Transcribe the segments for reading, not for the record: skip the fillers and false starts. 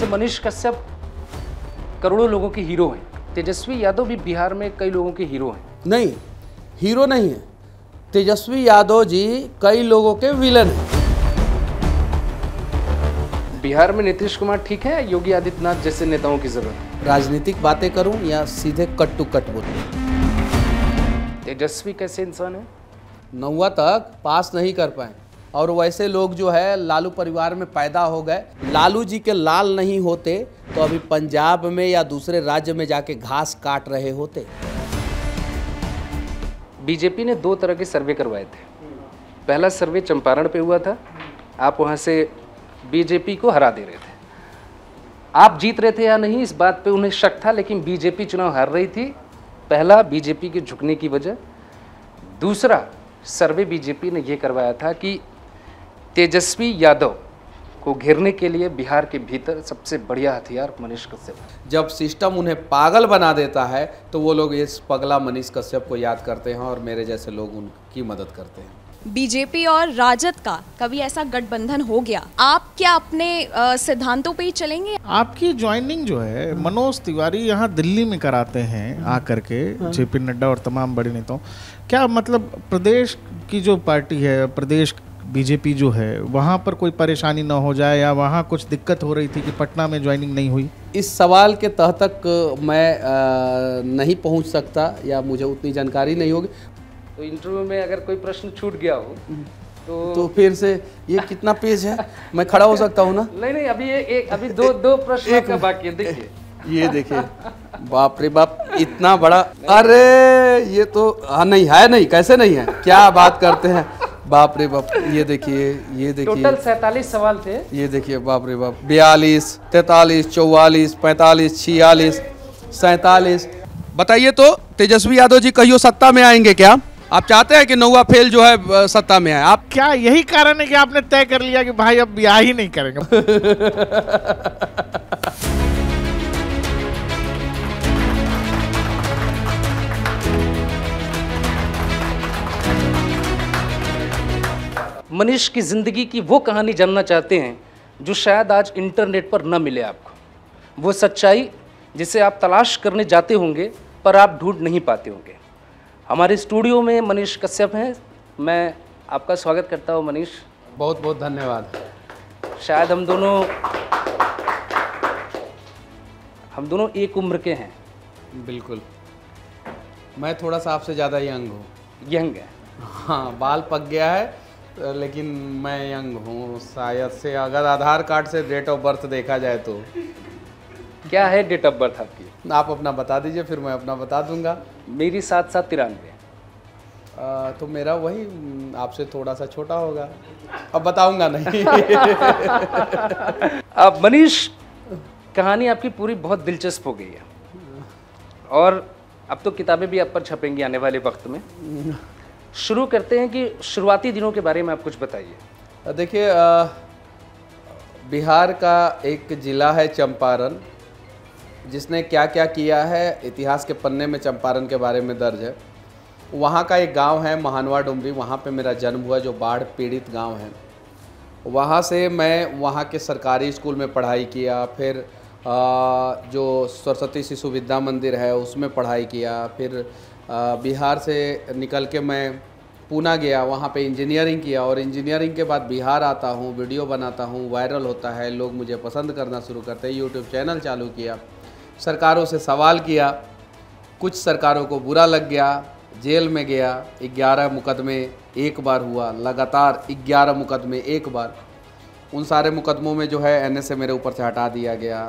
जैसे मनीष कश्यप करोड़ों लोगों के हीरो हैं, तेजस्वी यादव भी बिहार में कई लोगों के हीरो हैं। नहीं, हीरो नहीं है। तेजस्वी यादव जी कई लोगों के विलन हैं। बिहार में नीतीश कुमार ठीक है, योगी आदित्यनाथ जैसे नेताओं की जरूरत है? राजनीतिक बातें करूं या सीधे कट टू कट बोलूं? तेजस्वी कैसे इंसान है? 9वीं तक पास नहीं कर पाए, और वैसे लोग जो है लालू परिवार में पैदा हो गए। लालू जी के लाल नहीं होते तो अभी पंजाब में या दूसरे राज्य में जाके घास काट रहे होते। बीजेपी ने 2 तरह के सर्वे करवाए थे। पहला सर्वे चंपारण पे हुआ था, आप वहाँ से बीजेपी को हरा दे रहे थे। आप जीत रहे थे या नहीं इस बात पे उन्हें शक था, लेकिन बीजेपी चुनाव हार रही थी। पहला, बीजेपी के झुकने की वजह। दूसरा सर्वे बीजेपी ने यह करवाया था कि तेजस्वी यादव को घेरने के लिए बिहार के भीतर सबसे बढ़िया हथियार मनीष कश्यप। जब सिस्टम उन्हें पागल बना देता है तो वो लोग इस पगला मनीष कश्यप को याद करते हैं और मेरे जैसे लोग उनकी मदद करते हैं। बीजेपी और राजद का कभी ऐसा गठबंधन हो गया, आप क्या अपने सिद्धांतों पे ही चलेंगे? आपकी ज्वाइनिंग जो है मनोज तिवारी यहाँ दिल्ली में कराते हैं आकर के, जेपी नड्डा और तमाम बड़े नेताओं, क्या मतलब प्रदेश की जो पार्टी है, प्रदेश बीजेपी जो है, वहाँ पर कोई परेशानी ना हो जाए, या वहाँ कुछ दिक्कत हो रही थी कि पटना में ज्वाइनिंग नहीं हुई? इस सवाल के तह तक मैं नहीं पहुँच सकता, या मुझे उतनी जानकारी नहीं होगी। तो इंटरव्यू में अगर कोई प्रश्न छूट गया हो तो फिर से ये कितना पेज है, मैं खड़ा हो सकता हूँ ना? नहीं, अभी दो प्रश्न का बाकी है। देखिए, ये देखिए, बाप रे बाप, इतना बड़ा! अरे ये तो नहीं है, नहीं, कैसे नहीं है, क्या बात करते हैं, बाप रे बाप! ये देखिए टोटल 47 सवाल थे। ये देखिए, बाप रे बाप, 42, 43, 44, 45, 46, 47। बताइए तो, तेजस्वी यादव जी कहियो सत्ता में आएंगे क्या? आप चाहते हैं कि 9वां फेल जो है सत्ता में आए? आप क्या यही कारण है कि आपने तय कर लिया कि भाई अब ब्याह ही नहीं करेंगे? मनीष की जिंदगी की वो कहानी जानना चाहते हैं जो शायद आज इंटरनेट पर न मिले आपको, वो सच्चाई जिसे आप तलाश करने जाते होंगे पर आप ढूंढ नहीं पाते होंगे। हमारे स्टूडियो में मनीष कश्यप हैं। मैं आपका स्वागत करता हूं मनीष। बहुत बहुत धन्यवाद। शायद हम दोनों एक उम्र के हैं। बिल्कुल, मैं थोड़ा सा आपसे ज़्यादा यंग हूँ। यंग है? हाँ, बाल पक गया है, लेकिन मैं यंग हूँ शायद से, अगर आधार कार्ड से डेट ऑफ बर्थ देखा जाए तो। क्या है डेट ऑफ बर्थ आपकी? आप अपना बता दीजिए, फिर मैं अपना बता दूंगा। मेरी 7-7-93। तो मेरा वही आपसे थोड़ा सा छोटा होगा, अब बताऊंगा नहीं। अब मनीष, कहानी आपकी पूरी बहुत दिलचस्प हो गई है, और अब तो किताबें भी आप पर छपेंगी आने वाले वक्त में। शुरू करते हैं कि शुरुआती दिनों के बारे में आप कुछ बताइए। देखिए, बिहार का एक ज़िला है चंपारण, जिसने क्या क्या किया है इतिहास के पन्ने में चंपारण के बारे में दर्ज है। वहाँ का एक गांव है महानवा डुमरी, वहाँ पे मेरा जन्म हुआ, जो बाढ़ पीड़ित गांव है। वहाँ से मैं वहाँ के सरकारी स्कूल में पढ़ाई किया, फिर जो सरस्वती शिशु विद्या मंदिर है उसमें पढ़ाई किया, फिर बिहार से निकल के मैं पूना गया, वहाँ पे इंजीनियरिंग किया, और इंजीनियरिंग के बाद बिहार आता हूँ, वीडियो बनाता हूँ, वायरल होता है, लोग मुझे पसंद करना शुरू करते हैं, यूट्यूब चैनल चालू किया, सरकारों से सवाल किया, कुछ सरकारों को बुरा लग गया, जेल में गया, 11 मुकदमे एक बार हुआ, लगातार 11 मुकदमे एक बार। उन सारे मुकदमों में जो है एनएसए मेरे ऊपर से हटा दिया गया।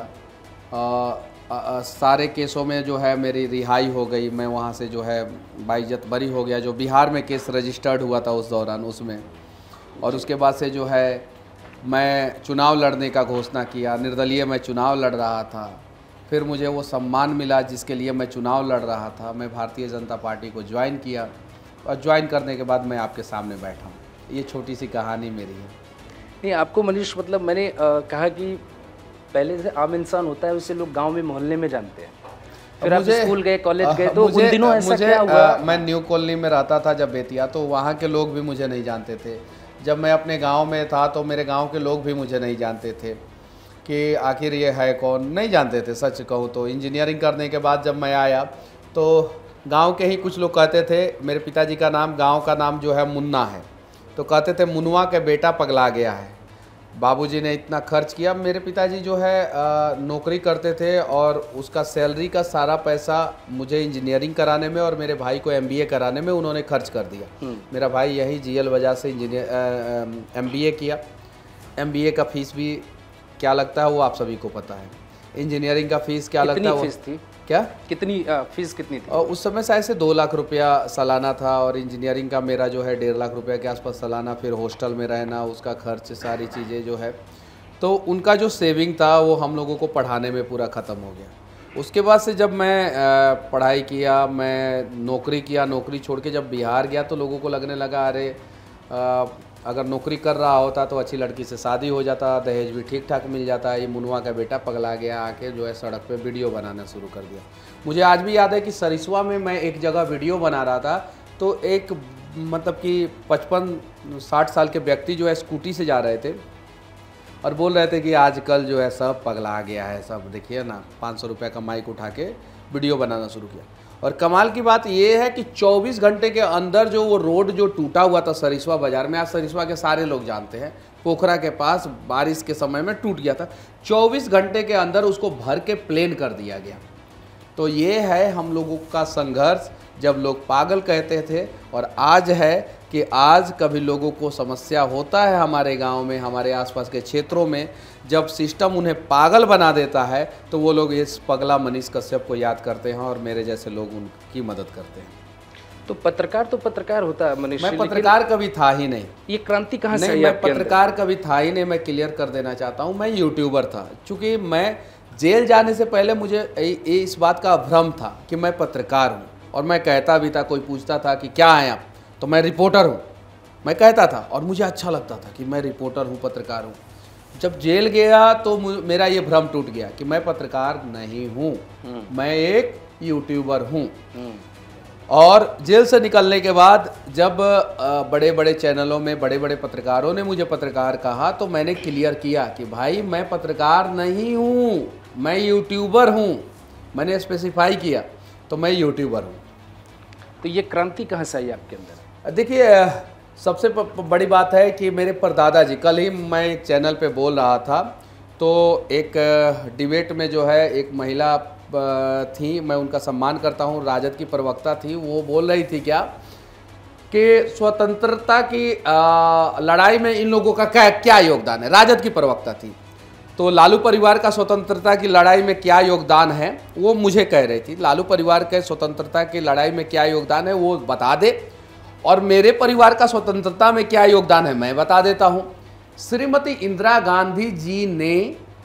सारे केसों में जो है मेरी रिहाई हो गई, मैं वहाँ से जो है बाइज्जत बरी हो गया। जो बिहार में केस रजिस्टर्ड हुआ था उस दौरान, उसमें, और उसके बाद से जो है मैं चुनाव लड़ने का घोषणा किया, निर्दलीय मैं चुनाव लड़ रहा था। फिर मुझे वो सम्मान मिला जिसके लिए मैं चुनाव लड़ रहा था। मैं भारतीय जनता पार्टी को ज्वाइन किया, और ज्वाइन करने के बाद मैं आपके सामने बैठा हूँ। ये छोटी सी कहानी मेरी है। नहीं, आपको मनीष, मतलब मैंने कहा कि पहले से आम इंसान होता है, उसे लोग गांव में मोहल्ले में जानते हैं, फिर आप स्कूल गए, कॉलेज गए, तो उन दिनों ऐसा क्या हुआ? मैं न्यू कॉलोनी में रहता था जब बेतिया, तो वहाँ के लोग भी मुझे नहीं जानते थे। जब मैं अपने गांव में था तो मेरे गांव के लोग भी मुझे नहीं जानते थे। कि आखिर ये है कौन, नहीं जानते थे सच कहूँ तो। इंजीनियरिंग करने के बाद जब मैं आया तो गांव के ही कुछ लोग कहते थे, मेरे पिताजी का नाम, गांव का नाम जो है मुन्ना है, तो कहते थे मुनवा के बेटा पगला गया है। बाबूजी ने इतना खर्च किया। मेरे पिताजी जो है नौकरी करते थे और उसका सैलरी का सारा पैसा मुझे इंजीनियरिंग कराने में और मेरे भाई को MBA कराने में उन्होंने खर्च कर दिया। मेरा भाई यही GL वजह से MBA किया। MBA का फीस भी क्या लगता है वो आप सभी को पता है। इंजीनियरिंग का फीस क्या लगता है? फीस थी क्या? कितनी फीस कितनी थी? और उस समय शायद से 2 लाख रुपया सालाना था और इंजीनियरिंग का मेरा जो है 1.5 लाख रुपया के आसपास सालाना, फिर हॉस्टल में रहना, उसका खर्च, सारी चीज़ें जो है, तो उनका जो सेविंग था वो हम लोगों को पढ़ाने में पूरा ख़त्म हो गया। उसके बाद से जब मैं पढ़ाई किया, मैं नौकरी किया, नौकरी छोड़ के जब बिहार गया तो लोगों को लगने लगा अरे अगर नौकरी कर रहा होता तो अच्छी लड़की से शादी हो जाता, दहेज भी ठीक ठाक मिल जाता। ये मुनवा का बेटा पगला गया, आके जो है सड़क पे वीडियो बनाना शुरू कर दिया। मुझे आज भी याद है कि सरिस्वा में मैं एक जगह वीडियो बना रहा था तो एक मतलब कि 55-60 साल के व्यक्ति जो है स्कूटी से जा रहे थे और बोल रहे थे कि आजकल जो है सब पगला गया है, सब देखिए ना, 500 रुपये का माइक उठा के वीडियो बनाना शुरू किया। और कमाल की बात ये है कि 24 घंटे के अंदर जो वो रोड जो टूटा हुआ था सरिस्वा बाज़ार में, आज सरिस्वा के सारे लोग जानते हैं, पोखरा के पास बारिश के समय में टूट गया था, 24 घंटे के अंदर उसको भर के प्लेन कर दिया गया। तो ये है हम लोगों का संघर्ष, जब लोग पागल कहते थे, और आज है कि आज कभी लोगों को समस्या होता है हमारे गांव में, हमारे आसपास के क्षेत्रों में, जब सिस्टम उन्हें पागल बना देता है तो वो लोग इस पगला मनीष कश्यप को याद करते हैं और मेरे जैसे लोग उनकी मदद करते हैं। तो पत्रकार होता है मनीष। मैं पत्रकार कभी था ही नहीं। ये क्रांति कहाँ से आई? मैं पत्रकार कभी था ही नहीं। मैं क्लियर कर देना चाहता हूँ, मैं यूट्यूबर था। चूँकि मैं जेल जाने से पहले मुझे इस बात का भ्रम था कि मैं पत्रकार हूँ, और मैं कहता भी था, कोई पूछता था कि क्या हैं आप, तो मैं रिपोर्टर हूँ, मैं कहता था, और मुझे अच्छा लगता था कि मैं रिपोर्टर हूँ, पत्रकार हूँ। जब जेल गया तो मेरा ये भ्रम टूट गया कि मैं पत्रकार नहीं हूँ, मैं एक यूट्यूबर हूँ। और जेल से निकलने के बाद जब बड़े बड़े चैनलों में बड़े बड़े पत्रकारों ने मुझे पत्रकार कहा तो मैंने क्लियर किया कि भाई मैं पत्रकार नहीं हूँ, मैं यूट्यूबर हूँ। मैंने स्पेसिफाई किया, तो मैं यूट्यूबर हूँ। तो ये क्रांति कहाँ से आई आपके अंदर? देखिए, सबसे बड़ी बात है कि मेरे परदादा जी, कल ही मैं एक चैनल पे बोल रहा था, तो एक डिबेट में जो है एक महिला थी, मैं उनका सम्मान करता हूँ, राजद की प्रवक्ता थी, वो बोल रही थी क्या कि स्वतंत्रता की लड़ाई में इन लोगों का क्या योगदान है। राजद की प्रवक्ता थी, तो लालू परिवार का स्वतंत्रता की लड़ाई में क्या योगदान है वो मुझे कह रही थी। लालू परिवार के स्वतंत्रता की लड़ाई में क्या योगदान है वो बता दे, और मेरे परिवार का स्वतंत्रता में क्या योगदान है मैं बता देता हूँ। श्रीमती इंदिरा गांधी जी ने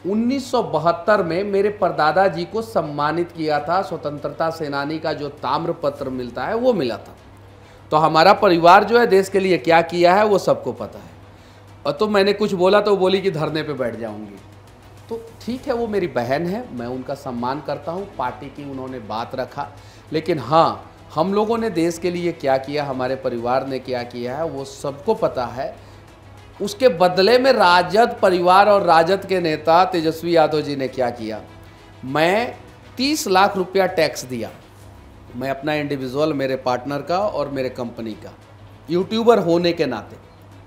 1972 में मेरे परदादा जी को सम्मानित किया था, स्वतंत्रता सेनानी का जो ताम्रपत्र मिलता है वो मिला था। तो हमारा परिवार जो है देश के लिए क्या किया है वो सबको पता है। और तो मैंने कुछ बोला तो बोली कि धरने पे बैठ जाऊंगी, तो ठीक है, वो मेरी बहन है, मैं उनका सम्मान करता हूँ, पार्टी की उन्होंने बात रखा। लेकिन हाँ, हम लोगों ने देश के लिए क्या किया, हमारे परिवार ने क्या किया है वो सबको पता है। उसके बदले में राजद परिवार और राजद के नेता तेजस्वी यादव जी ने क्या किया, मैं 30 लाख रुपया टैक्स दिया, मैं अपना इंडिविजुअल, मेरे पार्टनर का और मेरे कंपनी का, यूट्यूबर होने के नाते।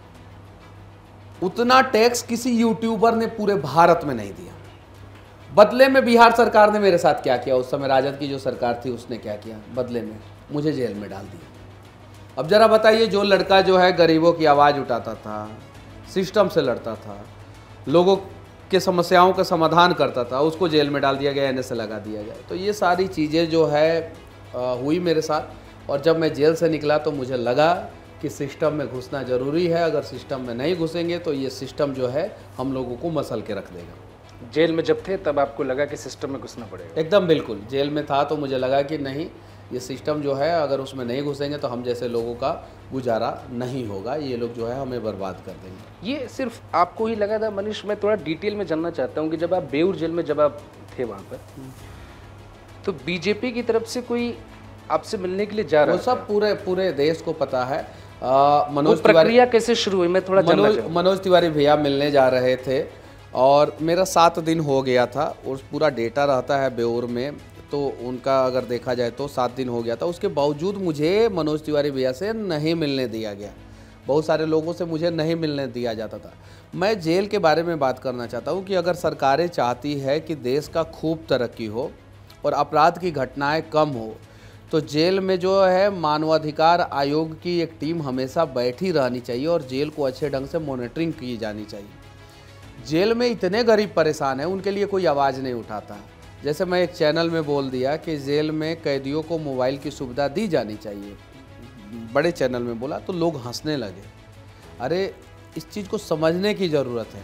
उतना टैक्स किसी यूट्यूबर ने पूरे भारत में नहीं दिया। बदले में बिहार सरकार ने मेरे साथ क्या किया, उस समय राजद की जो सरकार थी उसने क्या किया, बदले में मुझे जेल में डाल दिया। अब जरा बताइए, जो लड़का जो है गरीबों की आवाज़ उठाता था, सिस्टम से लड़ता था, लोगों के समस्याओं का समाधान करता था, उसको जेल में डाल दिया गया, NSA लगा दिया गया। तो ये सारी चीज़ें जो है हुई मेरे साथ। और जब मैं जेल से निकला तो मुझे लगा कि सिस्टम में घुसना ज़रूरी है। अगर सिस्टम में नहीं घुसेंगे तो ये सिस्टम जो है हम लोगों को मसल के रख देगा। जेल में जब थे तब आपको लगा कि सिस्टम में घुसना पड़ेगा? एकदम बिल्कुल, जेल में था तो मुझे लगा कि नहीं, ये सिस्टम जो है अगर उसमें नहीं घुसेंगे तो हम जैसे लोगों का गुजारा नहीं होगा, ये लोग जो है हमें बर्बाद कर देंगे। ये सिर्फ आपको ही लगा था मनीष? मैं थोड़ा डिटेल में जानना चाहता हूँ कि जब आप बेऊर जेल में जब आप थे वहाँ पर, तो बीजेपी की तरफ से कोई आपसे मिलने के लिए जा रहा वो सब पूरे देश को पता है। मनोज तिवारी कैसे शुरू हुई, मैं थोड़ा मनोज तिवारी भैया मिलने जा रहे थे, और मेरा 7 दिन हो गया था, और पूरा डेटा रहता है बेऊर में, तो उनका अगर देखा जाए तो 7 दिन हो गया था। उसके बावजूद मुझे मनोज तिवारी भैया से नहीं मिलने दिया गया, बहुत सारे लोगों से मुझे नहीं मिलने दिया जाता था। मैं जेल के बारे में बात करना चाहता हूँ कि अगर सरकारें चाहती है कि देश का खूब तरक्की हो और अपराध की घटनाएं कम हो, तो जेल में जो है मानवाधिकार आयोग की एक टीम हमेशा बैठी रहनी चाहिए और जेल को अच्छे ढंग से मॉनिटरिंग की जानी चाहिए। जेल में इतने गरीब परेशान हैं, उनके लिए कोई आवाज़ नहीं उठाता। जैसे मैं एक चैनल में बोल दिया कि जेल में कैदियों को मोबाइल की सुविधा दी जानी चाहिए, बड़े चैनल में बोला तो लोग हंसने लगे। अरे इस चीज़ को समझने की ज़रूरत है।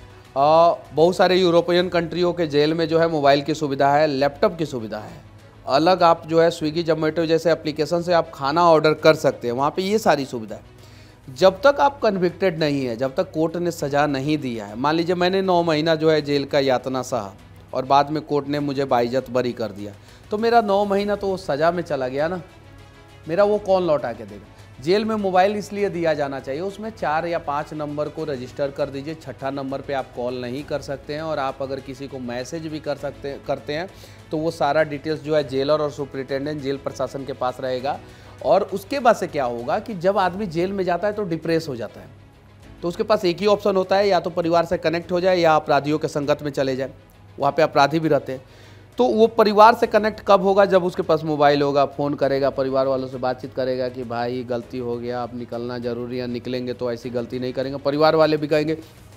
बहुत सारे यूरोपियन कंट्रियों के जेल में जो है मोबाइल की सुविधा है, लैपटॉप की सुविधा है, अलग आप जो है स्विगी जोमेटो जैसे एप्लीकेशन से आप खाना ऑर्डर कर सकते हैं, वहाँ पे ये सारी सुविधा है। जब तक आप कन्विक्टेड नहीं है, जब तक कोर्ट ने सज़ा नहीं दिया है, मान लीजिए मैंने 9 महीना जो है जेल का यातना सहा और बाद में कोर्ट ने मुझे बाइज्जत बरी कर दिया, तो मेरा 9 महीना तो वो सज़ा में चला गया ना, मेरा वो कौन लौटा के देगा। जेल में मोबाइल इसलिए दिया जाना चाहिए, उसमें 4 या 5 नंबर को रजिस्टर कर दीजिए, 6ठा नंबर पे आप कॉल नहीं कर सकते हैं, और आप अगर किसी को मैसेज भी करते हैं तो वो सारा डिटेल्स जो है जेलर और सुपरिटेंडेंट जेल प्रशासन के पास रहेगा। और उसके बाद से क्या होगा कि जब आदमी जेल में जाता है तो डिप्रेस हो जाता है, तो उसके पास एक ही ऑप्शन होता है, या तो परिवार से कनेक्ट हो जाए या अपराधियों के संगत में चले जाए, वहाँ पे अपराधी भी रहते हैं। तो वो परिवार से कनेक्ट कब होगा? जब उसके पास मोबाइल होगा, फ़ोन करेगा, परिवार वालों से बातचीत करेगा कि भाई गलती हो गया, अब निकलना ज़रूरी है, निकलेंगे तो ऐसी गलती नहीं करेंगे। परिवार वाले भी कहेंगे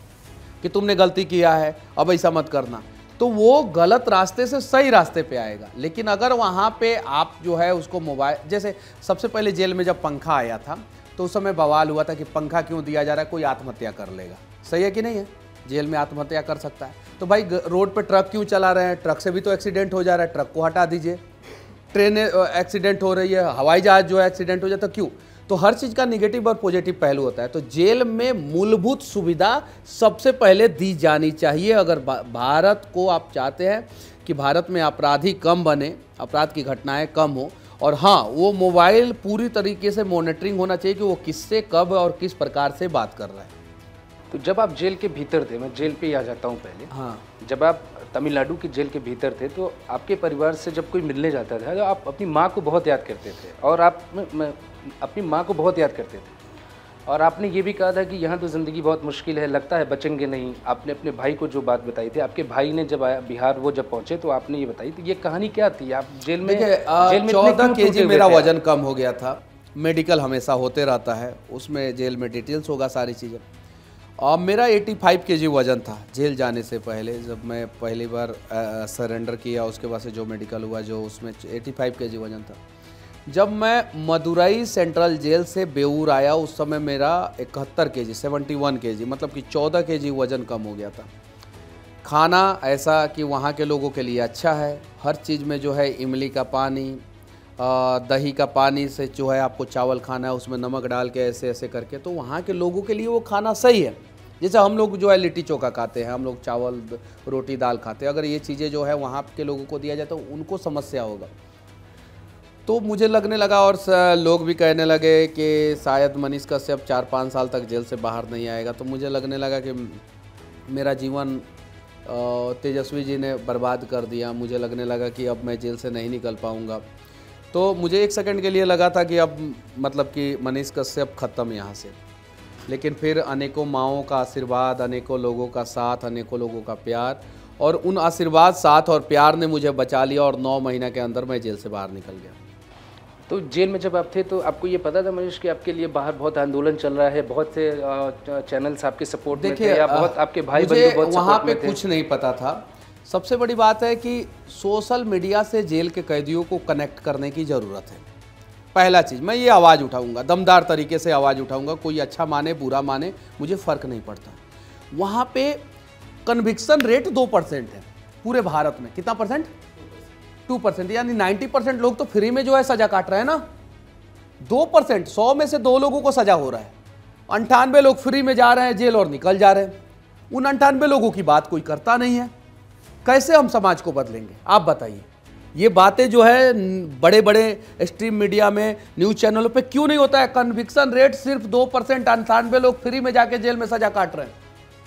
कि तुमने गलती किया है, अब ऐसा मत करना, तो वो गलत रास्ते से सही रास्ते पे आएगा। लेकिन अगर वहाँ पे आप जो है उसको मोबाइल, जैसे सबसे पहले जेल में जब पंखा आया था तो उस समय बवाल हुआ था कि पंखा क्यों दिया जा रहा है, कोई आत्महत्या कर लेगा। सही है कि नहीं है? जेल में आत्महत्या कर सकता है। तो भाई रोड पे ट्रक क्यों चला रहे हैं? ट्रक से भी तो एक्सीडेंट हो जा रहा है, ट्रक को हटा दीजिए। ट्रेन एक्सीडेंट हो रही है, हवाई जहाज जो है एक्सीडेंट हो जाता, क्यों? तो हर चीज़ का निगेटिव और पॉजिटिव पहलू होता है। तो जेल में मूलभूत सुविधा सबसे पहले दी जानी चाहिए। अगर भारत को आप चाहते हैं कि भारत में अपराधी कम बने, अपराध की घटनाएं कम हो, और हाँ, वो मोबाइल पूरी तरीके से मॉनिटरिंग होना चाहिए कि वो किससे कब और किस प्रकार से बात कर रहा है। तो जब आप जेल के भीतर थे, मैं जेल पे ही आ जाता हूँ पहले। हाँ, जब आप तमिलनाडु की जेल के भीतर थे तो आपके परिवार से जब कोई मिलने जाता था तो आप अपनी माँ को बहुत याद करते थे, और आप अपनी माँ को बहुत याद करते थे, और आपने ये भी कहा था कि यहाँ तो ज़िंदगी बहुत मुश्किल है, लगता है बचेंगे नहीं। आपने अपने भाई को जो बात बताई थी, आपके भाई ने जब आया बिहार, वो जब पहुँचे तो आपने ये बताई, तो ये कहानी क्या थी? आप जेल में 14 kg मेरा वजन कम हो गया था। मेडिकल हमेशा होते रहता है, उसमें जेल में डिटेल्स होगा सारी चीज़ें। और मेरा 85 kg वज़न था जेल जाने से पहले, जब मैं पहली बार सरेंडर किया, उसके बाद से जो मेडिकल हुआ, जो उसमें 85 kg वज़न था। जब मैं मदुरई सेंट्रल जेल से बेऊर आया, उस समय मेरा 71 kg 71 kg, मतलब कि 14 kg वज़न कम हो गया था। खाना ऐसा कि वहाँ के लोगों के लिए अच्छा है, हर चीज़ में जो है इमली का पानी, दही का पानी से जो है आपको चावल खाना है, उसमें नमक डाल के ऐसे ऐसे करके, तो वहाँ के लोगों के लिए वो खाना सही है। जैसे हम लोग जो है लिट्टी चोखा खाते हैं, हम लोग चावल रोटी दाल खाते हैं, अगर ये चीज़ें जो है वहाँ के लोगों को दिया जाए तो उनको समस्या होगा। तो मुझे लगने लगा, और लोग भी कहने लगे कि शायद मनीष कश्यप 4-5 साल तक जेल से बाहर नहीं आएगा। तो मुझे लगने लगा कि मेरा जीवन तेजस्वी जी ने बर्बाद कर दिया। मुझे लगने लगा कि अब मैं जेल से नहीं निकल पाऊँगा। तो मुझे एक सेकंड के लिए लगा था कि अब मतलब कि मनीष कश्यप ख़त्म यहाँ से। लेकिन फिर अनेकों माँओं का आशीर्वाद, अनेकों लोगों का साथ, अनेकों लोगों का प्यार, और उन आशीर्वाद, साथ और प्यार ने मुझे बचा लिया, और 9 महीने के अंदर मैं जेल से बाहर निकल गया। तो जेल में जब आप थे तो आपको ये पता था मनीष कि आपके लिए बाहर बहुत आंदोलन चल रहा है, बहुत से चैनल्स आपके सपोर्ट में थे, या बहुत आपके भाई बंधु बहुत वहाँ पे कुछ नहीं पता था। सबसे बड़ी बात है कि सोशल मीडिया से जेल के कैदियों को कनेक्ट करने की ज़रूरत है। पहला चीज़, मैं ये आवाज़ उठाऊंगा, दमदार तरीके से आवाज़ उठाऊंगा, कोई अच्छा माने बुरा माने मुझे फ़र्क नहीं पड़ता। वहाँ पे कन्विक्शन रेट 2% है पूरे भारत में। कितना परसेंट? 2%, यानी 90% लोग तो फ्री में जो है सज़ा काट रहे हैं ना। 2%, 100 में से 2 लोगों को सज़ा हो रहा है। 98 लोग फ्री में जा रहे हैं जेल और निकल जा रहे हैं। उन 98 लोगों की बात कोई करता नहीं है। कैसे हम समाज को बदलेंगे, आप बताइए? ये बातें जो है बड़े बड़े स्ट्रीम मीडिया में, न्यूज़ चैनलों पे क्यों नहीं होता है? कन्विक्शन रेट सिर्फ 2%, 98 लोग फ्री में जाके जेल में सजा काट रहे हैं।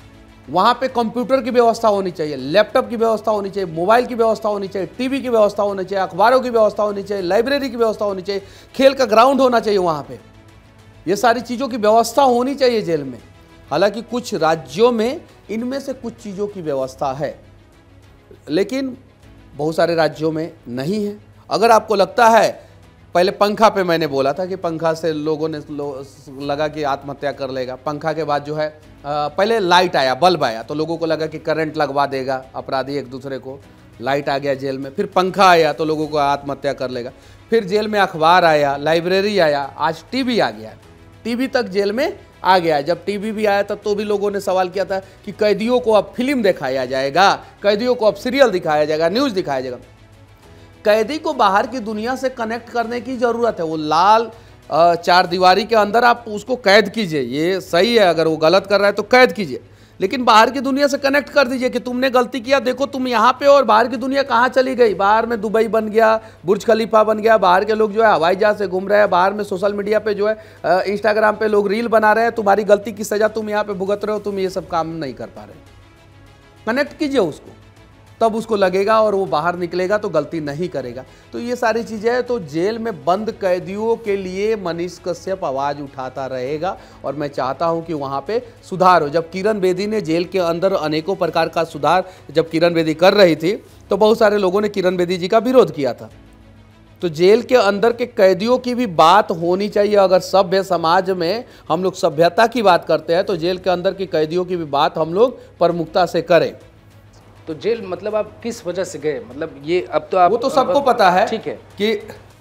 वहाँ पे कंप्यूटर की व्यवस्था होनी चाहिए, लैपटॉप की व्यवस्था होनी चाहिए, मोबाइल की व्यवस्था होनी चाहिए, टीवी की व्यवस्था होनी चाहिए, अखबारों की व्यवस्था होनी चाहिए, लाइब्रेरी की व्यवस्था होनी चाहिए, खेल का ग्राउंड होना चाहिए वहाँ पे। ये सारी चीज़ों की व्यवस्था होनी चाहिए जेल में। हालांकि कुछ राज्यों में इनमें से कुछ चीज़ों की व्यवस्था है, लेकिन बहुत सारे राज्यों में नहीं है। अगर आपको लगता है, पहले पंखा पे मैंने बोला था कि पंखा से लोगों ने लगा कि आत्महत्या कर लेगा। पंखा के बाद जो है पहले लाइट आया, बल्ब आया, तो लोगों को लगा कि करंट लगवा देगा अपराधी एक दूसरे को। लाइट आ गया जेल में। फिर पंखा आया तो लोगों को आत्महत्या कर लेगा। फिर जेल में अखबार आया, लाइब्रेरी आया, आज टीवी आ गया। टीवी तक जेल में आ गया। जब टीवी भी आया तब तो भी लोगों ने सवाल किया था कि कैदियों को अब फिल्म दिखाया जाएगा, कैदियों को अब सीरियल दिखाया जाएगा, न्यूज़ दिखाया जाएगा। कैदी को बाहर की दुनिया से कनेक्ट करने की ज़रूरत है। वो लाल चार दीवारी के अंदर आप उसको कैद कीजिए, ये सही है। अगर वो गलत कर रहा है तो कैद कीजिए, लेकिन बाहर की दुनिया से कनेक्ट कर दीजिए कि तुमने गलती किया, देखो तुम यहाँ पे, और बाहर की दुनिया कहाँ चली गई। बाहर में दुबई बन गया, बुर्ज खलीफा बन गया, बाहर के लोग जो है हवाई जहाज से घूम रहे हैं, बाहर में सोशल मीडिया पे जो है इंस्टाग्राम पे लोग रील बना रहे हैं। तुम्हारी गलती की सज़ा तुम यहाँ पे भुगत रहे हो, तुम ये सब काम नहीं कर पा रहे। कनेक्ट कीजिए उसको, तब उसको लगेगा और वो बाहर निकलेगा तो गलती नहीं करेगा। तो ये सारी चीज़ें हैं। तो जेल में बंद कैदियों के लिए मनीष कश्यप आवाज़ उठाता रहेगा और मैं चाहता हूं कि वहां पे सुधार हो। जब किरण बेदी ने जेल के अंदर अनेकों प्रकार का सुधार जब किरण बेदी कर रही थी तो बहुत सारे लोगों ने किरण बेदी जी का विरोध किया था। तो जेल के अंदर के कैदियों की भी बात होनी चाहिए। अगर सभ्य समाज में हम लोग सभ्यता की बात करते हैं तो जेल के अंदर के कैदियों की भी बात हम लोग प्रमुखता से करें। तो जेल मतलब आप किस वजह से गए? मतलब ये अब तो आप, वो तो सबको पता है, ठीक है, कि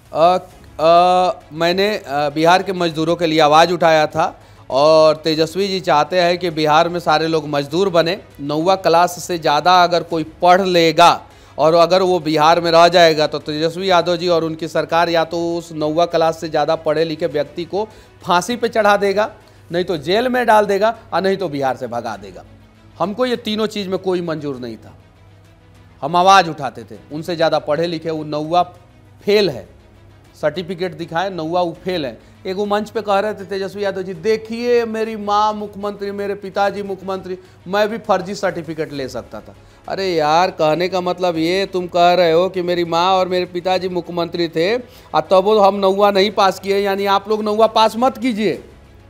मैंने बिहार के मजदूरों के लिए आवाज़ उठाया था और तेजस्वी जी चाहते हैं कि बिहार में सारे लोग मजदूर बने। 9वीं क्लास से ज़्यादा अगर कोई पढ़ लेगा और अगर वो बिहार में रह जाएगा तो तेजस्वी यादव जी और उनकी सरकार या तो उस 9वीं क्लास से ज़्यादा पढ़े लिखे व्यक्ति को फांसी पे चढ़ा देगा, नहीं तो जेल में डाल देगा, और नहीं तो बिहार से भगा देगा। हमको ये तीनों चीज़ में कोई मंजूर नहीं था। हम आवाज़ उठाते थे, उनसे ज़्यादा पढ़े लिखे, वो 9वीं फेल है, सर्टिफिकेट दिखाए 9वीं वो फेल है। एक वो मंच पे कह रहे थे तेजस्वी यादव जी, देखिए मेरी माँ मुख्यमंत्री, मेरे पिताजी मुख्यमंत्री, मैं भी फर्जी सर्टिफिकेट ले सकता था। अरे यार, कहने का मतलब ये तुम कह रहे हो कि मेरी माँ और मेरे पिताजी मुख्यमंत्री थे और तब वो हम 9वीं नहीं पास किए, यानी आप लोग 9वीं पास मत कीजिए।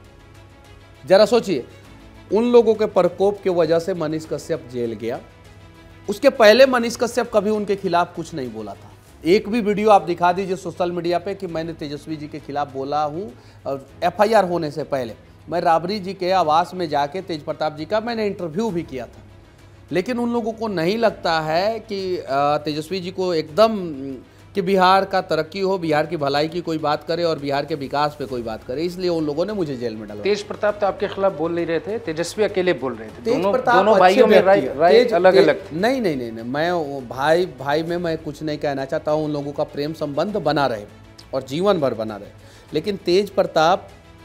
जरा सोचिए, उन लोगों के प्रकोप की वजह से मनीष कश्यप जेल गया। उसके पहले मनीष कश्यप कभी उनके खिलाफ कुछ नहीं बोला था। एक भी वीडियो आप दिखा दीजिए सोशल मीडिया पे कि मैंने तेजस्वी जी के खिलाफ बोला हूँ। और FIR होने से पहले मैं राबड़ी जी के आवास में जाके तेज प्रताप जी का मैंने इंटरव्यू भी किया था, लेकिन उन लोगों को नहीं लगता है कि तेजस्वी जी को एकदम कि बिहार का तरक्की हो, बिहार की भलाई की कोई बात करे और बिहार के विकास पे कोई बात करे, इसलिए उन लोगों ने मुझे जेल में डाला। तेज प्रताप तो आपके खिलाफ बोल नहीं रहे थे, तेजस्वी अकेले बोल रहे थे। तेज प्रताप दोनों भाइयों में राय अलग अलग थी। नहीं, मैं भाई में मैं कुछ नहीं कहना चाहता हूँ। उन लोगों का प्रेम संबंध बना रहे और जीवन भर बना रहे, लेकिन तेज प्रताप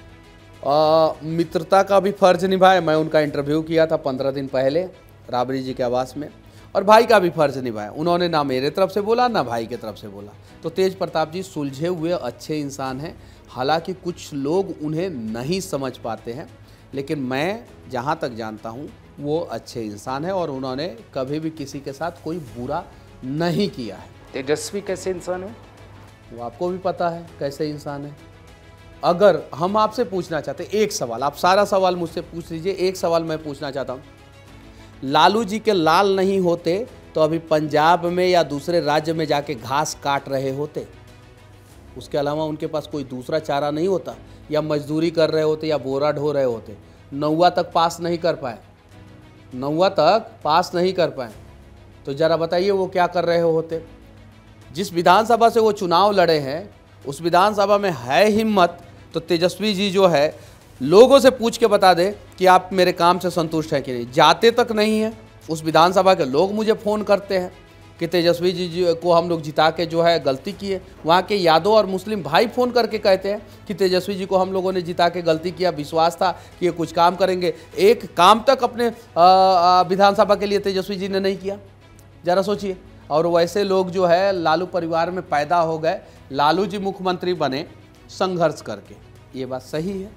मित्रता का भी फर्ज निभाए। मैं उनका इंटरव्यू किया था 15 दिन पहले राबड़ी जी के आवास में, और भाई का भी फर्ज निभाया। उन्होंने ना मेरे तरफ से बोला ना भाई के तरफ से बोला। तो तेज प्रताप जी सुलझे हुए अच्छे इंसान हैं। हालांकि कुछ लोग उन्हें नहीं समझ पाते हैं, लेकिन मैं जहां तक जानता हूं वो अच्छे इंसान हैं और उन्होंने कभी भी किसी के साथ कोई बुरा नहीं किया है। तेजस्वी कैसे इंसान है वो आपको भी पता है कैसे इंसान है। अगर हम आपसे पूछना चाहते एक सवाल, आप सारा सवाल मुझसे पूछ लीजिए, एक सवाल मैं पूछना चाहता हूँ, लालू जी के लाल नहीं होते तो अभी पंजाब में या दूसरे राज्य में जाके घास काट रहे होते? उसके अलावा उनके पास कोई दूसरा चारा नहीं होता? या मजदूरी कर रहे होते या बोरा ढो रहे होते? 9वीं तक पास नहीं कर पाए, 9वीं तक पास नहीं कर पाए, तो ज़रा बताइए वो क्या कर रहे होते? जिस विधानसभा से वो चुनाव लड़े हैं उस विधानसभा में है हिम्मत तो तेजस्वी जी जो है लोगों से पूछ के बता दे कि आप मेरे काम से संतुष्ट हैं कि नहीं। जाते तक नहीं है। उस विधानसभा के लोग मुझे फ़ोन करते हैं कि तेजस्वी जी को हम लोग जिता के जो है गलती की है। वहाँ के यादव और मुस्लिम भाई फ़ोन करके कहते हैं कि तेजस्वी जी को हम लोगों ने जिता के गलती किया, विश्वास था कि ये कुछ काम करेंगे। एक काम तक अपने विधानसभा के लिए तेजस्वी जी ने नहीं किया, ज़रा सोचिए। और वैसे लोग जो है लालू परिवार में पैदा हो गए, लालू जी मुख्यमंत्री बने संघर्ष करके, ये बात सही है।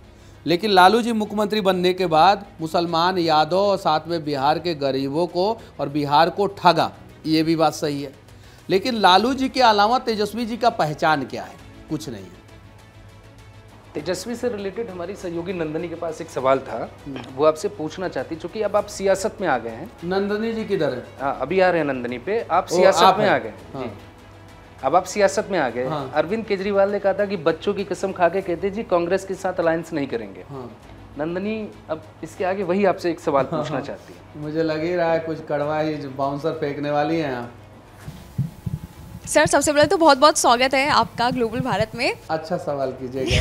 लेकिन लालू जी मुख्यमंत्री बनने के बाद मुसलमान, यादव और साथ में बिहार के गरीबों को और बिहार को ठगा, ये भी बात सही है। लेकिन लालू जी के अलावा तेजस्वी जी का पहचान क्या है? कुछ नहीं है। तेजस्वी से रिलेटेड हमारी सहयोगी नंदनी के पास एक सवाल था, वो आपसे पूछना चाहती, चूंकि अब आप सियासत में आ गए हैं। नंदनी जी किधर है? हाँ, अभी आ रहे हैं नंदनी पे। आप सियासत में आ गए। हाँ। जी, अब आप सियासत में आ गए। हाँ। अरविंद केजरीवाल ने कहा था कि बच्चों की कसम खा के कहते जी कांग्रेस के साथ अलायंस नहीं करेंगे। हाँ। नंदनी अब इसके आगे वही आपसे एक सवाल पूछना चाहती है। मुझे लग ही रहा है कुछ कड़वा ही बाउंसर फेंकने वाली हैं आप। सर, सबसे पहले तो बहुत बहुत स्वागत है आपका ग्लोबल भारत में। अच्छा सवाल कीजिएगा।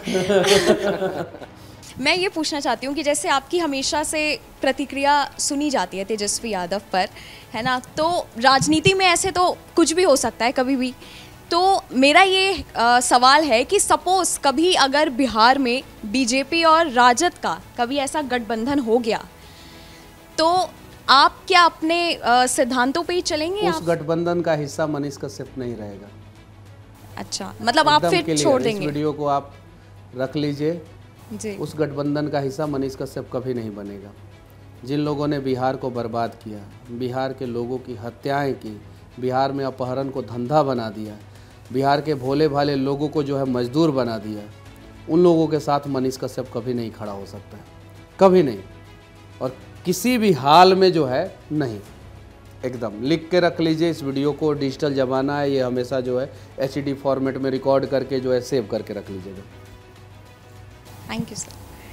मैं ये पूछना चाहती हूँ कि जैसे आपकी हमेशा से प्रतिक्रिया सुनी जाती है तेजस्वी यादव पर, है ना, तो राजनीति में ऐसे तो कुछ भी हो सकता है कभी भी। तो मेरा ये सवाल है कि सपोज कभी अगर बिहार में बीजेपी और राजद का कभी ऐसा गठबंधन हो गया, तो आप क्या अपने सिद्धांतों पे ही चलेंगे? उस गठबंधन का हिस्सा मनीष कश्यप नहीं रहेगा। अच्छा, मतलब आप एकदम फिर छोड़ देंगे? इस वीडियो को आप रख लीजिए जी। उस गठबंधन का हिस्सा मनीष कश्यप कभी नहीं बनेगा। जिन लोगों ने बिहार को बर्बाद किया, बिहार के लोगों की हत्याएं की, बिहार में अपहरण को धंधा बना दिया, बिहार के भोले भाले लोगों को जो है मजदूर बना दिया, उन लोगों के साथ मनीष कश्यप कभी नहीं खड़ा हो सकता है, कभी नहीं, और किसी भी हाल में जो है नहीं। एकदम लिख के रख लीजिए इस वीडियो को। डिजिटल ज़माना है, ये हमेशा जो है HD फॉर्मेट में रिकॉर्ड करके जो है सेव करके रख लीजिएगा। Thank you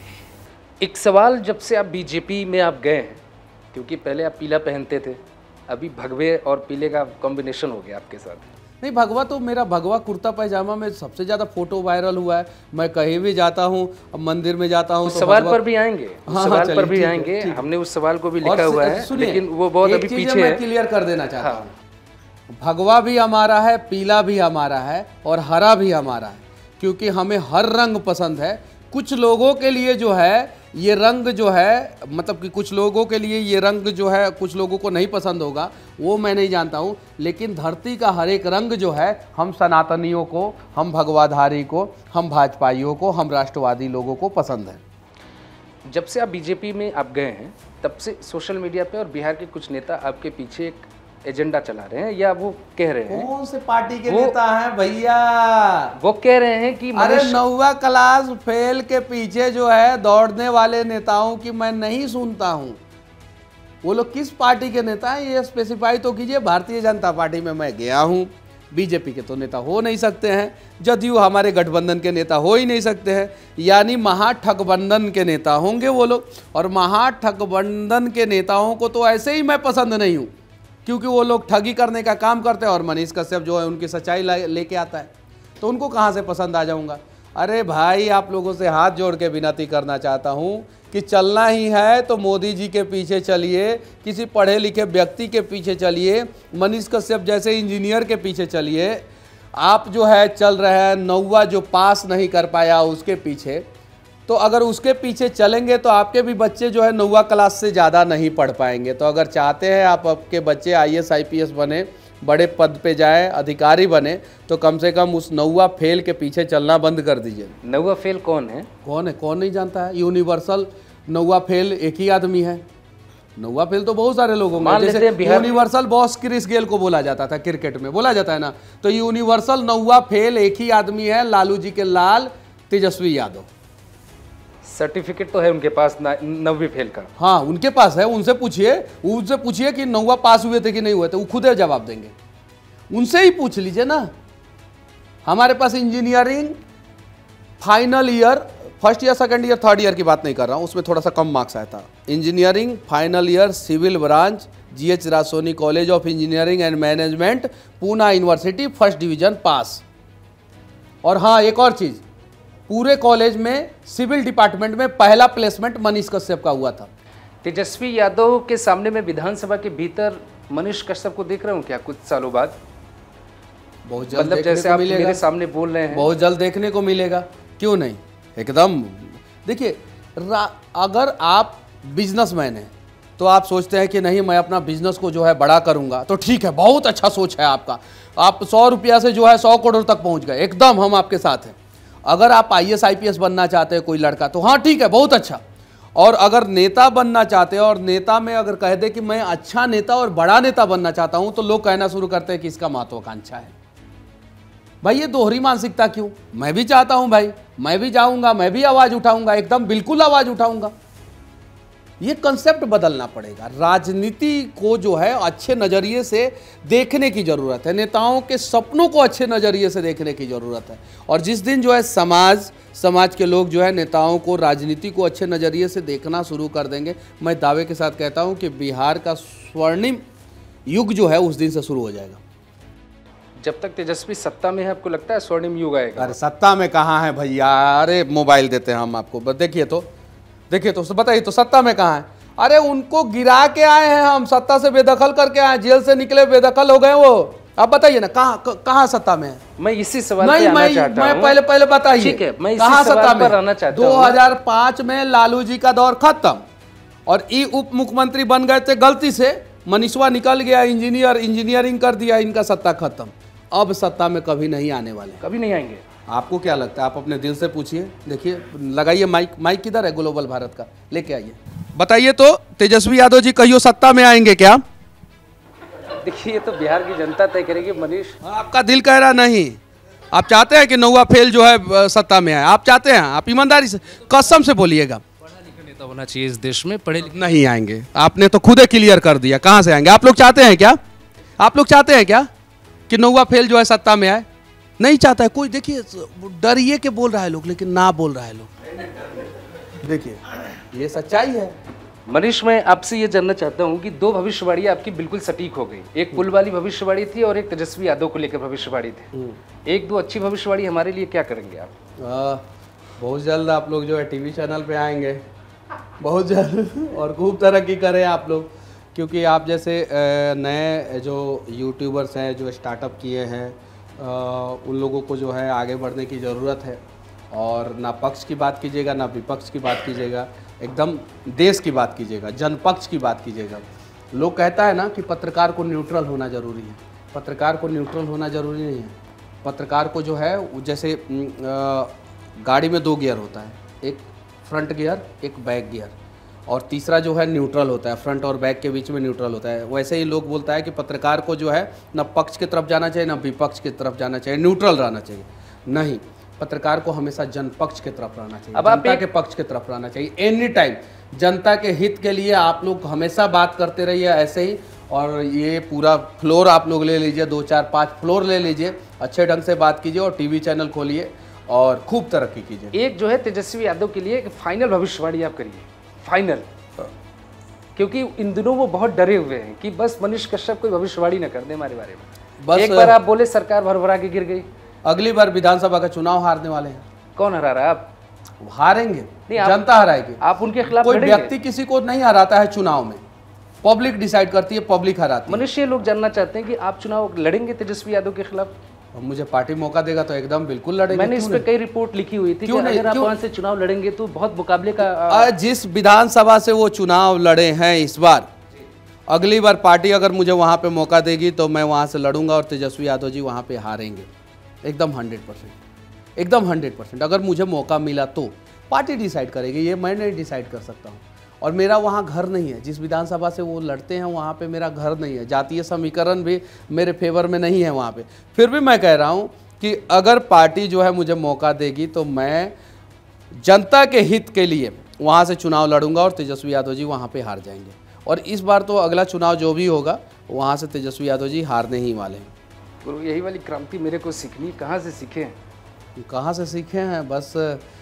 sir. एक सवाल, जब से आप बीजेपी में आप गए हैं, क्योंकि पहले आप पीला पहनते थे, अभी भगवे और पीले का कॉम्बिनेशन हो गया आपके साथ। नहीं, भगवा तो मेरा भगवा कुर्ता पैजामा में सबसे ज़्यादा फोटो वायरल हुआ है। मैं कहीं भी जाता हूँ, अब मंदिर में जाता हूँ, उस सवाल पर भी आएंगे, उस सवाल पर भी आएंगे। हमने उस सवाल को भी लिखा हुआ है, लेकिन वो बहुत अभी पीछे है। मैं क्लियर कर देना चाहता हूँ, भगवा भी हमारा है, पीला भी हमारा है और हरा भी हमारा है, क्योंकि हमें हर रंग पसंद है। कुछ लोगों के लिए जो है ये रंग जो है, मतलब कि कुछ लोगों के लिए ये रंग जो है कुछ लोगों को नहीं पसंद होगा, वो मैं नहीं जानता हूँ, लेकिन धरती का हर एक रंग जो है हम सनातनियों को, हम भगवाधारी को, हम भाजपाइयों को, हम राष्ट्रवादी लोगों को पसंद है। जब से आप बीजेपी में आप गए हैं, तब से सोशल मीडिया पे और बिहार के कुछ नेता आपके पीछे एक एजेंडा चला रहे हैं, या वो कह रहे हैं, कौन से पार्टी के नेता हैं भैया? वो कह रहे हैं कि अरे 9वीं क्लास फेल के पीछे जो है दौड़ने वाले नेताओं की मैं नहीं सुनता हूँ। वो लोग किस पार्टी के नेता हैं ये स्पेसिफाई तो कीजिए। भारतीय जनता पार्टी में मैं गया हूँ, बीजेपी के तो नेता हो नहीं सकते हैं, जदयू हमारे गठबंधन के नेता हो ही नहीं सकते हैं, यानी महाठगबंधन के नेता होंगे वो लोग। और महाठगबंधन के नेताओं को तो ऐसे ही मैं पसंद नहीं हूँ, क्योंकि वो लोग ठगी करने का काम करते हैं और मनीष कश्यप जो है उनकी सच्चाई लेके आता है, तो उनको कहाँ से पसंद आ जाऊँगा? अरे भाई, आप लोगों से हाथ जोड़ के विनती करना चाहता हूँ कि चलना ही है तो मोदी जी के पीछे चलिए, किसी पढ़े लिखे व्यक्ति के पीछे चलिए, मनीष कश्यप जैसे इंजीनियर के पीछे चलिए। आप जो है चल रहे हैं 9वां जो पास नहीं कर पाया उसके पीछे, तो अगर उसके पीछे चलेंगे तो आपके भी बच्चे जो है 9वां क्लास से ज़्यादा नहीं पढ़ पाएंगे। तो अगर चाहते हैं आप आपके बच्चे IAS IPS बने, बड़े पद पे जाए, अधिकारी बने, तो कम से कम उस 9वां फेल के पीछे चलना बंद कर दीजिए। 9वां फेल कौन है? कौन है? कौन नहीं जानता है? यूनिवर्सल 9वां फेल एक ही आदमी है। 9वां फेल तो बहुत सारे लोगों में, जैसे यूनिवर्सल बॉस क्रिस गेल को बोला जाता था, क्रिकेट में बोला जाता है ना, तो यूनिवर्सल 9वां फेल एक ही आदमी है, लालू जी के लाल तेजस्वी यादव। सर्टिफिकेट तो है उनके पास 9वीं फेल का। हाँ, उनके पास है, उनसे पूछिए कि 9वां पास हुए थे कि नहीं हुए थे, वो खुद जवाब देंगे। उनसे ही पूछ लीजिए ना। हमारे पास engineering final year, first year, second year, third year की बात नहीं कर रहा हूँ, उसमें थोड़ा सा कम मार्क्स आया था। Engineering final year civil branch GH Raisoni college of engineering and management, Poona university, first division pass. और हाँ, एक और चीज़, पूरे कॉलेज में सिविल डिपार्टमेंट में पहला प्लेसमेंट मनीष कश्यप का हुआ था। तेजस्वी यादव के सामने में विधानसभा के भीतर मनीष कश्यप को देख रहा हूँ क्या कुछ सालों बाद? बहुत जल्द मतलब जैसे आप मेरे सामने बोल रहे हैं, बहुत जल्द देखने को मिलेगा, क्यों नहीं? एकदम। देखिए, अगर आप बिजनेसमैन हैं तो आप सोचते हैं कि नहीं, मैं अपना बिजनेस को जो है बड़ा करूंगा, तो ठीक है, बहुत अच्छा सोच है आपका। आप 100 रुपया से जो है 100 करोड़ तक पहुंच गए, एकदम हम आपके साथ हैं। अगर आप IAS IPS बनना चाहते हैं कोई लड़का तो हाँ ठीक है, बहुत अच्छा। और अगर नेता बनना चाहते हैं और नेता में अगर कह दे कि मैं अच्छा नेता और बड़ा नेता बनना चाहता हूं, तो लोग कहना शुरू करते हैं कि इसका महत्वाकांक्षा है। भाई ये दोहरी मानसिकता क्यों? मैं भी चाहता हूं भाई, मैं भी जाऊंगा, मैं भी आवाज उठाऊंगा, एकदम बिल्कुल आवाज उठाऊंगा। ये कंसेप्ट बदलना पड़ेगा। राजनीति को जो है अच्छे नज़रिए से देखने की ज़रूरत है, नेताओं के सपनों को अच्छे नज़रिए से देखने की ज़रूरत है। और जिस दिन जो है समाज के लोग जो है नेताओं को, राजनीति को अच्छे नज़रिए से देखना शुरू कर देंगे, मैं दावे के साथ कहता हूं कि बिहार का स्वर्णिम युग जो है उस दिन से शुरू हो जाएगा। जब तक तेजस्वी सत्ता में है, आपको लगता है स्वर्णिम युग आएगा? अरे सत्ता में कहाँ है भैया, अरे मोबाइल देते हैं हम आपको, देखिए तो बताइए तो सत्ता में कहाँ है? अरे उनको गिरा के आए हैं हम, सत्ता से बेदखल करके आए, जेल से निकले बेदखल हो गए वो। आप बताइए ना कहाँ सत्ता में है? मैं इसी सवाल पे आना चाहता हूं। मैं पहले बताइए, ठीक है, मैं कहाँ इसी सवाल सत्ता पर में? आना चाहता हूं। 2005 में लालू जी का दौर खत्म और ई उप मुख्यमंत्री बन गए थे गलती से, मनीषवा निकल गया, इंजीनियरिंग कर दिया, इनका सत्ता खत्म। अब सत्ता में कभी नहीं आने वाले, कभी नहीं आएंगे। आपको क्या लगता है? आप अपने दिल से पूछिए, देखिए, लगाइए माइक किधर है ग्लोबल भारत का, लेके आइए, बताइए तो तेजस्वी यादव जी कहियो सत्ता में आएंगे क्या? देखिए, ये तो बिहार की जनता तय करेगी मनीष। आपका दिल कह रहा नहीं, आप चाहते हैं कि नौवा फेल जो है सत्ता में आए? आप चाहते हैं? आप ईमानदारी से कसम से बोलिएगा। पढ़ा लिखा नेता होना चाहिए इस देश में, पढ़े लिखे नहीं आएंगे। आपने तो खुद ही क्लियर कर दिया, कहाँ से आएंगे? आप लोग चाहते हैं क्या? आप लोग चाहते हैं क्या कि नौवा फेल जो है सत्ता में आए? नहीं चाहता है कोई। देखिए, डरिए के बोल रहा है लोग, लेकिन ना बोल रहा है लोग। देखिए, ये सच्चाई है। मनीष, मैं आपसे ये जानना चाहता हूँ कि दो भविष्यवाणी आपकी बिल्कुल सटीक हो गई। एक पुल वाली भविष्यवाणी थी और एक तेजस्वी यादव को लेकर भविष्यवाणी थी। एक दो अच्छी भविष्यवाणी हमारे लिए क्या करेंगे आप? बहुत जल्द आप लोग जो है टीवी चैनल पे आएंगे, बहुत जल्द, और खूब तरक्की करें आप लोग, क्योंकि आप जैसे नए जो यूट्यूबर्स हैं जो स्टार्टअप किए हैं, उन लोगों को जो है आगे बढ़ने की ज़रूरत है। और ना पक्ष की बात कीजिएगा ना विपक्ष की बात कीजिएगा, एकदम देश की बात कीजिएगा, जनपक्ष की बात कीजिएगा। लोग कहता है ना कि पत्रकार को न्यूट्रल होना ज़रूरी है। पत्रकार को न्यूट्रल होना ज़रूरी नहीं है। पत्रकार को जो है, जैसे गाड़ी में 2 गियर होता है, एक फ्रंट गियर, एक बैक गियर, और तीसरा जो है न्यूट्रल होता है, फ्रंट और बैक के बीच में न्यूट्रल होता है। वैसे ही लोग बोलता है कि पत्रकार को जो है ना पक्ष की तरफ जाना चाहिए ना विपक्ष की तरफ जाना चाहिए, न्यूट्रल रहना चाहिए। नहीं, पत्रकार को हमेशा जनपक्ष की तरफ रहना चाहिए, जनता के पक्ष की तरफ रहना चाहिए। एनी टाइम जनता के हित के लिए आप लोग हमेशा बात करते रहिए ऐसे ही। और ये पूरा फ्लोर आप लोग ले लीजिए, 2 4 5 फ्लोर ले लीजिए, अच्छे ढंग से बात कीजिए और टीवी चैनल खोलिए और खूब तरक्की कीजिए। एक जो है तेजस्वी यादव के लिए एक फाइनल भविष्यवाणी आप करिए, फाइनल, क्योंकि इन दिनों वो बहुत डरे हुए हैं कि बस मनीष कश्यप कोई भविष्यवाणी न कर दे हमारे बारे में। बस एक बार आप बोले सरकार भरभरा के गिर गई, अगली बार विधानसभा का चुनाव हारने वाले हैं। कौन हरा रहा है? आप हारेंगे, जनता हराएगी। आप उनके खिलाफ कोई व्यक्ति किसी को नहीं हराता है चुनाव में, पब्लिक डिसाइड करती है, पब्लिक हराती है। मनुष्य लोग जानना चाहते हैं कि आप चुनाव लड़ेंगे तेजस्वी यादव के खिलाफ? मुझे पार्टी मौका देगा तो एकदम बिल्कुल लड़ेंगे। मैंने इस पे कई रिपोर्ट लिखी हुई थी कि अगर आप वहां से चुनाव लड़ेंगे तो बहुत मुकाबले का। जिस विधानसभा से वो चुनाव लड़े हैं इस बार, अगली बार पार्टी अगर मुझे वहां पे मौका देगी तो मैं वहां से लड़ूंगा और तेजस्वी यादव जी वहां पे हारेंगे, एकदम 100%, एकदम 100%। अगर मुझे मौका मिला तो पार्टी डिसाइड करेगी, ये मैं नहीं डिसाइड कर सकता हूँ। और मेरा वहाँ घर नहीं है, जिस विधानसभा से वो लड़ते हैं वहाँ पे मेरा घर नहीं है, जातीय समीकरण भी मेरे फेवर में नहीं है वहाँ पे। फिर भी मैं कह रहा हूँ कि अगर पार्टी जो है मुझे मौका देगी तो मैं जनता के हित के लिए वहाँ से चुनाव लड़ूंगा और तेजस्वी यादव जी वहाँ पे हार जाएंगे। और इस बार तो अगला चुनाव जो भी होगा वहाँ से तेजस्वी यादव जी हारने ही वाले हैं। गुरु, यही वाली क्रांति मेरे को सीखनी, कहाँ से सीखे? कहाँ से सीखे हैं? बस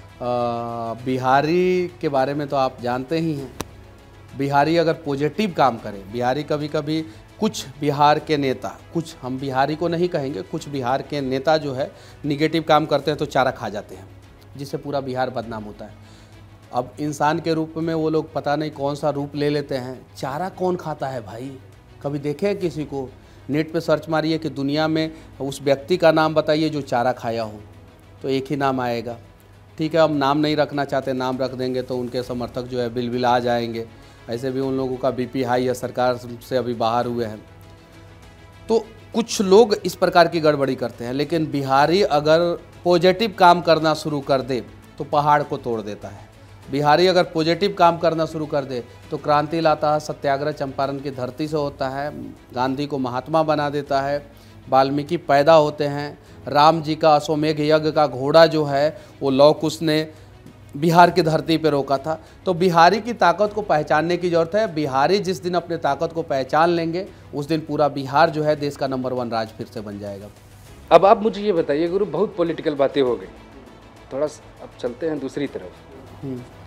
बिहारी के बारे में तो आप जानते ही हैं। बिहारी अगर पॉजिटिव काम करे, बिहारी कभी कभी कुछ बिहार के नेता, कुछ हम बिहारी को नहीं कहेंगे, कुछ बिहार के नेता जो है निगेटिव काम करते हैं तो चारा खा जाते हैं, जिससे पूरा बिहार बदनाम होता है। अब इंसान के रूप में वो लोग पता नहीं कौन सा रूप ले लेते हैं। चारा कौन खाता है भाई? कभी देखे हैं किसी को? नेट पे सर्च मारिए कि दुनिया में उस व्यक्ति का नाम बताइए जो चारा खाया हो, तो एक ही नाम आएगा। ठीक है, हम नाम नहीं रखना चाहते, नाम रख देंगे तो उनके समर्थक जो है बिलबिला जाएंगे। ऐसे भी उन लोगों का बीपी हाई है, सरकार से अभी बाहर हुए हैं। तो कुछ लोग इस प्रकार की गड़बड़ी करते हैं, लेकिन बिहारी अगर पॉजिटिव काम करना शुरू कर दे तो पहाड़ को तोड़ देता है। बिहारी अगर पॉजिटिव काम करना शुरू कर दे तो क्रांति लाता है। सत्याग्रह चंपारण की धरती से होता है, गांधी को महात्मा बना देता है, वाल्मीकि पैदा होते हैं, राम जी का अश्वमेघ यज्ञ का घोड़ा जो है वो लौह कुश ने बिहार की धरती पर रोका था। तो बिहारी की ताकत को पहचानने की ज़रूरत है। बिहारी जिस दिन अपने ताकत को पहचान लेंगे उस दिन पूरा बिहार जो है देश का नंबर 1 राज्य फिर से बन जाएगा। अब आप मुझे ये बताइए गुरु, बहुत पॉलिटिकल बातें हो गई, थोड़ा अब चलते हैं दूसरी तरफ।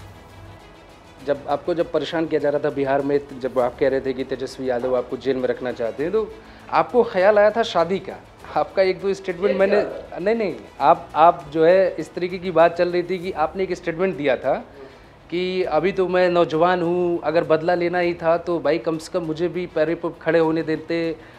जब परेशान किया जा रहा था बिहार में, जब आप कह रहे थे कि तेजस्वी यादव आपको जेल में रखना चाहते हैं, तो आपको ख्याल आया था शादी का? आपका एक दो स्टेटमेंट मैंने नहीं आप जो है इस तरीके की बात चल रही थी कि आपने एक स्टेटमेंट दिया था कि अभी तो मैं नौजवान हूँ, अगर बदला लेना ही था तो भाई कम से कम मुझे भी पैरों पर खड़े होने देते।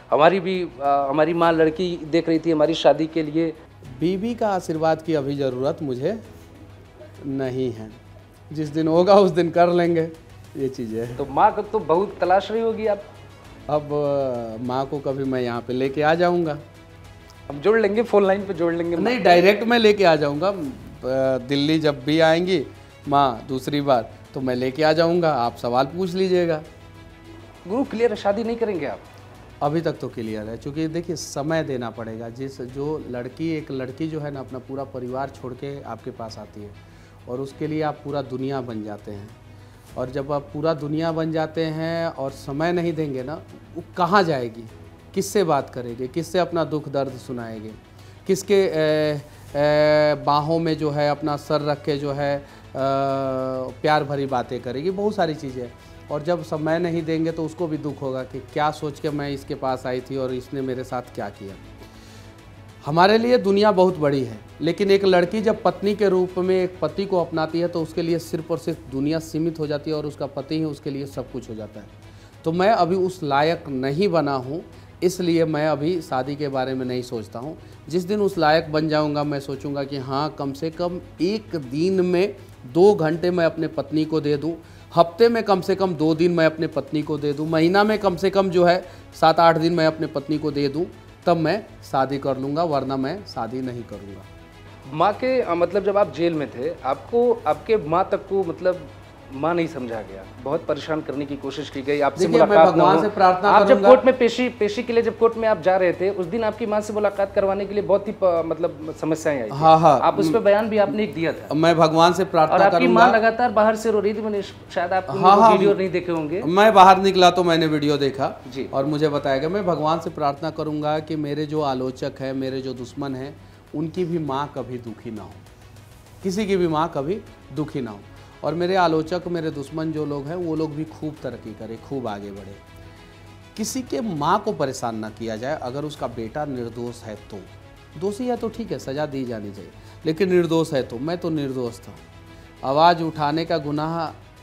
हमारी माँ लड़की देख रही थी हमारी शादी के लिए। बीवी का आशीर्वाद की अभी ज़रूरत मुझे नहीं है, जिस दिन होगा उस दिन कर लेंगे, ये चीज़ें हैं। तो माँ को तो बहुत तलाश रही होगी आप। अब माँ को कभी मैं यहाँ पे लेके आ जाऊँगा, हम जोड़ लेंगे, फोन लाइन पे जोड़ लेंगे। नहीं, डायरेक्ट मैं लेके आ जाऊँगा। दिल्ली जब भी आएंगी माँ दूसरी बार तो मैं लेके आ जाऊँगा, आप सवाल पूछ लीजिएगा। गुरु क्लियर है, शादी नहीं करेंगे आप? अभी तक तो क्लियर है, क्योंकि देखिए समय देना पड़ेगा। जो एक लड़की जो है ना अपना पूरा परिवार छोड़ के आपके पास आती है और उसके लिए आप पूरा दुनिया बन जाते हैं, और जब आप पूरा दुनिया बन जाते हैं और समय नहीं देंगे ना, वो कहाँ जाएगी, किससे बात करेगी, किससे अपना दुख दर्द सुनाएगी, किसके बाहों में जो है अपना सर रख के जो है प्यार भरी बातें करेगी, बहुत सारी चीज़ें। और जब समय नहीं देंगे तो उसको भी दुख होगा कि क्या सोच के मैं इसके पास आई थी और इसने मेरे साथ क्या किया। हमारे लिए दुनिया बहुत बड़ी है, लेकिन एक लड़की जब पत्नी के रूप में एक पति को अपनाती है तो उसके लिए सिर्फ और सिर्फ दुनिया सीमित हो जाती है और उसका पति ही उसके लिए सब कुछ हो जाता है। तो मैं अभी उस लायक नहीं बना हूँ, इसलिए मैं अभी शादी के बारे में नहीं सोचता हूँ। जिस दिन उस लायक बन जाऊँगा मैं सोचूंगा कि हाँ, कम से कम एक दिन में 2 घंटे मैं अपने पत्नी को दे दूँ, हफ्ते में कम से कम 2 दिन मैं अपने पत्नी को दे दूँ, महीना में कम से कम जो है 7-8 दिन मैं अपने पत्नी को दे दूँ, तब मैं शादी कर लूँगा, वरना मैं शादी नहीं करूँगा। माँ के मतलब जब आप जेल में थे, आपको आपके माँ तक को मतलब माँ नहीं समझा गया, बहुत परेशान करने की कोशिश की गई, आपसे मुलाकात ना हो। से प्रार्थना आप जब कोर्ट में पेशी के लिए जब कोर्ट में आप जा रहे थे, उस दिन आपकी माँ से मुलाकात करवाने के लिए बहुत ही मतलब समस्याएं आई थी। हाँ, आप उस पर बयान भी आपने एक दिया था। मैं भगवान से प्रार्थना करूंगा। और आपकी माँ करूंगा। लगातार बाहर से रो रही थी, मैंने शायद आप वीडियो नहीं देखे होंगे। मैं बाहर निकला तो मैंने वीडियो देखा जी, और मुझे बताया गया। मैं भगवान से प्रार्थना करूंगा कि मेरे जो आलोचक है, मेरे जो दुश्मन हैं, उनकी भी माँ कभी दुखी ना हो, किसी की भी माँ कभी दुखी ना हो, और मेरे आलोचक, मेरे दुश्मन जो लोग हैं वो लोग भी खूब तरक्की करें, खूब आगे बढ़े। किसी के माँ को परेशान ना किया जाए। अगर उसका बेटा निर्दोष है तो, दोषी है तो ठीक है, सज़ा दी जानी चाहिए, लेकिन निर्दोष है तो, मैं तो निर्दोष था। आवाज़ उठाने का गुनाह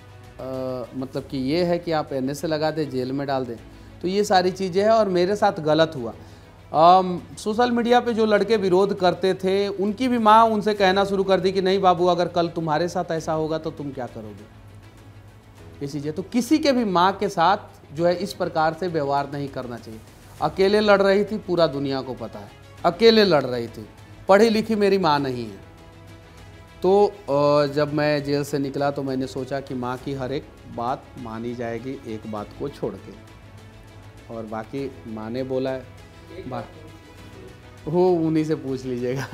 मतलब कि ये है कि आप एनए से लगा दें, जेल में डाल दें, तो ये सारी चीज़ें हैं और मेरे साथ गलत हुआ। सोशल मीडिया पे जो लड़के विरोध करते थे, उनकी भी माँ उनसे कहना शुरू कर दी कि नहीं बाबू, अगर कल तुम्हारे साथ ऐसा होगा तो तुम क्या करोगे, ये चीज़ें। तो किसी के भी माँ के साथ जो है इस प्रकार से व्यवहार नहीं करना चाहिए। अकेले लड़ रही थी, पूरा दुनिया को पता है, अकेले लड़ रही थी, पढ़ी लिखी मेरी माँ नहीं है। तो जब मैं जेल से निकला तो मैंने सोचा कि माँ की हर एक बात मानी जाएगी, एक बात को छोड़ के, और बाकी माँ ने बोला है वो उन्हीं से पूछ लीजिएगा।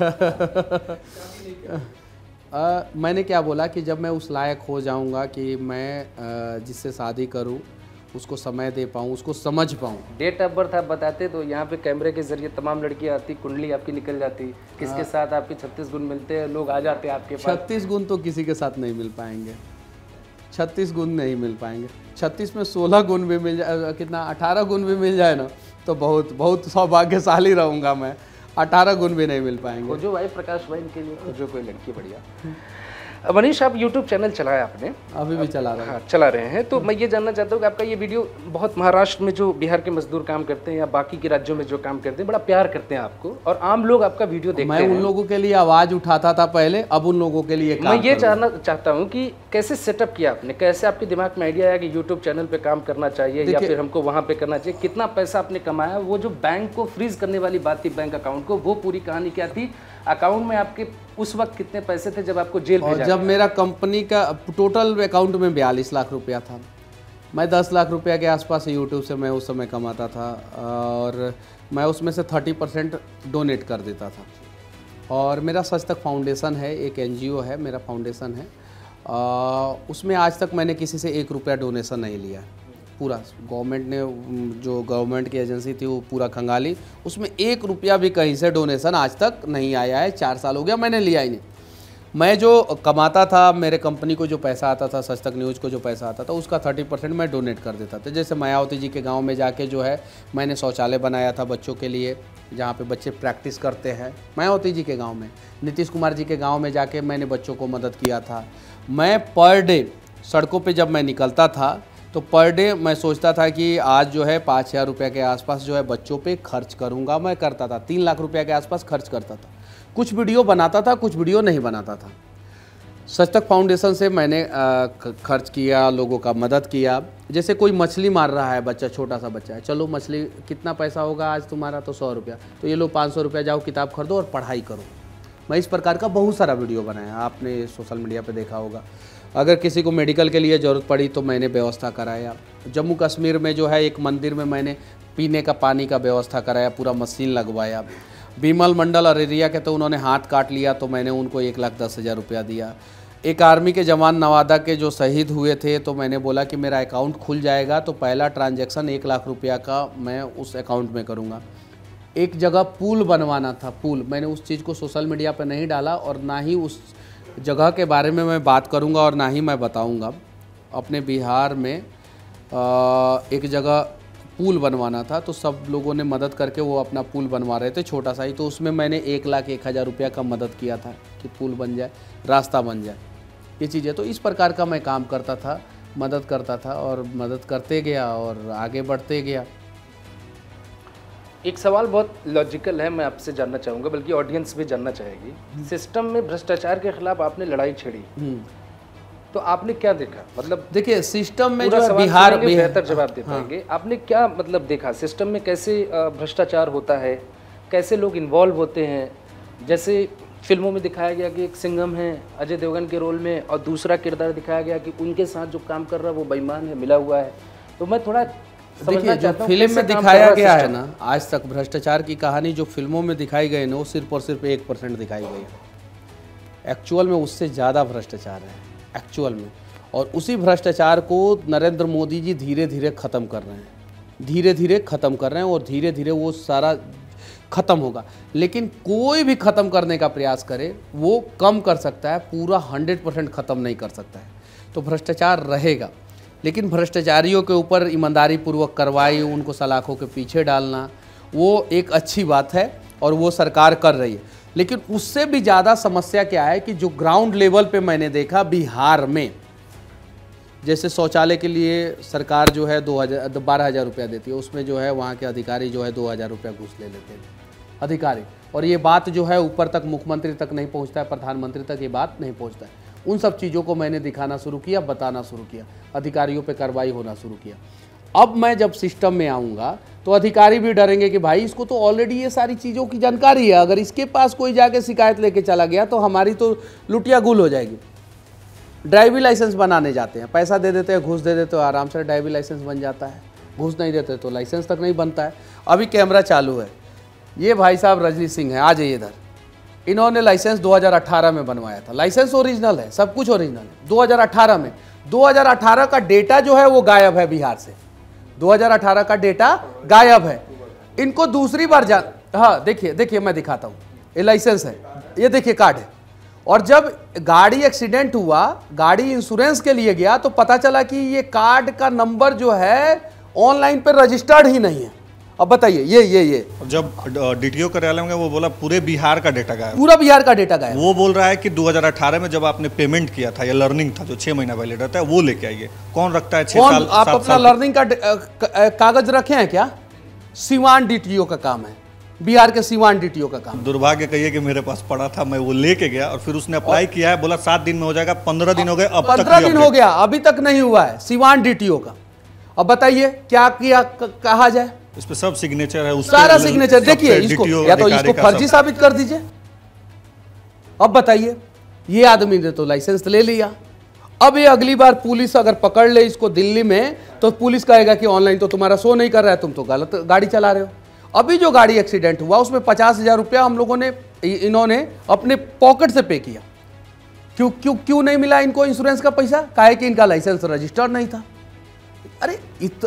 मैंने क्या बोला कि जब मैं उस लायक हो जाऊंगा कि मैं जिससे शादी करूं, उसको समय दे पाऊं, उसको समझ पाऊं। डेट ऑफ बर्थ आप बताते तो यहाँ पे कैमरे के जरिए तमाम लड़कियां आती, कुंडली आपकी निकल जाती, किसके साथ आपके 36 गुण मिलते हैं, लोग आ जाते हैं आपके पास। 36 गुण तो किसी के साथ नहीं मिल पाएंगे, 36 गुण नहीं मिल पाएंगे। 36 में 16 गुण भी मिल जाए, कितना 18 गुण भी मिल जाए ना, तो बहुत बहुत सौभाग्यशाली रहूँगा मैं। 18 गुण भी नहीं मिल पाएंगे। खोजो भाई, प्रकाश भाई, इनके लिए खोजो कोई लड़की बढ़िया। मनीष, आप YouTube चैनल चलाया आपने? अभी भी चला रहे हैं। हाँ, चला रहे हैं। तो मैं ये जानना चाहता हूँ कि आपका ये वीडियो बहुत महाराष्ट्र में जो बिहार के मजदूर काम करते हैं या बाकी के राज्यों में जो काम करते हैं, बड़ा प्यार करते हैं आपको, और आम लोग आपका वीडियो देखते हैं। मैं उन लोगों के लिए आवाज़ उठाता था पहले, अब उन लोगों के लिए मैं ये जानना चाहता हूँ कि कैसे सेटअप किया आपने, कैसे आपके दिमाग में आइडिया आया कि यूट्यूब चैनल पे काम करना चाहिए या फिर हमको वहाँ पे करना चाहिए, कितना पैसा आपने कमाया, वो जो बैंक को फ्रीज करने वाली बात थी, बैंक अकाउंट को, वो पूरी कहानी क्या थी, अकाउंट में आपके उस वक्त कितने पैसे थे जब आपको जेल भेजा और जब मेरा कंपनी का टोटल अकाउंट में 42 लाख रुपया था, मैं 10 लाख रुपया के आसपास यूट्यूब से मैं उस समय कमाता था और मैं उसमें से 30% डोनेट कर देता था। और मेरा सच तक फाउंडेशन है, एक NGO है, मेरा फाउंडेशन है, उसमें आज तक मैंने किसी से 1 रुपया डोनेशन नहीं लिया। पूरा गवर्नमेंट ने, जो गवर्नमेंट की एजेंसी थी वो पूरा खंगाली, उसमें 1 रुपया भी कहीं से डोनेशन आज तक नहीं आया है। 4 साल हो गया मैंने लिया ही नहीं। मैं जो कमाता था, मेरे कंपनी को जो पैसा आता था, सच तक न्यूज़ को जो पैसा आता था, उसका 30% मैं डोनेट कर देता था। जैसे मायावती जी के गांव में जाके जो है मैंने शौचालय बनाया था बच्चों के लिए, जहाँ पे बच्चे प्रैक्टिस करते हैं, मायावती जी के गांव में। नीतीश कुमार जी के गांव में जाके मैंने बच्चों को मदद किया था। मैं पर डे सड़कों पे जब मैं निकलता था तो पर डे मैं सोचता था कि आज जो है 5,000 रुपये के आसपास जो है बच्चों पे खर्च करूँगा। मैं करता था 3 लाख रुपये के आसपास खर्च करता था। कुछ वीडियो बनाता था, कुछ वीडियो नहीं बनाता था। सच तक फाउंडेशन से मैंने खर्च किया, लोगों का मदद किया। जैसे कोई मछली मार रहा है बच्चा, छोटा सा बच्चा है, चलो मछली कितना पैसा होगा आज तुम्हारा, तो 100 रुपया, तो ये लो 500 रुपया, जाओ किताब खरीदो और पढ़ाई करो। मैं इस प्रकार का बहुत सारा वीडियो बनाया, आपने सोशल मीडिया पे देखा होगा। अगर किसी को मेडिकल के लिए ज़रूरत पड़ी तो मैंने व्यवस्था कराया। जम्मू कश्मीर में जो है एक मंदिर में मैंने पीने का पानी का व्यवस्था कराया, पूरा मशीन लगवाया। बीमल मंडल अरेरिया के तो उन्होंने हाथ काट लिया तो मैंने उनको 1,10,000 रुपया दिया। एक आर्मी के जवान नवादा के जो शहीद हुए थे तो मैंने बोला कि मेरा अकाउंट खुल जाएगा तो पहला ट्रांजैक्शन 1 लाख रुपया का मैं उस अकाउंट में करूँगा। एक जगह पुल बनवाना था, पुल, मैंने उस चीज़ को सोशल मीडिया पर नहीं डाला और ना ही उस जगह के बारे में मैं बात करूंगा और ना ही मैं बताऊंगा। अपने बिहार में एक जगह पुल बनवाना था तो सब लोगों ने मदद करके वो अपना पुल बनवा रहे थे, छोटा सा ही, तो उसमें मैंने 1,01,000 रुपया का मदद किया था कि पुल बन जाए, रास्ता बन जाए, ये चीज़ें। तो इस प्रकार का मैं काम करता था, मदद करता था और मदद करते गया और आगे बढ़ते गया। एक सवाल बहुत लॉजिकल है, मैं आपसे जानना चाहूँगा, बल्कि ऑडियंस भी जानना चाहेगी। सिस्टम में भ्रष्टाचार के खिलाफ आपने लड़ाई छेड़ी, तो आपने क्या देखा? मतलब देखिए सिस्टम में जो है बिहार में बेहतर जवाब दे पाएंगे। आपने क्या मतलब देखा सिस्टम में, कैसे भ्रष्टाचार होता है, कैसे लोग इन्वॉल्व होते हैं? जैसे फिल्मों में दिखाया गया कि एक सिंघम है अजय देवगन के रोल में और दूसरा किरदार दिखाया गया कि उनके साथ जो काम कर रहा है वो बेईमान है, मिला हुआ है। तो मैं थोड़ा देखिए जो फिल्म में दिखाया गया है ना, आज तक भ्रष्टाचार की कहानी जो फिल्मों में दिखाई गई ना, वो सिर्फ और सिर्फ 1% दिखाई गई है। एक्चुअल में उससे ज़्यादा भ्रष्टाचार है एक्चुअल में, और उसी भ्रष्टाचार को नरेंद्र मोदी जी धीरे धीरे ख़त्म कर रहे हैं, धीरे धीरे ख़त्म कर रहे हैं और धीरे धीरे वो सारा ख़त्म होगा। लेकिन कोई भी ख़त्म करने का प्रयास करे वो कम कर सकता है, पूरा 100% ख़त्म नहीं कर सकता है। तो भ्रष्टाचार रहेगा, लेकिन भ्रष्टाचारियों के ऊपर ईमानदारी पूर्वक कार्रवाई, उनको सलाखों के पीछे डालना, वो एक अच्छी बात है और वो सरकार कर रही है। लेकिन उससे भी ज़्यादा समस्या क्या है कि जो ग्राउंड लेवल पे मैंने देखा बिहार में, जैसे शौचालय के लिए सरकार जो है 12,000 रुपया देती है, उसमें जो है वहाँ के अधिकारी जो है 2,000 रुपया घूस ले लेते हैं अधिकारी, और ये बात जो है ऊपर तक मुख्यमंत्री तक नहीं पहुँचता है, प्रधानमंत्री तक ये बात नहीं पहुँचता है। उन सब चीज़ों को मैंने दिखाना शुरू किया, बताना शुरू किया, अधिकारियों पे कार्रवाई होना शुरू किया। अब मैं जब सिस्टम में आऊँगा तो अधिकारी भी डरेंगे कि भाई इसको तो ऑलरेडी ये सारी चीज़ों की जानकारी है, अगर इसके पास कोई जाके शिकायत लेके चला गया तो हमारी तो लुटिया गुल हो जाएगी। ड्राइविंग लाइसेंस बनाने जाते हैं, पैसा दे देते हैं, घूस दे देते हो, आराम से ड्राइविंग लाइसेंस बन जाता है। घूस नहीं देते तो लाइसेंस तक नहीं बनता है। अभी कैमरा चालू है, ये भाई साहब रजनी सिंह है, आ जाइए इधर। इन्होंने लाइसेंस 2018 में बनवाया था, लाइसेंस ओरिजिनल है, सब कुछ ओरिजिनल है। 2018 में 2018 का डेटा जो है वो गायब है बिहार से, 2018 का डेटा गायब है। इनको दूसरी बार हाँ देखिए देखिए मैं दिखाता हूँ, ये लाइसेंस है, ये देखिए कार्ड है। और जब गाड़ी एक्सीडेंट हुआ, गाड़ी इंश्योरेंस के लिए गया तो पता चला कि ये कार्ड का नंबर जो है ऑनलाइन पे रजिस्टर्ड ही नहीं है। अब बताइए ये जब डीटीओ कार्यालय में वो बोला पूरे बिहार का डेटा गायब, पूरा बिहार का डेटा गायब। वो बोल रहा है कि 2018 में जब आपने पेमेंट किया था या लर्निंग था जो 6 महीना पहले रहता है वो लेके आइए। कौन रखता है 6 साल? आप अपना लर्निंग का कागज रखे हैं क्या? सिवान डीटीओ का काम है, बिहार के सिवान डीटीओ का काम। दुर्भाग्य कहिए कि मेरे पास पड़ा था, मैं वो लेके गया और फिर उसने अप्लाई किया है, बोला 7 दिन में हो जाएगा, 15 दिन हो गए, अब 15 दिन हो गया, अभी तक नहीं हुआ है सिवान डीटीओ का। अब बताइए क्या किया कहा जाए? इस पे सब सिग्नेचर है, सारा सिग्नेचर देखिए, इसको या तो इसको फर्जी साबित कर दीजिए, अब बताइए, ये आदमी ने तो लाइसेंस ले लिया, अब ये अगली बार पुलिस अगर पकड़ ले इसको दिल्ली में तो पुलिस कहेगा कि ऑनलाइन तो तुम्हारा शो नहीं कर रहा है, तुम तो गलत गाड़ी चला रहे हो। अभी जो गाड़ी एक्सीडेंट हुआ उसमें 50,000 रुपया हम लोगों ने, इन्होंने अपने पॉकेट से पे किया। क्यों नहीं मिला इनको इंश्योरेंस का पैसा? काहे कि इनका लाइसेंस रजिस्टर्ड नहीं था। अरे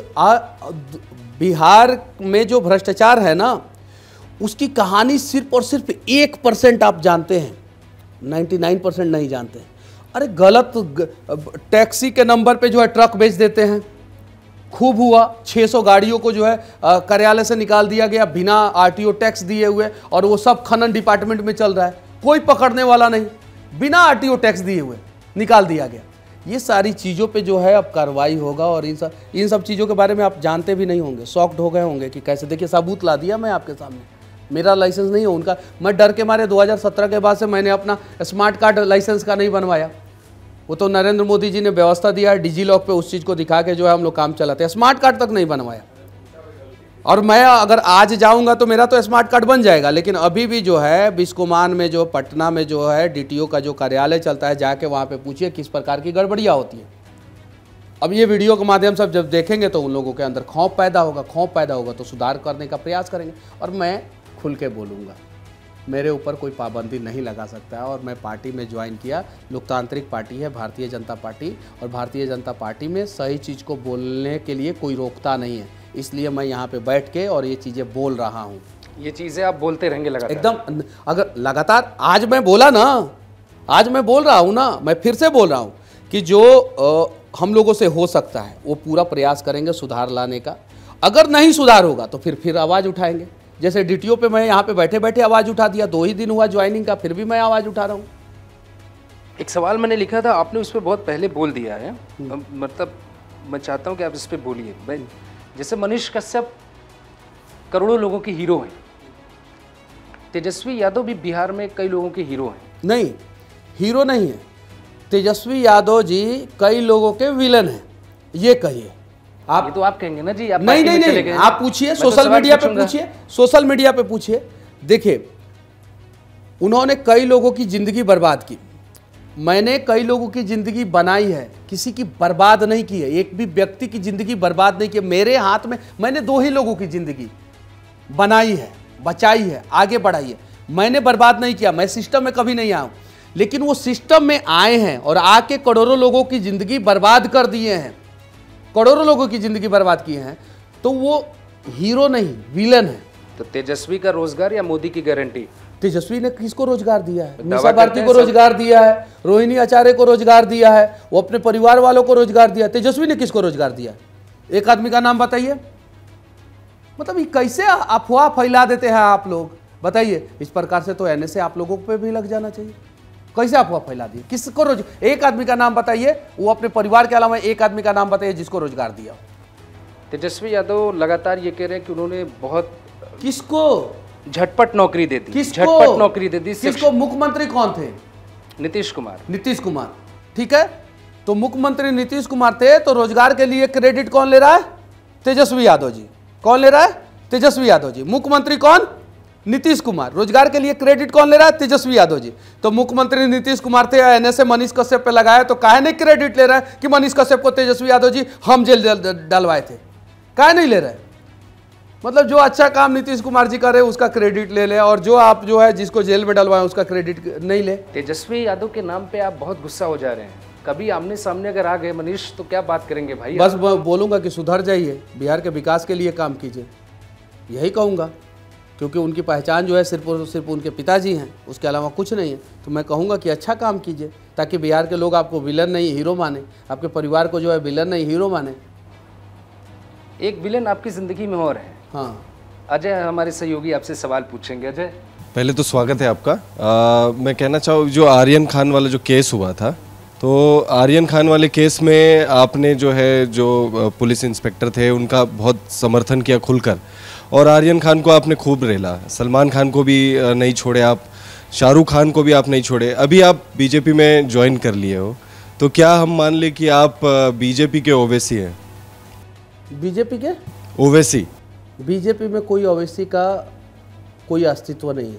बिहार में जो भ्रष्टाचार है ना, उसकी कहानी सिर्फ और सिर्फ 1% आप जानते हैं, 99% नहीं जानते हैं। अरे गलत टैक्सी के नंबर पे जो है ट्रक बेच देते हैं, खूब हुआ। 600 गाड़ियों को जो है कार्यालय से निकाल दिया गया बिना आरटीओ टैक्स दिए हुए, और वो सब खनन डिपार्टमेंट में चल रहा है, कोई पकड़ने वाला नहीं, बिना आरटीओ टैक्स दिए हुए निकाल दिया गया। ये सारी चीज़ों पे जो है अब कार्रवाई होगा, और इन सब चीज़ों के बारे में आप जानते भी नहीं होंगे, शॉक्ड हो गए होंगे कि कैसे। देखिए सबूत ला दिया मैं आपके सामने, मेरा लाइसेंस नहीं है उनका। मैं डर के मारे 2017 के बाद से मैंने अपना स्मार्ट कार्ड लाइसेंस का नहीं बनवाया। वो तो नरेंद्र मोदी जी ने व्यवस्था दिया है, डिजी लॉक पे उस चीज़ को दिखा के जो है हम लोग काम चलाते हैं। स्मार्ट कार्ड तक नहीं बनवाया, और मैं अगर आज जाऊंगा तो मेरा तो स्मार्ट कार्ड बन जाएगा। लेकिन अभी भी जो है बिस्कोमान में, जो पटना में जो है डीटीओ का जो कार्यालय चलता है, जाके वहाँ पे पूछिए किस प्रकार की गड़बड़ियाँ होती है। अब ये वीडियो के माध्यम से जब देखेंगे तो उन लोगों के अंदर खौफ पैदा होगा तो सुधार करने का प्रयास करेंगे। और मैं खुल के बोलूँगा, मेरे ऊपर कोई पाबंदी नहीं लगा सकता है। और मैं पार्टी में ज्वाइन किया, लोकतांत्रिक पार्टी है भारतीय जनता पार्टी, और भारतीय जनता पार्टी में सही चीज़ को बोलने के लिए कोई रोकता नहीं है। इसलिए मैं यहाँ पे बैठ के और ये चीज़ें बोल रहा हूँ। ये चीज़ें आप बोलते रहेंगे लगातार? एकदम, अगर लगातार, आज मैं बोला ना, आज मैं बोल रहा हूँ ना, मैं फिर से बोल रहा हूँ कि जो हम लोगों से हो सकता है वो पूरा प्रयास करेंगे सुधार लाने का। अगर नहीं सुधार होगा तो फिर आवाज़ उठाएंगे। जैसे डीटीओ पे मैं यहाँ पे बैठे बैठे आवाज़ उठा दिया, 2 ही दिन हुआ ज्वाइनिंग का, फिर भी मैं आवाज़ उठा रहा हूँ। एक सवाल मैंने लिखा था, आपने उस पर बहुत पहले बोल दिया है, मतलब मैं चाहता हूँ कि आप इस पर बोलिए। भाई जैसे मनीष कश्यप करोड़ों लोगों के हीरो हैं, तेजस्वी यादव भी बिहार में कई लोगों के हीरो हैं। नहीं, हीरो नहीं है तेजस्वी यादव जी, कई लोगों के विलन हैं, ये कहिए आप। ये तो आप कहेंगे ना जी, आप नहीं, आप पूछिए, सोशल मीडिया पे पूछिए, सोशल मीडिया पे पूछिए। देखिए, उन्होंने कई लोगों की जिंदगी बर्बाद की, मैंने कई लोगों की जिंदगी बनाई है, किसी की बर्बाद नहीं की है, एक भी व्यक्ति की जिंदगी बर्बाद नहीं की है। मेरे हाथ में मैंने 2 ही लोगों की जिंदगी बनाई है, बचाई है, आगे बढ़ाई है। मैंने बर्बाद नहीं किया, मैं सिस्टम में कभी नहीं आया हूं, लेकिन वो सिस्टम में आए हैं और आके करोड़ों लोगों की जिंदगी बर्बाद कर दिए हैं, करोड़ों लोगों की जिंदगी बर्बाद किए हैं, तो वो हीरो नहीं विलन है। तो तेजस्वी का रोजगार या मोदी की गारंटी? तेजस्वी ने किसको रोजगार दिया है? मीसा भारती को रोजगार दिया है, रोहिणी आचार्य को रोजगार दिया है, वो अपने परिवार वालों को रोजगार दिया। तेजस्वी ने किसको रोजगार दिया? एक आदमी का नाम बताइए। मतलब ये कैसे अफवाह फैला देते हैं आप लोग, बताइए। इस प्रकार से तो एनएसए आप लोगों पे भी लग जाना चाहिए। कैसे अफवाह फैला दी? किसको रोजगार? एक आदमी का नाम बताइए, वो अपने परिवार के अलावा एक आदमी का नाम बताइए जिसको रोजगार दिया। तेजस्वी यादव लगातार ये कह रहे हैं कि उन्होंने बहुत, किसको झटपट नौकरी दे दी, किसको झटपट नौकरी दे दी। किसको? मुख्यमंत्री कौन थे? नीतीश कुमार। नीतीश कुमार, ठीक है। तो मुख्यमंत्री नीतीश कुमार थे, तो रोजगार के लिए क्रेडिट कौन ले रहा है? तेजस्वी यादव जी। कौन ले रहा है? तेजस्वी यादव जी। मुख्यमंत्री कौन? नीतीश कुमार। रोजगार के लिए क्रेडिट कौन ले रहा है? तेजस्वी यादव जी। तो मुख्यमंत्री नीतीश कुमार थे, एनएसए मनीष कश्यप पे लगाया, तो काहे नहीं क्रेडिट ले रहा है कि मनीष कश्यप को तेजस्वी यादव जी हम जेल डलवाए थे? काहे नहीं ले रहे? मतलब जो अच्छा काम नीतीश कुमार जी करे उसका क्रेडिट ले ले, और जो आप जो है जिसको जेल में डलवाए उसका क्रेडिट नहीं ले। तेजस्वी यादव के नाम पे आप बहुत गुस्सा हो जा रहे हैं। कभी आमने सामने अगर आ गए मनीष तो क्या बात करेंगे भाई? बस बोलूंगा कि सुधर जाइए, बिहार के विकास के लिए काम कीजिए, यही कहूँगा। क्योंकि उनकी पहचान जो है सिर्फ और सिर्फ उनके पिताजी हैं, उसके अलावा कुछ नहीं है। तो मैं कहूँगा कि अच्छा काम कीजिए, ताकि बिहार के लोग आपको विलन नहीं हीरो माने, आपके परिवार को जो है विलन नहीं हीरो माने। एक विलन आपकी ज़िंदगी में और है। हाँ, अजय हमारे सहयोगी आपसे सवाल पूछेंगे। अजय, पहले तो स्वागत है आपका। मैं कहना चाहूँ, जो आर्यन खान वाला जो केस हुआ था, तो आर्यन खान वाले केस में आपने जो है, जो पुलिस इंस्पेक्टर थे उनका बहुत समर्थन किया खुलकर, और आर्यन खान को आपने खूब रेला, सलमान खान को भी नहीं छोड़े आप, शाहरुख खान को भी आप नहीं छोड़े। अभी आप बीजेपी में ज्वाइन कर लिए हो, तो क्या हम मान ले कि आप बीजेपी के ओवैसी हैं? बीजेपी के ओवैसी? बीजेपी में कोई ओवैसी का कोई अस्तित्व नहीं है।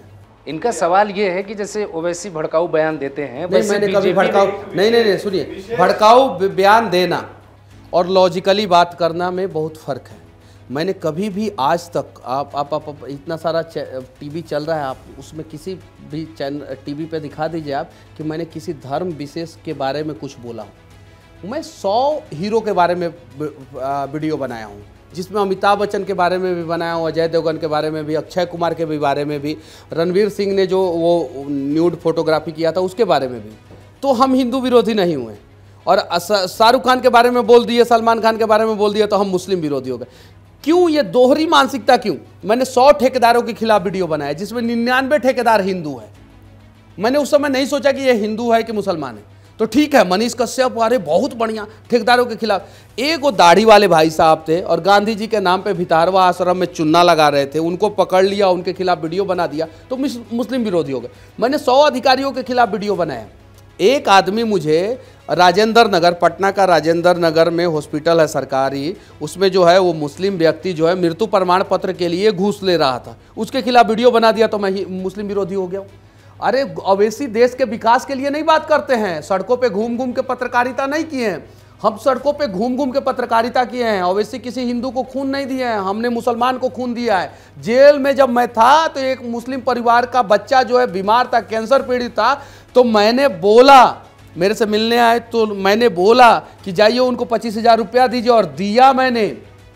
इनका सवाल ये है कि जैसे ओवैसी भड़काऊ बयान देते हैं, नहीं, मैंने कभी भड़काऊ नहीं, सुनिए, भड़काऊ बयान देना और लॉजिकली बात करना में बहुत फ़र्क है। मैंने कभी भी आज तक आप इतना सारा टीवी चल रहा है, आप उसमें किसी भी चैनल टीवी पे दिखा दीजिए आप कि मैंने किसी धर्म विशेष के बारे में कुछ बोला हूँ। मैं 100 हीरो के बारे में वीडियो बनाया हूँ, जिसमें अमिताभ बच्चन के बारे में भी बनाया हूँ, अजय देवगन के बारे में भी, अक्षय कुमार के भी बारे में भी, रणवीर सिंह ने जो वो न्यूड फोटोग्राफी किया था उसके बारे में भी। तो हम हिंदू विरोधी नहीं हुए। और शाहरुख खान के बारे में बोल दिए, सलमान खान के बारे में बोल दिया तो हम मुस्लिम विरोधी हो गए। क्यों ये दोहरी मानसिकता क्यों? मैंने 100 ठेकेदारों के खिलाफ वीडियो बनाया जिसमें 99 ठेकेदार हिंदू है। मैंने उस समय नहीं सोचा कि ये हिंदू है कि मुसलमान है। तो ठीक है, मनीष कश्यप अरे बहुत बढ़िया ठेकेदारों के खिलाफ। एक वो दाढ़ी वाले भाई साहब थे और गांधी जी के नाम पे भितारवा आश्रम में चुन्ना लगा रहे थे, उनको पकड़ लिया, उनके खिलाफ वीडियो बना दिया तो मुस्लिम विरोधी हो गए। मैंने 100 अधिकारियों के खिलाफ वीडियो बनाया। एक आदमी मुझे राजेंद्र नगर, पटना का राजेंद्र नगर में हॉस्पिटल है सरकारी, उसमें जो है वो मुस्लिम व्यक्ति जो है मृत्यु प्रमाण पत्र के लिए घूस ले रहा था, उसके खिलाफ वीडियो बना दिया तो मैं मुस्लिम विरोधी हो गया हूँ। अरे ओवैसी देश के विकास के लिए नहीं बात करते हैं, सड़कों पे घूम घूम के पत्रकारिता नहीं किए हैं। हम सड़कों पे घूम घूम के पत्रकारिता किए हैं। ओवैसी किसी हिंदू को खून नहीं दिए हैं, हमने मुसलमान को खून दिया है। जेल में जब मैं था तो एक मुस्लिम परिवार का बच्चा जो है बीमार था, कैंसर पीड़ित था, तो मैंने बोला, मेरे से मिलने आए तो मैंने बोला कि जाइए उनको 25,000 रुपया दीजिए, और दिया मैंने।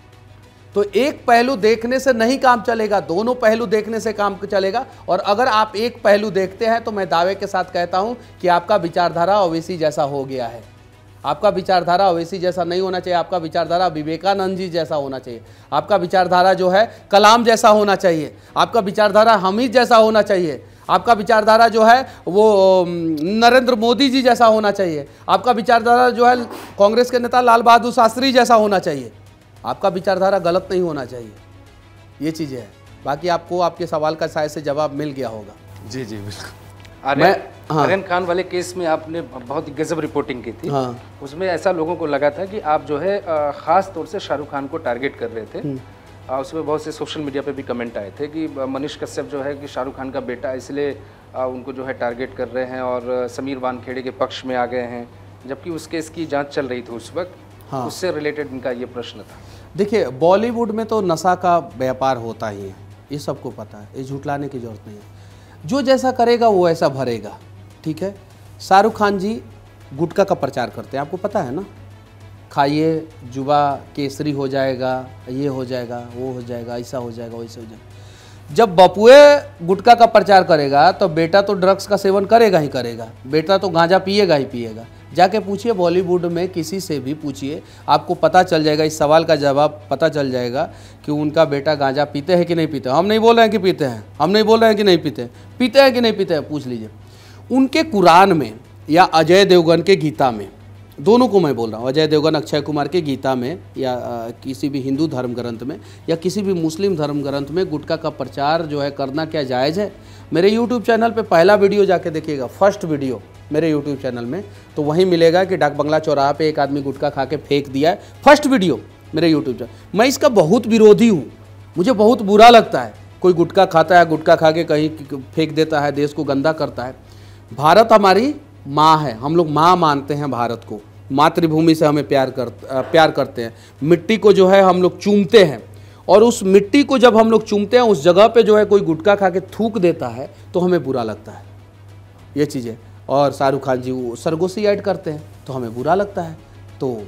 तो एक पहलू देखने से नहीं काम चलेगा, दोनों पहलू देखने से काम चलेगा। और अगर आप एक पहलू देखते हैं तो मैं दावे के साथ कहता हूं कि आपका विचारधारा ओवैसी जैसा हो गया है। आपका विचारधारा ओवैसी जैसा नहीं होना चाहिए, आपका विचारधारा विवेकानंद जी जैसा होना चाहिए, आपका विचारधारा जो है कलाम जैसा होना चाहिए, आपका विचारधारा हामिद जैसा होना चाहिए, आपका विचारधारा जो है वो नरेंद्र मोदी जी जैसा होना चाहिए, आपका विचारधारा जो है कांग्रेस के नेता लाल बहादुर शास्त्री जैसा होना चाहिए। आपका विचारधारा गलत नहीं होना चाहिए, ये चीज़ें है। बाकी आपको आपके सवाल का शायद से जवाब मिल गया होगा। जी जी बिल्कुल। आर्यन खान वाले केस में आपने बहुत ही गजब रिपोर्टिंग की थी। हाँ। उसमें ऐसा लोगों को लगा था कि आप जो है ख़ास तौर से शाहरुख खान को टारगेट कर रहे थे। उसमें बहुत से सोशल मीडिया पे भी कमेंट आए थे कि मनीष कश्यप जो है कि शाहरुख खान का बेटा, इसलिए उनको जो है टारगेट कर रहे हैं और समीर वानखेड़े के पक्ष में आ गए हैं, जबकि उस केस की जाँच चल रही थी उस वक्त। हाँ। उससे रिलेटेड इनका ये प्रश्न था। देखिए, बॉलीवुड में तो नशा का व्यापार होता ही है, ये सबको पता है, ये झुठलाने की जरूरत नहीं है। जो जैसा करेगा वो ऐसा भरेगा, ठीक है। शाहरुख खान जी गुटखा का प्रचार करते हैं, आपको पता है ना। खाइए, जुबा केसरी हो जाएगा, ये हो जाएगा, वो हो जाएगा, ऐसा हो जाएगा, वैसा हो जाएगा। जब बपुए गुटखा का प्रचार करेगा तो बेटा तो ड्रग्स का सेवन करेगा ही करेगा, बेटा तो गांजा पिएगा ही पिएगा। जाके पूछिए बॉलीवुड में किसी से भी पूछिए, आपको पता चल जाएगा, इस सवाल का जवाब पता चल जाएगा कि उनका बेटा गांजा पीते हैं कि नहीं पीते। हम नहीं बोल रहे हैं कि पीते हैं, हम नहीं बोल रहे हैं कि नहीं पीते, पीते हैं कि नहीं पीते हैं, पूछ लीजिए। उनके कुरान में या अजय देवगन के गीता में, दोनों को मैं बोल रहा हूँ, अजय देवगन अक्षय कुमार के गीता में या किसी भी हिंदू धर्म ग्रंथ में या किसी भी मुस्लिम धर्म ग्रंथ में गुटखा का प्रचार जो है करना क्या जायज़ है? मेरे यूट्यूब चैनल पे पहला वीडियो जाके देखिएगा, फर्स्ट वीडियो मेरे यूट्यूब चैनल में, तो वहीं मिलेगा कि डाक बंगला चौराहा पे एक आदमी गुटखा खा के फेंक दिया है। फर्स्ट वीडियो मेरे यूट्यूब चैनल। मैं इसका बहुत विरोधी हूँ, मुझे बहुत बुरा लगता है कोई गुटखा खाता है, गुटखा खा के कहीं फेंक देता है, देश को गंदा करता है। भारत हमारी माँ है, हम लोग माँ मानते हैं भारत को, मातृभूमि से हमें प्यार करते हैं। मिट्टी को जो है हम लोग चूमते हैं, और उस मिट्टी को जब हम लोग चूमते हैं उस जगह पे जो है कोई गुटखा खा के थूक देता है तो हमें बुरा लगता है, ये चीज़ें। और शाहरुख खान जी वो सरगोशी ऐड करते हैं तो हमें बुरा लगता है, तो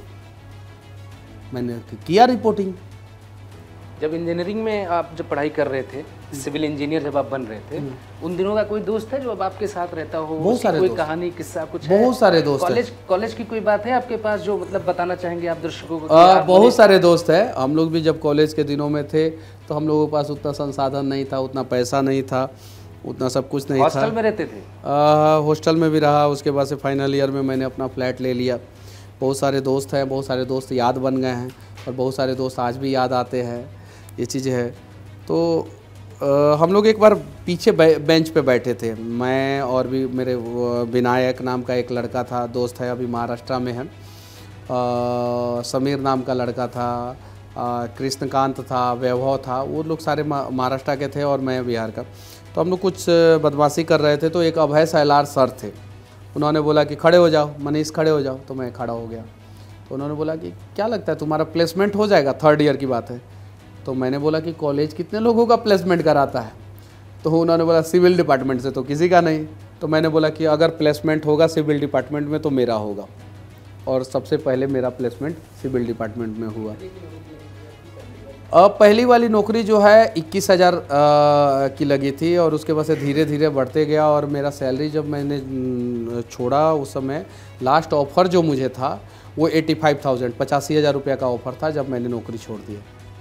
मैंने किया रिपोर्टिंग। जब इंजीनियरिंग में आप जब पढ़ाई कर रहे थे, सिविल इंजीनियर जब आप बन रहे थे, उन दिनों का कोई दोस्त है जो अब आपके साथ रहता हो? बहुत सारे कोई दोस्त, कहानी, किस्सा कुछ बहुत है? सारे दोस्त कॉलेज की कोई बात है आपके पास जो मतलब बताना चाहेंगे आप दर्शकों को? बहुत सारे दोस्त हैं। हम लोग भी जब कॉलेज के दिनों में थे तो हम लोगों के पास उतना संसाधन नहीं था, उतना पैसा नहीं था, उतना सब कुछ नहीं था। हॉस्टल में रहते थे? हॉस्टल में भी रहा, उसके बाद से फाइनल ईयर में मैंने अपना फ्लैट ले लिया। बहुत सारे दोस्त हैं, बहुत सारे दोस्त याद बन गए हैं और बहुत सारे दोस्त आज भी याद आते हैं, ये चीज़ें है। तो हम लोग एक बार पीछे बेंच पे बैठे थे, मैं और भी मेरे विनायक नाम का एक लड़का था, दोस्त है, अभी महाराष्ट्र में है। समीर नाम का लड़का था, कृष्णकांत था, वैभव था, वो लोग सारे महाराष्ट्र के थे और मैं बिहार का। तो हम लोग कुछ बदमाशी कर रहे थे, तो एक अभय सैलार सर थे, उन्होंने बोला कि खड़े हो जाओ मनीष, खड़े हो जाओ। तो मैं खड़ा हो गया। तो उन्होंने बोला कि क्या लगता है तुम्हारा प्लेसमेंट हो जाएगा, 3rd ईयर की बात है। तो मैंने बोला कि कॉलेज कितने लोगों का प्लेसमेंट कराता है? तो उन्होंने बोला सिविल डिपार्टमेंट से तो किसी का नहीं। तो मैंने बोला कि अगर प्लेसमेंट होगा सिविल डिपार्टमेंट में तो मेरा होगा, और सबसे पहले मेरा प्लेसमेंट सिविल डिपार्टमेंट में हुआ। अब पहली वाली नौकरी जो है 21,000 की लगी थी, और उसके बाद से धीरे धीरे बढ़ते गया। और मेरा सैलरी जब मैंने छोड़ा उस समय लास्ट ऑफ़र जो मुझे था वो 85,000 85,000 रुपये का ऑफ़र था जब मैंने नौकरी छोड़ दी।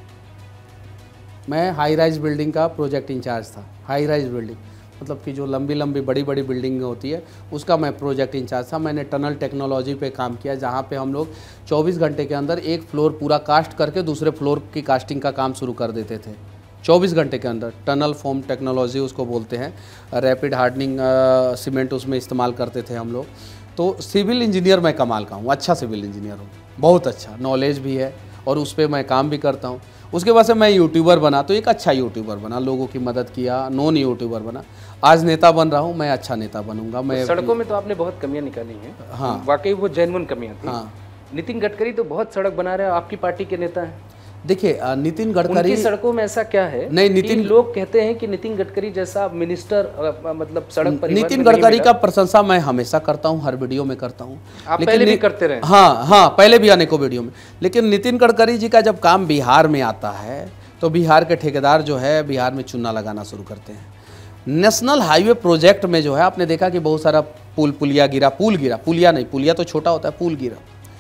मैं हाई राइज बिल्डिंग का प्रोजेक्ट इंचार्ज था। हाई राइज बिल्डिंग मतलब कि जो लंबी लंबी बड़ी बड़ी बिल्डिंग होती है उसका मैं प्रोजेक्ट इंचार्ज था। मैंने टनल टेक्नोलॉजी पे काम किया, जहाँ पे हम लोग 24 घंटे के अंदर एक फ्लोर पूरा कास्ट करके दूसरे फ्लोर की कास्टिंग का काम शुरू कर देते थे 24 घंटे के अंदर। टनल फॉर्म टेक्नोलॉजी उसको बोलते हैं, रैपिड हार्डनिंग सीमेंट उसमें इस्तेमाल करते थे हम लोग। तो सिविल इंजीनियर मैं कमाल का हूँ, अच्छा सिविल इंजीनियर हूँ, बहुत अच्छा नॉलेज भी है और उस पर मैं काम भी करता हूँ। उसके बाद से मैं यूट्यूबर बना, तो एक अच्छा यूट्यूबर बना, लोगों की मदद किया, नॉन यूट्यूबर बना। आज नेता बन रहा हूँ, मैं अच्छा नेता बनूंगा। मैं सड़कों में तो आपने बहुत कमियां निकाली हैं। हाँ, वाकई वो जेन्युइन कमियां थी। हाँ। नितिन गडकरी तो बहुत सड़क बना रहे हैं, आपकी पार्टी के नेता हैं। देखिए नितिन गडकरी, उनकी सड़कों में ऐसा क्या है? नहीं, नितिन लोग कहते हैं कि नितिन गडकरी जैसा मिनिस्टर मतलब सड़क परिवहन नितिन में नहीं गडकरी मिला। का प्रशंसा मैं हमेशा करता हूँ, हर वीडियो में करता हूँ। आप पहले भी करते रहे। हाँ, पहले भी अनेकों वीडियो में। लेकिन नितिन गडकरी जी का जब काम बिहार में आता है तो बिहार के ठेकेदार जो है बिहार में चुना लगाना शुरू करते हैं। नेशनल हाईवे प्रोजेक्ट में जो है आपने देखा कि बहुत सारा पुलिया गिरा, पुलिया नहीं, पुलिया तो छोटा होता है, पुल गिरा।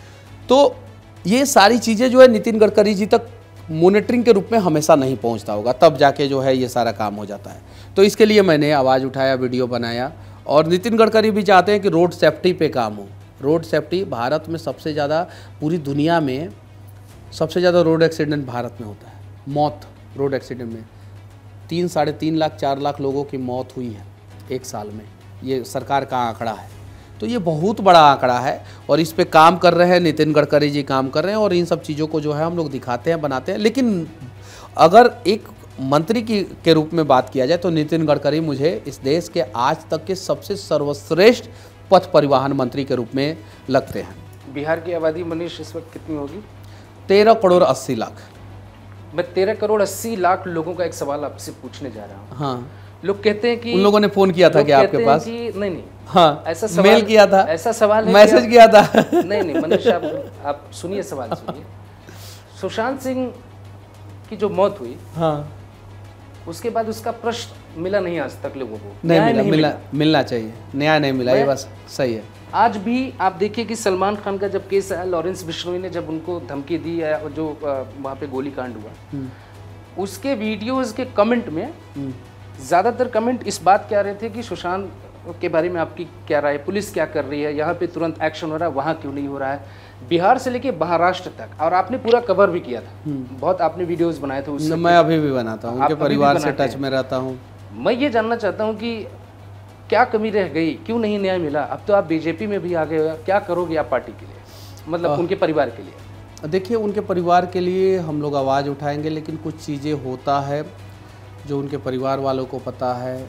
तो ये सारी चीज़ें जो है नितिन गडकरी जी तक मॉनिटरिंग के रूप में हमेशा नहीं पहुंचता होगा, तब जाके जो है ये सारा काम हो जाता है। तो इसके लिए मैंने आवाज़ उठाया, वीडियो बनाया। और नितिन गडकरी भी चाहते हैं कि रोड सेफ्टी पे काम हो। रोड सेफ्टी भारत में सबसे ज़्यादा, पूरी दुनिया में सबसे ज़्यादा रोड एक्सीडेंट भारत में होता है। मौत रोड एक्सीडेंट में 3 साढ़े 3 लाख 4 लाख लोगों की मौत हुई है एक साल में, ये सरकार का आंकड़ा है। तो ये बहुत बड़ा आंकड़ा है और इस पे काम कर रहे हैं, नितिन गडकरी जी काम कर रहे हैं और इन सब चीज़ों को जो है हम लोग दिखाते हैं, बनाते हैं। लेकिन अगर एक मंत्री के रूप में बात किया जाए तो नितिन गडकरी मुझे इस देश के आज तक के सबसे सर्वश्रेष्ठ पथ परिवहन मंत्री के रूप में लगते हैं। बिहार की आबादी मनीष इस वक्त कितनी होगी? 13 करोड़ 80 लाख। मैं 13 करोड़ 80 लाख लोगों का एक सवाल आपसे पूछने जा रहा हूँ। हाँ, लोग कहते हैं कि उन लोगों ने फोन किया था कि आपके पास? नहीं, हाँ, ऐसा सवाल, मेल किया था, ऐसा सवाल है, मैसेज किया था। नहीं मनीष, आप सुनिए, सवाल सुनिए। सुशांत सिंह की जो मौत हुई, हाँ, उसके बाद उसका प्रश्न मिला नहीं आज तक लोगों को, नहीं मिलना चाहिए, न्याय नहीं मिला, ये बस सही है। आज भी आप देखिए कि सलमान खान का जब केस आया, लॉरेंस बिश्नोई ने जब उनको धमकी दी है, जो वहाँ पे गोली कांड हुआ, उसके वीडियोस के कमेंट में ज़्यादातर कमेंट इस बात के आ रहे थे कि सुशांत के बारे में आपकी क्या राय, पुलिस क्या कर रही है, यहाँ पे तुरंत एक्शन हो रहा है, वहाँ क्यों नहीं हो रहा है, बिहार से लेके महाराष्ट्र तक। और आपने पूरा कवर भी किया था, बहुत आपने वीडियोस बनाए थे उससे। मैं अभी भी बनाता हूँ, उनके परिवार से टच में रहता हूँ। मैं ये जानना चाहता हूँ कि क्या कमी रह गई, क्यों नहीं न्याय मिला? अब तो आप बीजेपी में भी आ गए हो, क्या करोगे आप पार्टी के लिए, मतलब उनके परिवार के लिए? देखिए, उनके परिवार के लिए हम लोग आवाज़ उठाएंगे, लेकिन कुछ चीज़ें होता है जो उनके परिवार वालों को पता है।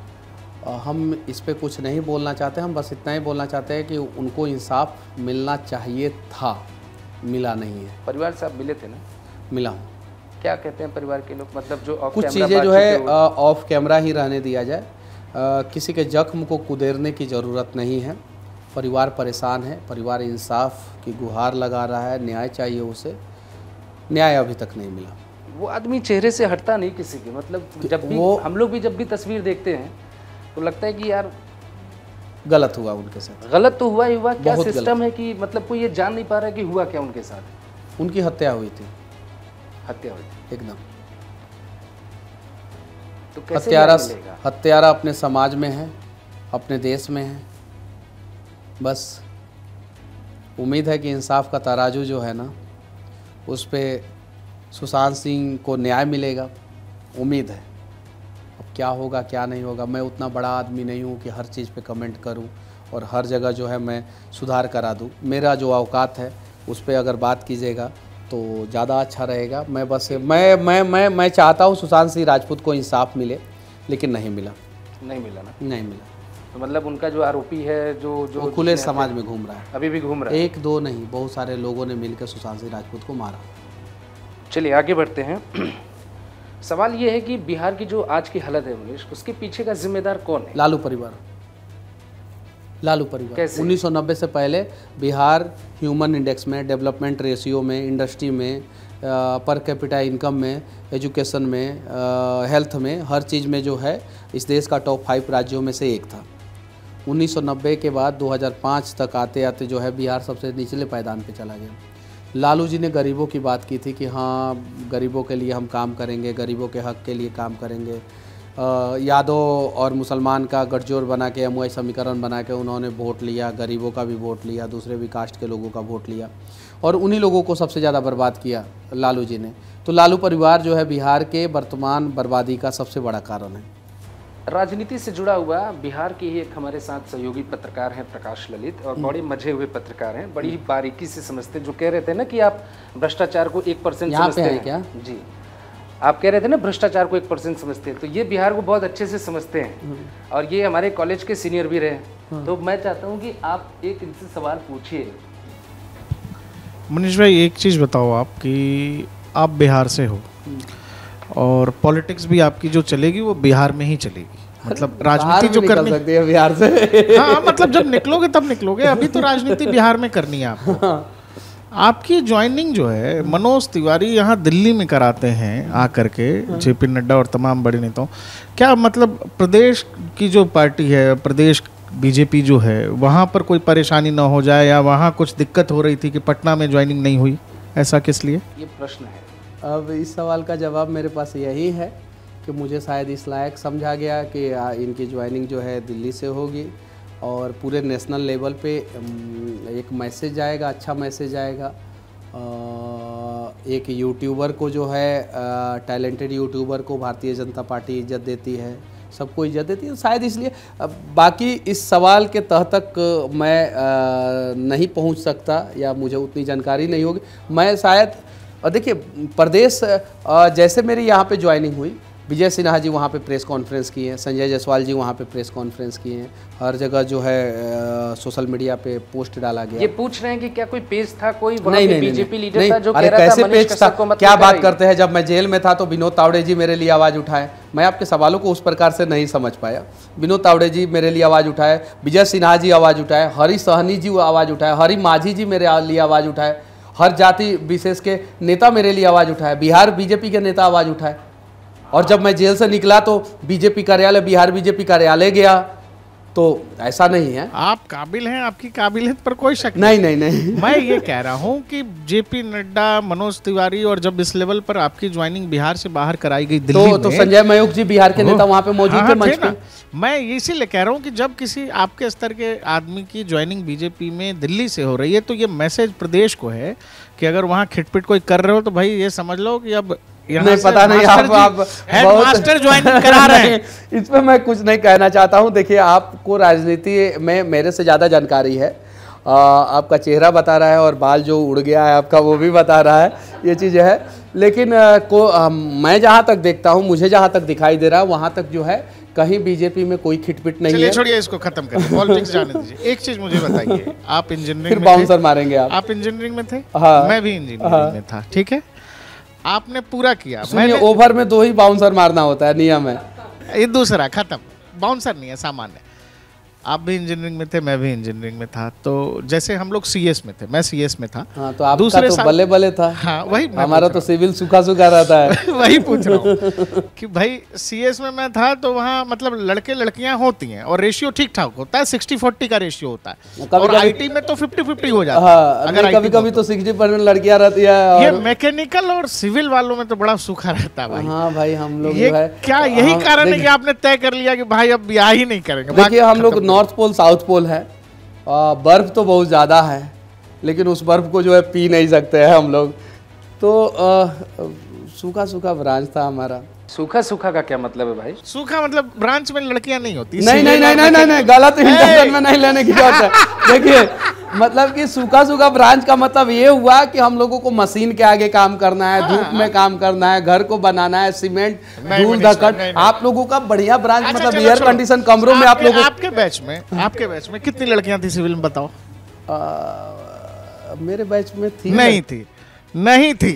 हम इस पे कुछ नहीं बोलना चाहते, हम बस इतना ही बोलना चाहते हैं कि उनको इंसाफ मिलना चाहिए था, मिला नहीं है। परिवार से आप मिले थे ना? मिला हूँ। क्या कहते हैं परिवार के लोग, मतलब जो कुछ चीज़ें जो है ऑफ कैमरा ही रहने दिया जाए। किसी के जख्म को कुदेरने की ज़रूरत नहीं है। परिवार परेशान है, परिवार इंसाफ की गुहार लगा रहा है, न्याय चाहिए उसे, न्याय अभी तक नहीं मिला। वो आदमी चेहरे से हटता नहीं किसी के, मतलब जब भी हम लोग भी जब भी तस्वीर देखते हैं तो लगता है कि यार गलत हुआ उनके साथ। गलत तो हुआ ही हुआ, क्या सिस्टम है कि मतलब कोई ये जान नहीं पा रहा है कि हुआ क्या उनके साथ? उनकी हत्या हुई थी, हत्या हुई थी एकदम। तो कैसे मिलेगा? हत्यारा अपने समाज में है, अपने देश में है। बस उम्मीद है कि इंसाफ का तराजू जो है ना, उस पे सुशांत सिंह को न्याय मिलेगा, उम्मीद है। अब क्या होगा क्या नहीं होगा, मैं उतना बड़ा आदमी नहीं हूँ कि हर चीज़ पे कमेंट करूँ और हर जगह जो है मैं सुधार करा दूँ। मेरा जो औकात है उस पर अगर बात कीजिएगा तो ज़्यादा अच्छा रहेगा। मैं बस मैं चाहता हूँ सुशांत सिंह राजपूत को इंसाफ मिले, लेकिन नहीं मिला। नहीं मिला ना? नहीं मिला। तो मतलब उनका जो आरोपी है जो वो खुले समाज में घूम रहा है, अभी भी घूम रहा है। एक दो नहीं, बहुत सारे लोगों ने मिलकर सुशांत सिंह राजपूत को मारा। चलिए आगे बढ़ते हैं। सवाल ये है कि बिहार की जो आज की हालत है मनीष, उसके पीछे का जिम्मेदार कौन है? लालू परिवार। लालू परिवार कैसे? 1990 से पहले बिहार ह्यूमन इंडेक्स में, डेवलपमेंट रेशियो में, इंडस्ट्री में, पर कैपिटा इनकम में, एजुकेशन में, हेल्थ में, हर चीज़ में जो है इस देश का टॉप 5 राज्यों में से एक था। 1990 के बाद 2005 तक आते आते जो है बिहार सबसे निचले पायदान पे चला गया। लालू जी ने गरीबों की बात की थी कि हाँ गरीबों के लिए हम काम करेंगे, गरीबों के हक के लिए काम करेंगे। यादव और मुसलमान का गठजोड़ बना के, एमओआई समीकरण बना के उन्होंने वोट लिया, गरीबों का भी वोट लिया, दूसरे भी कास्ट के लोगों का वोट लिया और उन्हीं लोगों को सबसे ज़्यादा बर्बाद किया लालू जी ने। तो लालू परिवार जो है बिहार के वर्तमान बर्बादी का सबसे बड़ा कारण है। राजनीति से जुड़ा हुआ बिहार के ही एक हमारे साथ सहयोगी पत्रकार हैं प्रकाश ललित, और बड़े मजे हुए पत्रकार हैं, बड़ी बारीकी से समझते हैं। जो कह रहे थे ना कि आप भ्रष्टाचार को 1% समझते हैं क्या? जी, आप कह रहे थे ना भ्रष्टाचार को 1% समझते हैं, तो ये बिहार को बहुत अच्छे से समझते हैं और ये हमारे कॉलेज के सीनियर भी रहे। तो मैं चाहता हूँ कि आप एक इनसे सवाल पूछिए। मनीष भाई, एक चीज़ बताओ आप कि आप बिहार से हो और पॉलिटिक्स भी आपकी जो चलेगी वो बिहार में ही चलेगी, मतलब राजनीति जो करनी सकती है बिहार से। हाँ, मतलब जब निकलोगे तब निकलोगे, अभी तो राजनीति बिहार में करनी है आपको। आपकी ज्वाइनिंग जो है मनोज तिवारी यहाँ दिल्ली में कराते हैं आकर के, जेपी नड्डा और तमाम बड़े नेताओं। क्या मतलब प्रदेश की जो पार्टी है, प्रदेश बीजेपी जो है, वहाँ पर कोई परेशानी ना हो जाए, या वहाँ कुछ दिक्कत हो रही थी कि पटना में ज्वाइनिंग नहीं हुई, ऐसा किस लिए? ये प्रश्न है। अब इस सवाल का जवाब मेरे पास यही है कि मुझे शायद इस लायक समझा गया कि इनकी ज्वाइनिंग जो है दिल्ली से होगी और पूरे नेशनल लेवल पे एक मैसेज जाएगा, अच्छा मैसेज आएगा। एक यूट्यूबर को जो है, टैलेंटेड यूट्यूबर को भारतीय जनता पार्टी इज्जत देती है, सबको इज्जत देती है, शायद इसलिए। बाकी इस सवाल के तह तक मैं नहीं पहुंच सकता या मुझे उतनी जानकारी नहीं होगी। मैं शायद देखिए, प्रदेश जैसे मेरी यहाँ पे ज्वाइनिंग हुई, विजय सिन्हा जी वहाँ पे प्रेस कॉन्फ्रेंस किए हैं, संजय जायसवाल जी वहाँ पे प्रेस कॉन्फ्रेंस किए हैं, हर जगह जो है सोशल मीडिया पे पोस्ट डाला गया। ये पूछ रहे हैं कि क्या कोई पेज था, कोई वहाँ नहीं, पे नहीं, बीजेपी लीडर नहीं, था जो अरे कह रहा कैसे था मनीष पेज था? कश्यप को मत क्या बात कराइए। करते हैं, जब मैं जेल में था तो विनोद तावड़े जी मेरे लिए आवाज़ उठाए। मैं आपके सवालों को उस प्रकार से नहीं समझ पाया। विनोद तावड़े जी मेरे लिए आवाज़ उठाए, विजय सिन्हा जी आवाज़ उठाए, हरी सहनी जी आवाज़ उठाए, हरी माझी जी मेरे लिए आवाज़ उठाए, हर जाति विशेष के नेता मेरे लिए आवाज़ उठाए, बिहार बीजेपी के नेता आवाज़ उठाए। और जब मैं जेल से निकला तो बीजेपी कार्यालय, बिहार बीजेपी कार्यालय गया, तो ऐसा नहीं है। आप काबिल हैं, आपकी काबिलियत पर कोई शक नहीं। नहीं मैं ये कह रहा हूँ कि जेपी नड्डा, मनोज तिवारी, और जब इस लेवल पर आपकी ज्वाइनिंग बिहार से बाहर कराई गई दिल्ली में, तो संजय मयूख जी बिहार के नेता वहाँ पे मौजूद थे मंच पे। मैं इसीलिए कह रहा हूँ कि जब किसी आपके स्तर के आदमी की ज्वाइनिंग बीजेपी में दिल्ली से हो रही है, तो ये मैसेज प्रदेश को है कि अगर वहाँ खिटपिट कोई कर रहे हो तो भाई ये समझ लो कि अब नहीं, पता नहीं, आप हेडमास्टर ज्वाइनिंग करा रहे हैं। इस पे मैं कुछ नहीं कहना चाहता हूँ। देखिए, आपको राजनीति में मेरे से ज़्यादा जानकारी है। आपका चेहरा बता रहा है और बाल जो उड़ गया है आपका वो भी बता रहा है, ये चीज़ है। लेकिन मैं जहाँ तक देखता हूँ, मुझे जहाँ तक दिखाई दे रहा है, वहाँ तक जो है कहीं बीजेपी में कोई खिटपिट नहीं है। छोड़िए, इसको खत्म करिए, पॉलिटिक्स जाने दीजिए। एक चीज मुझे बताइए, आप इंजीनियरिंग फिर बाउंसर मारेंगे आप इंजीनियरिंग में थे? हाँ। मैं भी इंजीनियरिंग में था, ठीक है। आपने पूरा किया। मैंने ओवर में 2 ही बाउंसर मारना होता है, नियम है। ये दूसरा खत्म, बाउंसर नहीं है, सामान्य। आप भी इंजीनियरिंग में थे, मैं भी इंजीनियरिंग में था। तो जैसे हम लोग सीएस में थे, मैं सीएस में था। हाँ, तो आपका तो बल्ले बल्ले था। हाँ, वही हमारा तो सिविल सूखा सूखा रहता है। वही पूछ रहा हूँ कि भाई सीएस में मैं था तो वहाँ मतलब लड़के लड़कियाँ होती हैं और रेशियो ठीक ठाक होता है, 60-40 का रेशियो होता है। और आईटी में तो 50-50 हो जाता है। अगर कभी-कभी तो 60% लड़कियाँ रहती है। ये मैकेनिकल और सिविल वालों में तो बड़ा सूखा रहता है भाई। हाँ भाई, हम लोग ये क्या यही कारण है कि आपने तय कर लिया कि भाई अब ब्याह ही नहीं करेंगे? देखिए, हम लोग नॉर्थ पोल साउथ पोल है, बर्फ तो बहुत ज़्यादा है, लेकिन उस बर्फ को जो है पी नहीं सकते हैं हम लोग। तो सूखा सूखा ब्रांच था हमारा। सूखा सूखा का क्या मतलब है भाई? सूखा मतलब ब्रांच में लड़कियां नहीं होती। नहीं, गलत इंटेंशन में नहीं लेने की बात है। देखिए, मतलब कि सूखा सूखा ब्रांच का मतलब ये हुआ कि हम लोगों को मशीन के आगे काम करना है, धूप में काम करना है, घर को बनाना है, सीमेंट, धूल धक्कड़। आप लोगों का बढ़िया ब्रांच, मतलब एयर कंडीशन कमरों में आप लोगों। आपके बैच में कितनी लड़कियां थी सिविल में, बताओ? मेरे बैच में थी नहीं थी। नहीं थी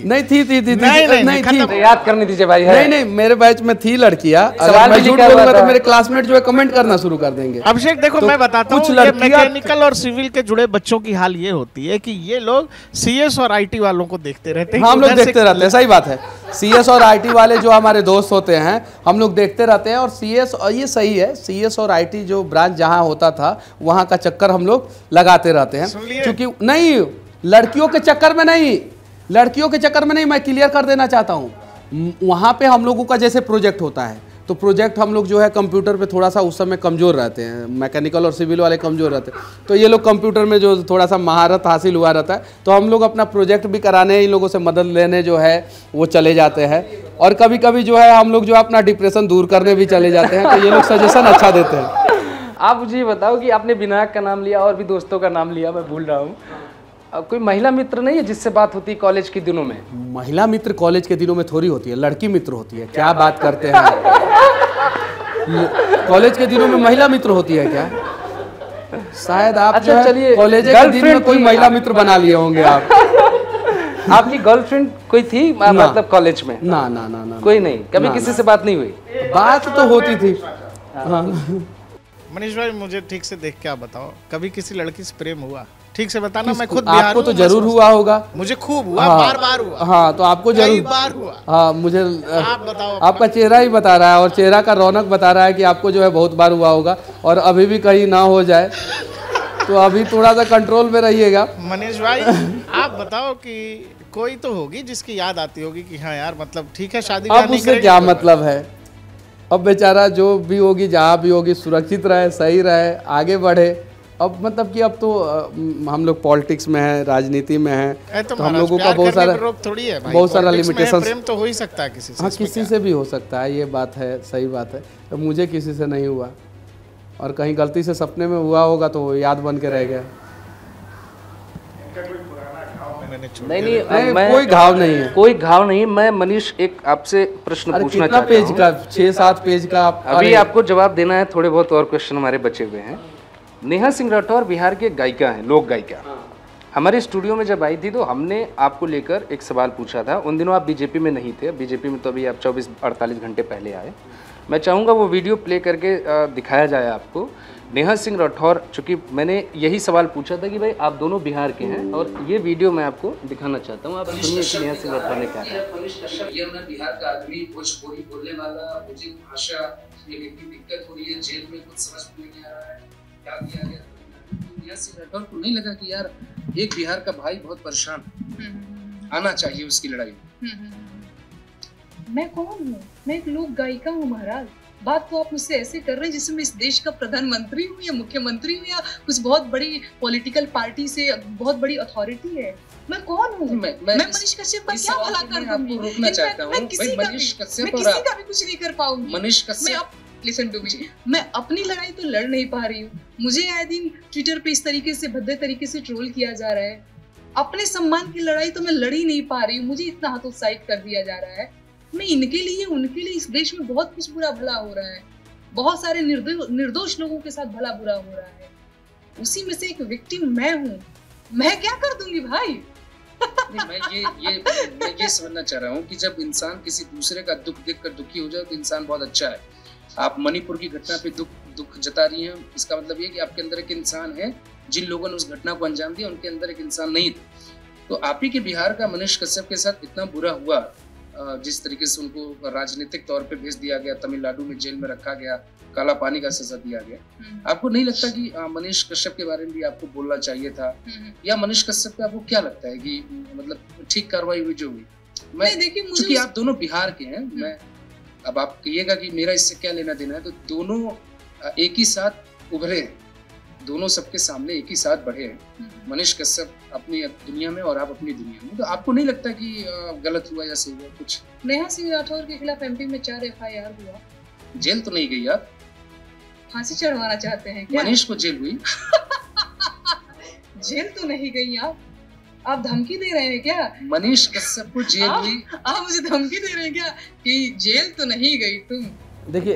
याद करने दीजिए भाई। नहीं, मेरे बैच में थी लड़कियां। सवाल मैं झूठ बोलूंगा तो मेरे क्लासमेट जो है कमेंट करना शुरू कर देंगे। अभिषेक देखो, मैं बताता हूँ, मैकेनिकल और सिविल के जुड़े बच्चों की हाल ये होती है कि ये लोग सीएस और आईटी वालों को देखते रहते हैं। हम लोग देखते रहते हैं, सही बात है। सीएस और आईटी वाले जो हमारे दोस्त होते हैं, हम लोग देखते रहते हैं। और सीएस, और ये सही है, सीएस और आईटी जो ब्रांच जहाँ होता था वहाँ का चक्कर हम लोग लगाते रहते हैं। क्योंकि नहीं, लड़कियों के चक्कर में नहीं, मैं क्लियर कर देना चाहता हूँ। वहाँ पे हम लोगों का जैसे प्रोजेक्ट होता है, तो प्रोजेक्ट हम लोग जो है कंप्यूटर पे थोड़ा सा उस समय कमज़ोर रहते हैं, मैकेनिकल और सिविल वाले कमज़ोर रहते हैं। तो ये लोग कंप्यूटर में जो थोड़ा सा महारत हासिल हुआ रहता है, तो हम लोग अपना प्रोजेक्ट भी कराने, इन लोगों से मदद लेने जो है वो चले जाते हैं। और कभी कभी जो है हम लोग जो अपना डिप्रेशन दूर करने भी चले जाते हैं। तो ये लोग सजेशन अच्छा देते हैं। आप मुझे ये बताओ कि आपने विनायक का नाम लिया और भी दोस्तों का नाम लिया, मैं भूल रहा हूँ, कोई महिला मित्र नहीं है जिससे बात होती कॉलेज के दिनों में? महिला मित्र कॉलेज के दिनों में थोड़ी होती है, लड़की मित्र होती है। क्या बात करते हैं? कॉलेज के दिनों में महिला मित्र होती है क्या? शायद आप अच्छा, चलिए, कॉलेज के दिन में कोई महिला मित्र बना लिए होंगे आप। आपकी गर्लफ्रेंड कोई थी मतलब कॉलेज में? ना कोई नहीं, कभी किसी से बात नहीं हुई? बात तो होती थी। मनीष भाई, मुझे ठीक से देख के आप बताओ, कभी किसी लड़की से प्रेम हुआ? ठीक से बताना। मैं खुद आपको तो जरूर हुआ होगा। मुझे खूब हुआ, बार हुआ। हाँ, तो आपको जरूर बार हुआ। हाँ, मुझे आप बताओ। आपका चेहरा ही बता रहा है, और चेहरा का रौनक बता रहा है कि आपको जो है बहुत बार हुआ होगा, और अभी भी कहीं ना हो जाए, तो अभी थोड़ा सा कंट्रोल में रहिएगा। मनीष भाई, आप बताओ कि कोई तो होगी जिसकी याद आती होगी कि हाँ यार, मतलब ठीक है, शादी अब उससे क्या मतलब है? अब बेचारा जो भी होगी, जहाँ भी होगी, सुरक्षित रहे, सही रहे, आगे बढ़े। अब मतलब कि अब तो हम लोग पॉलिटिक्स में है, राजनीति में है, तो हम लोगों का बहुत सारा लिमिटेशन। प्रेम तो हो ही सकता है किसी से। हाँ, किसी से भी हो सकता है, ये बात है, सही बात है। तो मुझे किसी से नहीं हुआ, और कहीं गलती से सपने में हुआ होगा तो याद बन के रह गया। नहीं, कोई घाव नहीं है, कोई घाव नहीं। मैं मनीष एक आपसे प्रश्न पूछना चाहता हूँ। पेज का, 6-7 पेज का। अभी आपको जवाब देना है, थोड़े बहुत और क्वेश्चन हमारे बचे हुए हैं। नेहा सिंह राठौर बिहार के गायिका हैं, लोक गायिका। हमारे स्टूडियो में जब आई थी तो हमने आपको लेकर एक सवाल पूछा था। उन दिनों आप बीजेपी में नहीं थे, बीजेपी में तो अभी आप 24-48 घंटे पहले आए। मैं चाहूँगा वो वीडियो प्ले करके दिखाया जाए आपको। नेहा सिंह राठौर, चूँकि मैंने यही सवाल पूछा था कि भाई आप दोनों बिहार के हैं, और ये वीडियो मैं आपको दिखाना चाहता हूँ। आप सुनिए कि नेहा सिंह राठौर ने क्या कहा। बिहार का आदमी, भोजपुरी बोलने वाला, मुझे भाषा की दिक्कत हो रही है, जेल में कुछ समझ में नहीं आ रहा है, क्या किया गया? नेहा सिंह राठौर को नहीं लगा कि यार एक बिहार का भाई बहुत परेशान, आना चाहिए उसकी लड़ाई? मैं कौन हूँ? मैं एक लोक गायिका हूँ महाराज। बात तो आप मुझसे ऐसे कर रहे हैं जिसमें मैं इस देश का प्रधानमंत्री हूँ या मुख्यमंत्री हूँ या कुछ बहुत बड़ी पॉलिटिकल पार्टी से बहुत बड़ी अथॉरिटी है। मैं कौन हूँ? मैं मनीष कश्यप का क्या भला कर दूंगी? रोकना चाहता हूँ, मनीष कश्यप और किसी का भी कुछ नहीं कर पाऊंगी। Manish Kashyap, listen to me, मैं अपनी लड़ाई तो लड़ नहीं पा रही हूँ। मुझे आए दिन ट्विटर पे इस तरीके से, भद्दे तरीके से ट्रोल किया जा रहा है। अपने सम्मान की लड़ाई तो मैं लड़ ही नहीं पा रही हूँ, मुझे इतना हतोत्साहित कर दिया जा रहा है। मैं इनके लिए, उनके लिए इस देश में बहुत कुछ बुरा भला हो रहा है, बहुत सारे निर्दोष लोगों के साथ भला बुरा हो रहा है। उसी में से एक विक्टिम मैं हूँ। मैं क्या कर दूंगी भाई? मैं ये समझना चाह रहा हूँ कि जब इंसान किसी दूसरे का दुख देखकर दुखी हो जाए तो इंसान बहुत अच्छा है। आप मणिपुर की घटना पे दुख जता रही हैं, इसका मतलब ये कि आपके अंदर एक इंसान है। जिन लोगों ने उस घटना को अंजाम दिया उनके अंदर एक इंसान नहीं था। तो आप ही के बिहार का मनीष कश्यप के साथ इतना बुरा हुआ, जिस तरीके से उनको राजनीतिक तौर पे भेज दिया गया, तमिलनाडु में जेल में रखा गया, काला पानी का सजा दिया गया। आपको नहीं लगता कि मनीष कश्यप के बारे में भी आपको बोलना चाहिए था? या मनीष कश्यप पे आपको क्या लगता है कि मतलब ठीक कार्रवाई हुई जो हुई? मैं देखिए, क्योंकि आप दोनों बिहार के हैं, मैं अब आप कहिएगा कि मेरा इससे क्या लेना देना है, तो दोनों एक ही साथ उभरे हैं, दोनों सबके सामने एक ही साथ बढ़े हैं। मनीष कश्यप अपनी दुनिया में और आप अपनी दुनिया में, तो आपको नहीं लगता कि गलत हुआ या सही हुआ कुछ? नेहा सिंह राठौर के खिलाफ एमपी में 4 FIR हुआ। जेल तो नहीं गई आप? फांसी चढ़वाना चाहते हैं क्या? मनीष को जेल हुई? जेल तो नहीं गई आप धमकी दे रहे हैं क्या? मनीष कश्यप को जेल हुई? आप मुझे धमकी दे रहे हैं क्या कि जेल तो नहीं गई तुम? देखिए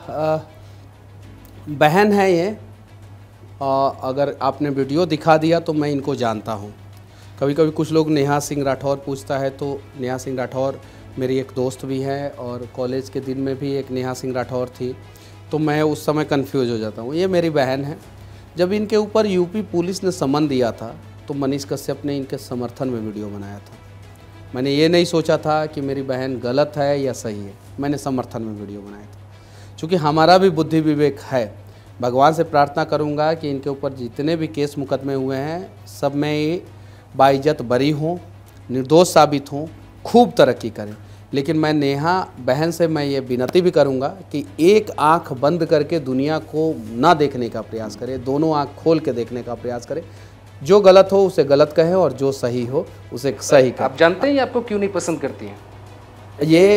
बहन है ये, अगर आपने वीडियो दिखा दिया तो मैं इनको जानता हूँ। कभी कभी कुछ लोग नेहा सिंह राठौर पूछता है, तो नेहा सिंह राठौर मेरी एक दोस्त भी है और कॉलेज के दिन में भी एक नेहा सिंह राठौर थी, तो मैं उस समय कंफ्यूज हो जाता हूँ। ये मेरी बहन है। जब इनके ऊपर यूपी पुलिस ने समन दिया था तो मनीष कश्यप ने इनके समर्थन में वीडियो बनाया था। मैंने ये नहीं सोचा था कि मेरी बहन गलत है या सही है, मैंने समर्थन में वीडियो बनाया था। क्योंकि हमारा भी बुद्धि विवेक है। भगवान से प्रार्थना करूंगा कि इनके ऊपर जितने भी केस मुकदमे हुए हैं सब में ये बाइज्जत बरी हों, निर्दोष साबित हों, खूब तरक्की करें। लेकिन मैं नेहा बहन से मैं ये विनती भी करूंगा कि एक आंख बंद करके दुनिया को ना देखने का प्रयास करें, दोनों आंख खोल के देखने का प्रयास करें। जो गलत हो उसे गलत कहें और जो सही हो उसे सही कहें। आप जानते हैं ये आपको क्यों नहीं पसंद करती हैं? ये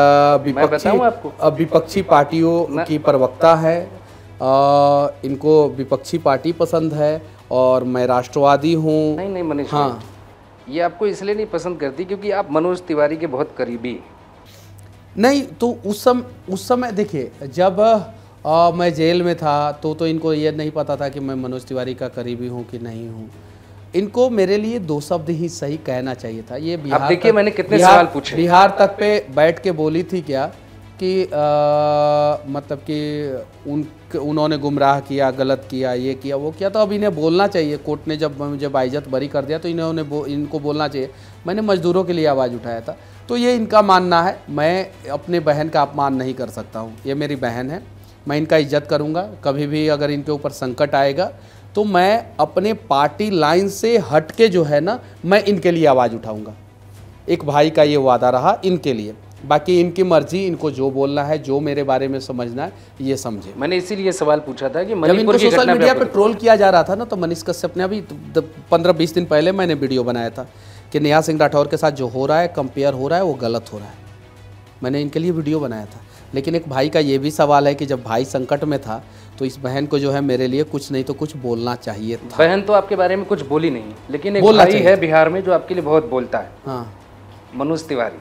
विपक्षी पार्टियों की प्रवक्ता है। इनको विपक्षी पार्टी पसंद है और मैं राष्ट्रवादी हूँ। नहीं मनीष, हाँ, ये आपको इसलिए नहीं पसंद करती क्योंकि आप मनोज तिवारी के बहुत करीबी। नहीं तो उस समय देखिए, जब मैं जेल में था तो इनको ये नहीं पता था कि मैं मनोज तिवारी का करीबी हूँ कि नहीं हूँ। इनको मेरे लिए 2 शब्द ही सही कहना चाहिए था। ये बिहार, अब देखिए मैंने कितने सवाल पूछे। बिहार तक पे बैठ के बोली थी क्या कि मतलब कि उन्होंने गुमराह किया, गलत किया, ये किया, वो किया। तो अब इन्हें बोलना चाहिए। कोर्ट ने जब मुझे बाइज्जत बरी कर दिया तो इनको बोलना चाहिए। मैंने मजदूरों के लिए आवाज़ उठाया था। तो ये इनका मानना है। मैं अपने बहन का अपमान नहीं कर सकता हूँ। ये मेरी बहन है, मैं इनका इज्जत करूँगा। कभी भी अगर इनके ऊपर संकट आएगा तो मैं अपने पार्टी लाइन से हट के जो है ना, मैं इनके लिए आवाज़ उठाऊँगा। एक भाई का ये वादा रहा इनके लिए। बाकी इनकी मर्जी, इनको जो बोलना है, जो मेरे बारे में समझना है ये समझे। मैंने इसीलिए सवाल पूछा था कि जब इनको सोशल मीडिया पे ट्रोल किया जा रहा था ना, तो मनीष कश्यप ने अभी 15-20 दिन पहले मैंने वीडियो बनाया था कि नेहा सिंह राठौर के साथ जो हो रहा है, कंपेयर हो रहा है, वो गलत हो रहा है। मैंने इनके लिए वीडियो बनाया था। लेकिन एक भाई का ये भी सवाल है कि जब भाई संकट में था तो इस बहन को जो है मेरे लिए कुछ नहीं तो कुछ बोलना चाहिए था। बहन तो आपके बारे में कुछ बोली नहीं, लेकिन एक भाई है बिहार में जो आपके लिए बहुत बोलता है। हाँ, मनोज तिवारी।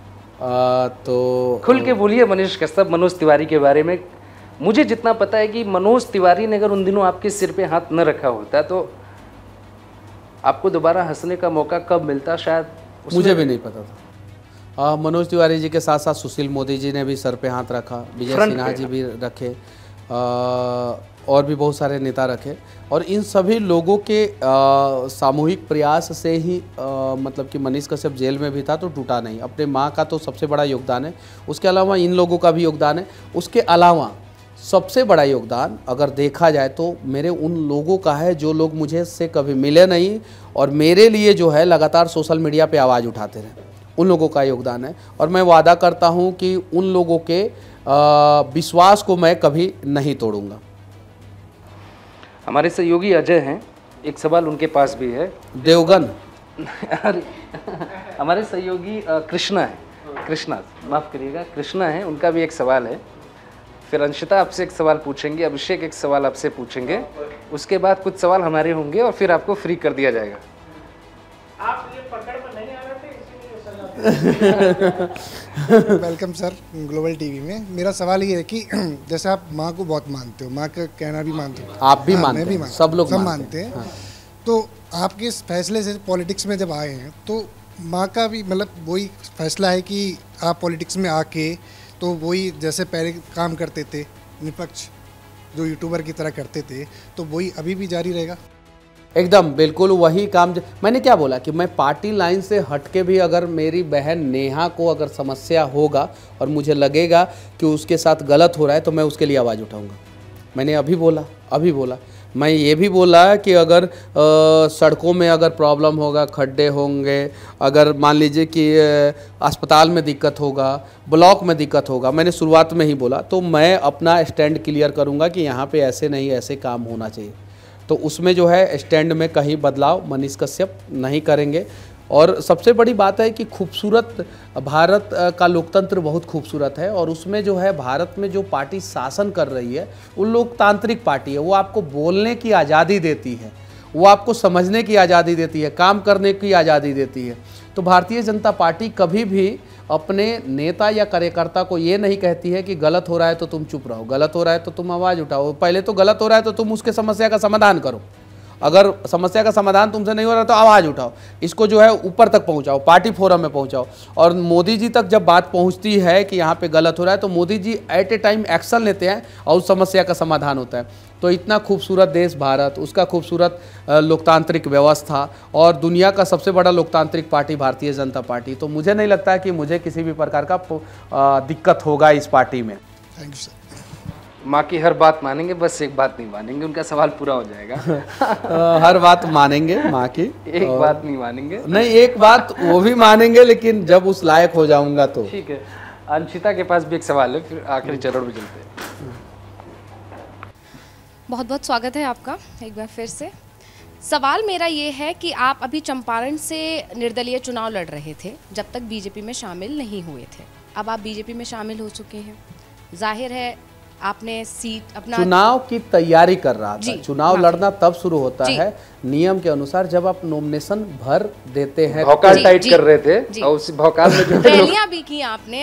तो खुल के बोलिए मनीष कश्यप मनोज तिवारी के बारे में। मुझे जितना पता है कि मनोज तिवारी ने अगर उन दिनों आपके सिर पे हाथ न रखा होता तो आपको दोबारा हंसने का मौका कब मिलता शायद मुझे भी नहीं पता था। मनोज तिवारी जी के साथ साथ सुशील मोदी जी ने भी सर पे हाथ रखा, विजय सिन्हा जी भी रखे, और भी बहुत सारे नेता रखे। और इन सभी लोगों के सामूहिक प्रयास से ही मतलब कि मनीष कश्यप जेल में भी था तो टूटा नहीं। अपने माँ का तो सबसे बड़ा योगदान है, उसके अलावा इन लोगों का भी योगदान है। उसके अलावा सबसे बड़ा योगदान अगर देखा जाए तो मेरे उन लोगों का है जो लोग मुझे से कभी मिले नहीं और मेरे लिए जो है लगातार सोशल मीडिया पे आवाज़ उठाते रहे। उन लोगों का योगदान है और मैं वादा करता हूं कि उन लोगों के विश्वास को मैं कभी नहीं तोड़ूंगा। हमारे सहयोगी अजय हैं, एक सवाल उनके पास भी है। देवगन अरे हमारे सहयोगी कृष्णा है, कृष्णा माफ़ करिएगा, कृष्णा है, उनका भी एक सवाल है। फिर अंशिता आपसे एक सवाल पूछेंगे, अभिषेक एक सवाल आपसे पूछेंगे, उसके बाद कुछ सवाल हमारे होंगे और फिर आपको फ्री कर दिया जाएगा। आप ये पकड़ में नहीं आ रहे थे इसीलिए वेलकम सर ग्लोबल टीवी में। मेरा सवाल ये है कि जैसे आप माँ को बहुत मानते हो, माँ का कहना भी मानते हो, आप भी मानते मैं भी हैं, सब लोग मानते हैं। तो आपके इस फैसले से पॉलिटिक्स में जब आए हैं तो माँ का भी मतलब वही फैसला है कि आप पॉलिटिक्स में आके तो वही जैसे पहले काम करते थे निष्पक्ष जो यूट्यूबर की तरह करते थे तो वही अभी भी जारी रहेगा? एकदम बिल्कुल वही काम। मैंने क्या बोला कि मैं पार्टी लाइन से हटके भी अगर मेरी बहन नेहा को अगर समस्या होगा और मुझे लगेगा कि उसके साथ गलत हो रहा है तो मैं उसके लिए आवाज़ उठाऊंगा। मैंने अभी बोला मैं ये भी बोला कि अगर सड़कों में अगर प्रॉब्लम होगा, खड्डे होंगे, अगर मान लीजिए कि अस्पताल में दिक्कत होगा, ब्लॉक में दिक्कत होगा, मैंने शुरुआत में ही बोला, तो मैं अपना स्टैंड क्लियर करूंगा कि यहाँ पे ऐसे नहीं ऐसे काम होना चाहिए। तो उसमें जो है स्टैंड में कहीं बदलाव मनीष कश्यप नहीं करेंगे। और सबसे बड़ी बात है कि खूबसूरत भारत का लोकतंत्र बहुत खूबसूरत है और उसमें जो है भारत में जो पार्टी शासन कर रही है वो लोकतांत्रिक पार्टी है। वो आपको बोलने की आज़ादी देती है वो आपको समझने की आज़ादी देती है, काम करने की आज़ादी देती है। तो भारतीय जनता पार्टी कभी भी अपने नेता या कार्यकर्ता को ये नहीं कहती है कि गलत हो रहा है तो तुम चुप रहो, गलत हो रहा है तो तुम आवाज़ उठाओ। पहले तो गलत हो रहा है तो तुम उसके समस्या का समाधान करो, अगर समस्या का समाधान तुमसे नहीं हो रहा तो आवाज़ उठाओ, इसको जो है ऊपर तक पहुंचाओ, पार्टी फोरम में पहुंचाओ। और मोदी जी तक जब बात पहुंचती है कि यहाँ पे गलत हो रहा है तो Modi ji at a time action लेते हैं और उस समस्या का समाधान होता है। तो इतना खूबसूरत देश भारत, उसका खूबसूरत लोकतांत्रिक व्यवस्था और दुनिया का सबसे बड़ा लोकतांत्रिक पार्टी भारतीय जनता पार्टी, तो मुझे नहीं लगता है कि मुझे किसी भी प्रकार का दिक्कत होगा इस पार्टी में। Thank you sir. माँ की हर बात मानेंगे, बस एक बात नहीं मानेंगे, उनका सवाल पूरा हो जाएगा। हर बात मानेंगे माँ की, एक बात नहीं मानेंगे। नहीं, एक बात वो भी मानेंगे लेकिन जब उस लायक हो जाऊंगा तो। ठीक है, अंशिता के पास भी एक सवाल है, फिर आखिरी चरण में चलते हैं। बहुत बहुत स्वागत है आपका एक बार फिर से। सवाल मेरा ये है कि आप अभी चंपारण से निर्दलीय चुनाव लड़ रहे थे जब तक बीजेपी में शामिल नहीं हुए थे। अब आप बीजेपी में शामिल हो चुके हैं, जाहिर है आपने सीट अपना चुनाव की तैयारी कर रहा था। चुनाव लड़ना तब शुरू होता है नियम के अनुसार जब आप नॉमिनेशन भर देते हैं। भौकाल टाइट कर रहे थे और उसी भौकाल में रैलियां भी की आपने,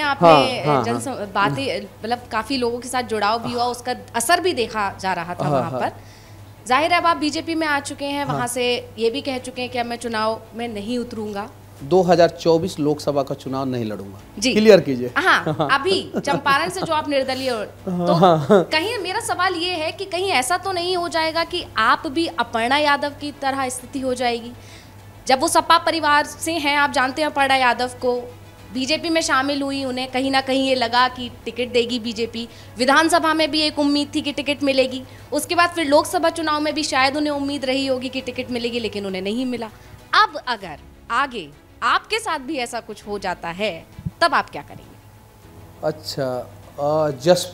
बातें मतलब काफी लोगों के साथ जुड़ाव भी हुआ, उसका असर भी देखा जा रहा था वहाँ पर। जाहिर है अब आप बीजेपी में आ चुके हैं, वहाँ से ये भी कह चुके हैं कि अब मैं चुनाव में नहीं उतरूंगा, 2024 लोकसभा का चुनाव नहीं लड़ूंगा। जी क्लियर कीजिए। हाँ, अभी चंपारण से जो आप निर्दलीय, तो कहीं मेरा सवाल ये है कि कहीं ऐसा तो नहीं हो जाएगा कि आप भी अपर्णा यादव की तरह स्थिति हो जाएगी। जब वो सपा परिवार से हैं, आप जानते हैं अपर्णा यादव को, बीजेपी में शामिल हुई, उन्हें कहीं ना कहीं ये लगा कि टिकट देगी बीजेपी, विधानसभा में भी एक उम्मीद थी कि टिकट मिलेगी, उसके बाद फिर लोकसभा चुनाव में भी शायद उन्हें उम्मीद रही होगी कि टिकट मिलेगी, लेकिन उन्हें नहीं मिला। अब अगर आगे आपके साथ भी ऐसा कुछ हो जाता है तब आप क्या करेंगे? अच्छा,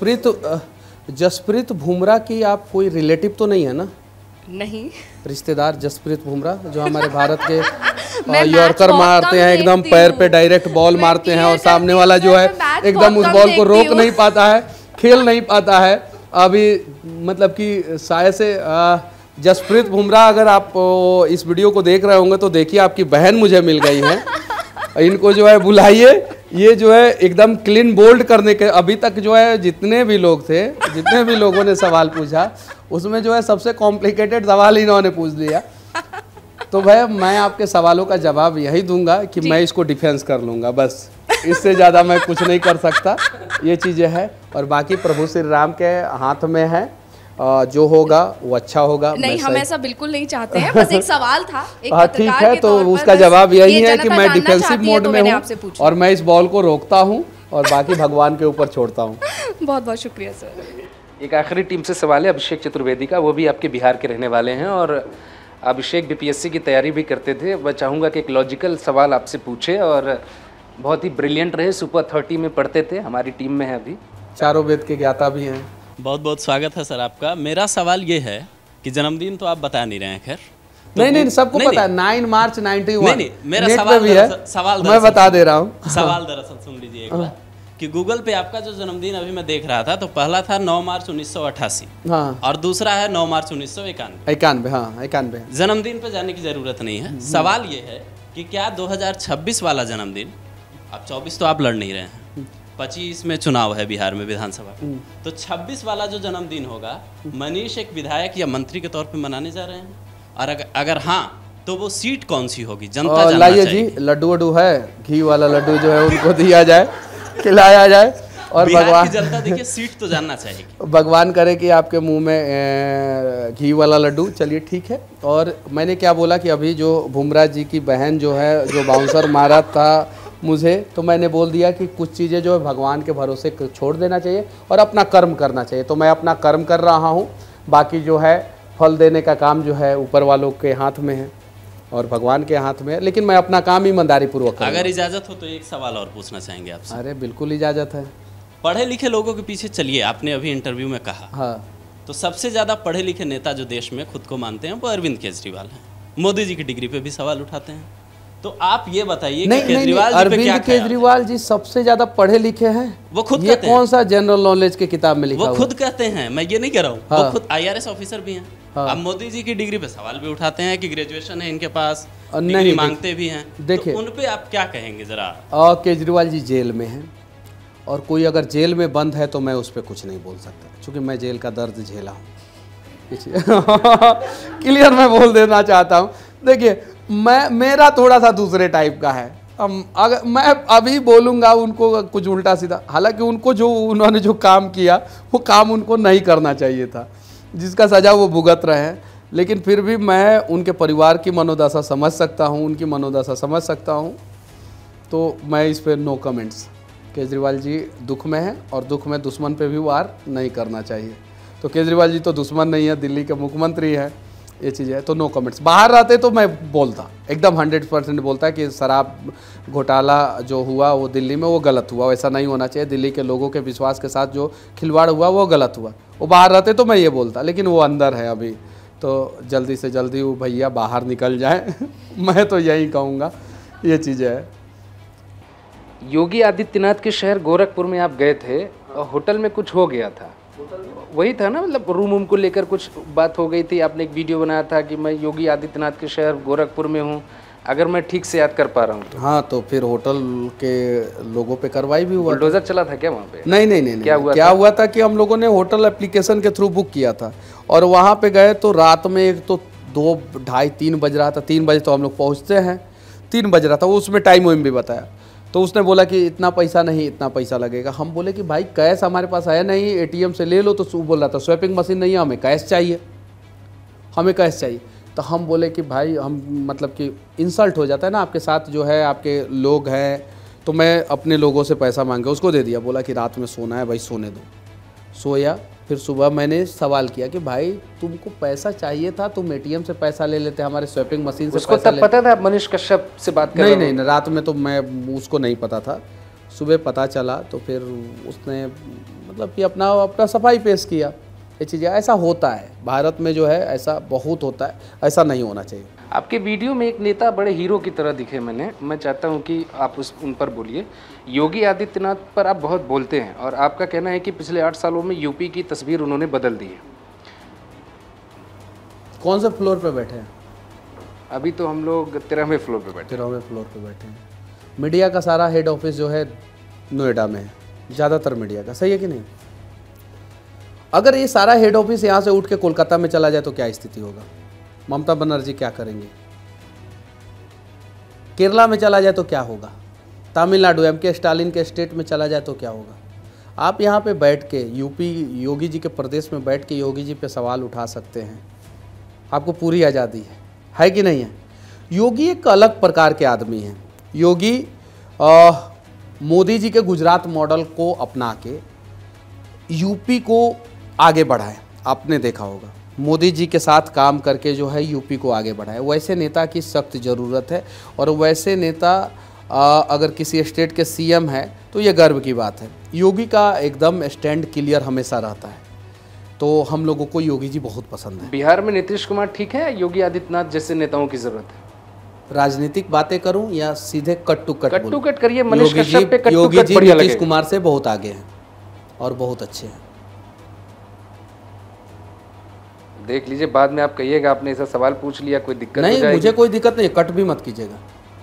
जसप्रीत बुमराह की आप कोई रिलेटिव तो नहीं है ना? नहीं, रिश्तेदार जसप्रीत बुमराह जो हमारे भारत के यॉर्कर मारते हैं, एकदम पैर पे डायरेक्ट बॉल मारते हैं और सामने वाला जो है एकदम उस बॉल को रोक नहीं पाता है, खेल नहीं पाता है। अभी मतलब कि शायद से जसप्रीत बुमराह, अगर आप इस वीडियो को देख रहे होंगे तो देखिए आपकी बहन मुझे मिल गई है। इनको जो है बुलाइए, ये जो है एकदम क्लीन बोल्ड करने के, अभी तक जो है जितने भी लोग थे, जितने भी लोगों ने सवाल पूछा उसमें जो है सबसे कॉम्प्लिकेटेड सवाल इन्होंने पूछ लिया। तो भाई मैं आपके सवालों का जवाब यही दूंगा कि मैं इसको डिफेंस कर लूँगा, बस इससे ज़्यादा मैं कुछ नहीं कर सकता। ये चीज़ें हैं और बाकी प्रभु श्री राम के हाथ में है, जो होगा वो अच्छा होगा। नहीं, हम ऐसा बिल्कुल नहीं चाहते हैं, बस एक सवाल था। ठीक है, तो उसका जवाब यही है कि मैं डिफेंसिव मोड में हूँ और मैं इस बॉल को रोकता हूँ और बाकी भगवान के ऊपर छोड़ता हूँ। बहुत बहुत शुक्रिया सर। एक आखिरी टीम से सवाल है अभिषेक चतुर्वेदी का, वो भी आपके बिहार के रहने वाले हैं और अभिषेक बीपीएससी की तैयारी भी करते थे। मैं चाहूँगा कि एक लॉजिकल सवाल आपसे पूछे और बहुत ही ब्रिलियंट रहे, सुपर 30 में पढ़ते थे, हमारी टीम में है अभी, चारों वेद के ज्ञाता भी हैं। बहुत बहुत स्वागत है सर आपका। मेरा सवाल ये है कि जन्मदिन तो आप बता नहीं रहे हैं, खैर तो नहीं सबको पता है, 9 मार्च 91। नहीं, मेरा सवाल भी है, सवाल मैं बता दे रहा हूँ। सवाल दरअसल सुन लीजिए एक बार कि गूगल पे आपका जो जन्मदिन अभी मैं देख रहा था, तो पहला था 9 मार्च 1988, हाँ, और दूसरा है 9 मार्च 1991। 91, हाँ 91। जन्मदिन पे जाने की जरूरत नहीं है। सवाल ये है कि क्या 2026 वाला जन्मदिन, अब 24 तो आप लड़ नहीं रहे हैं, 25 में चुनाव है बिहार में विधानसभा का, तो 26 वाला जो जन्मदिन होगा मनीष एक विधायक या मंत्री के तौर पे मनाने जा रहे हैं? और अगर हाँ तो वो सीट कौन सी होगी, जनता जानना चाहिए। जी लड्डू वड्डू है, घी वाला लड्डू जो है उनको दिया जाए, खिलाया जाए और भगवान की जनता देखिए सीट तो जानना चाहिए। भगवान करे कि आपके मुंह में घी वाला लड्डू। चलिए ठीक है। और मैंने क्या बोला कि अभी जो बुमराह जी की बहन जो है, जो बाउंसर मारा था मुझे, तो मैंने बोल दिया कि कुछ चीज़ें जो है भगवान के भरोसे छोड़ देना चाहिए और अपना कर्म करना चाहिए। तो मैं अपना कर्म कर रहा हूँ, बाकी जो है फल देने का काम जो है ऊपर वालों के हाथ में है और भगवान के हाथ में है, लेकिन मैं अपना काम ईमानदारी पूर्वक करूँगा। अगर इजाज़त हो तो एक सवाल और पूछना चाहेंगे आपसे। अरे बिल्कुल इजाज़त है। पढ़े लिखे लोगों के पीछे चलिए, आपने अभी इंटरव्यू में कहा, हाँ, तो सबसे ज़्यादा पढ़े लिखे नेता जो देश में खुद को मानते हैं वो अरविंद केजरीवाल हैं। मोदी जी की डिग्री पे भी सवाल उठाते हैं। तो आप ये बताइए कि नहीं, केजरीवाल जी पे अरविंद क्या ख्याल है? केजरीवाल जी सबसे ज्यादा पढ़े लिखे हैं। वो खुद ये कहते हैं। कौन सा जनरल नॉलेज के किताब में लिखा वो हुआ खुद कहते हैं, मैं ये नहीं कह रहा हूँ, हाँ। वो खुद IRS ऑफिसर भी हैं। हाँ। अब मोदी जी की डिग्री पे सवाल भी उठाते हैं कि ग्रेजुएशन है इनके पास, नहीं, डिग्री मांगते भी हैं। देखिए, तो उन पे आप क्या कहेंगे जरा? केजरीवाल जी जेल में हैं और कोई अगर जेल में बंद है तो मैं उस पर कुछ नहीं बोल सकता, क्योंकि मैं जेल का दर्द झेला हूँ। क्लियर मैं बोल देना चाहता हूँ। देखिए, मेरा थोड़ा सा दूसरे टाइप का है। अगर मैं अभी बोलूँगा उनको कुछ उल्टा सीधा, हालांकि उनको जो उन्होंने जो काम किया वो काम उनको नहीं करना चाहिए था, जिसका सज़ा वो भुगत रहे हैं। लेकिन फिर भी मैं उनके परिवार की मनोदशा समझ सकता हूँ, उनकी मनोदशा समझ सकता हूँ, तो मैं इस पर नो कमेंट्स। केजरीवाल जी दुख में हैं और दुख में दुश्मन पे भी वार नहीं करना चाहिए। तो केजरीवाल जी तो दुश्मन नहीं है, दिल्ली के मुख्यमंत्री हैं, ये चीज़ है, तो नो कमेंट्स। बाहर रहते तो मैं बोलता, एकदम 100% बोलता कि शराब घोटाला जो हुआ वो दिल्ली में वो गलत हुआ, वैसा नहीं होना चाहिए। दिल्ली के लोगों के विश्वास के साथ जो खिलवाड़ हुआ वो गलत हुआ। वो बाहर रहते तो मैं ये बोलता, लेकिन वो अंदर है अभी, तो जल्दी से जल्दी वो भैया बाहर निकल जाए मैं तो यही कहूँगा, ये चीज़ है। योगी आदित्यनाथ के शहर गोरखपुर में आप गए थे और होटल में कुछ हो गया था, वही था ना? मतलब रूम को लेकर कुछ बात हो गई थी, आपने एक वीडियो बनाया था कि मैं योगी आदित्यनाथ के शहर गोरखपुर में हूँ, अगर मैं ठीक से याद कर पा रहा हूँ तो। हाँ, तो फिर होटल के लोगों पे कार्रवाई भी हुआ। बुलडोजर चला था क्या वहाँ पे? नहीं, क्या हुआ था कि हम लोगों ने होटल एप्लीकेशन के थ्रू बुक किया था और वहाँ पे गए तो रात में एक तो 2, 2:30, 3 बज रहा था। 3 बजे तो हम लोग पहुँचते हैं, 3 बज रहा था, वो उसमें टाइम वाइम भी बताया। तो उसने बोला कि इतना पैसा नहीं, इतना पैसा लगेगा। हम बोले कि भाई कैश हमारे पास है नहीं, ATM से ले लो। तो बोल रहा था स्वैपिंग मशीन नहीं है, हमें कैश चाहिए, हमें कैश चाहिए। तो हम बोले कि भाई हम मतलब कि इंसल्ट हो जाता है ना, आपके साथ जो है आपके लोग हैं, तो मैं अपने लोगों से पैसा मांग के उसको दे दिया। बोला कि रात में सोना है भाई, सोने दो। सोया। फिर सुबह मैंने सवाल किया कि भाई तुमको पैसा चाहिए था, तुम ATM से पैसा ले लेते, हमारे स्वैपिंग मशीन से उसको पैसा तब पता था मनीष कश्यप से बात कर? नहीं, रात में तो मैं उसको नहीं पता था, सुबह पता चला। तो फिर उसने मतलब कि अपना सफाई पेश किया। ये चीज़ें ऐसा होता है भारत में, जो है ऐसा बहुत होता है, ऐसा नहीं होना चाहिए। आपके वीडियो में एक नेता बड़े हीरो की तरह दिखे मैं चाहता हूं कि आप उन पर बोलिए। योगी आदित्यनाथ पर आप बहुत बोलते हैं और आपका कहना है कि पिछले 8 सालों में यूपी की तस्वीर उन्होंने बदल दी है। कौन से फ्लोर पे बैठे हैं? अभी तो हम लोग 13वें फ्लोर पे बैठे। 13वें फ्लोर पे बैठे हैं। मीडिया का सारा हेड ऑफिस जो है नोएडा में है, ज़्यादातर मीडिया का, सही है कि नहीं? अगर ये सारा हेड ऑफिस यहाँ से उठ के कोलकाता में चला जाए तो क्या स्थिति होगा? ममता बनर्जी क्या करेंगे? केरला में चला जाए तो क्या होगा? तमिलनाडु MK स्टालिन के स्टेट में चला जाए तो क्या होगा? आप यहाँ पे बैठ के यूपी योगी जी के प्रदेश में बैठ के योगी जी पे सवाल उठा सकते हैं, आपको पूरी आज़ादी है कि नहीं है? योगी एक अलग प्रकार के आदमी हैं। योगी मोदी जी के गुजरात मॉडल को अपना के यूपी को आगे बढ़ाए। आपने देखा होगा मोदी जी के साथ काम करके जो है यूपी को आगे बढ़ाए। वैसे नेता की सख्त ज़रूरत है और वैसे नेता अगर किसी स्टेट के CM है तो ये गर्व की बात है। योगी का एकदम स्टैंड क्लियर हमेशा रहता है, तो हम लोगों को योगी जी बहुत पसंद है। बिहार में नीतीश कुमार ठीक है, योगी आदित्यनाथ जैसे नेताओं की जरूरत है? राजनीतिक बातें करूं या सीधे कट टू कट करिए? मनीष कश्यप पे cut to Yogi cut ji बढ़िया नीतीश लगे। कुमार से बहुत आगे हैं और बहुत अच्छे हैं। देख लीजिए, बाद में आप कहिएगा आपने ऐसा सवाल पूछ लिया, कोई दिक्कत नहीं, हो जाएगी? मुझे कोई दिक्कत नहीं, कट भी मत कीजिएगा,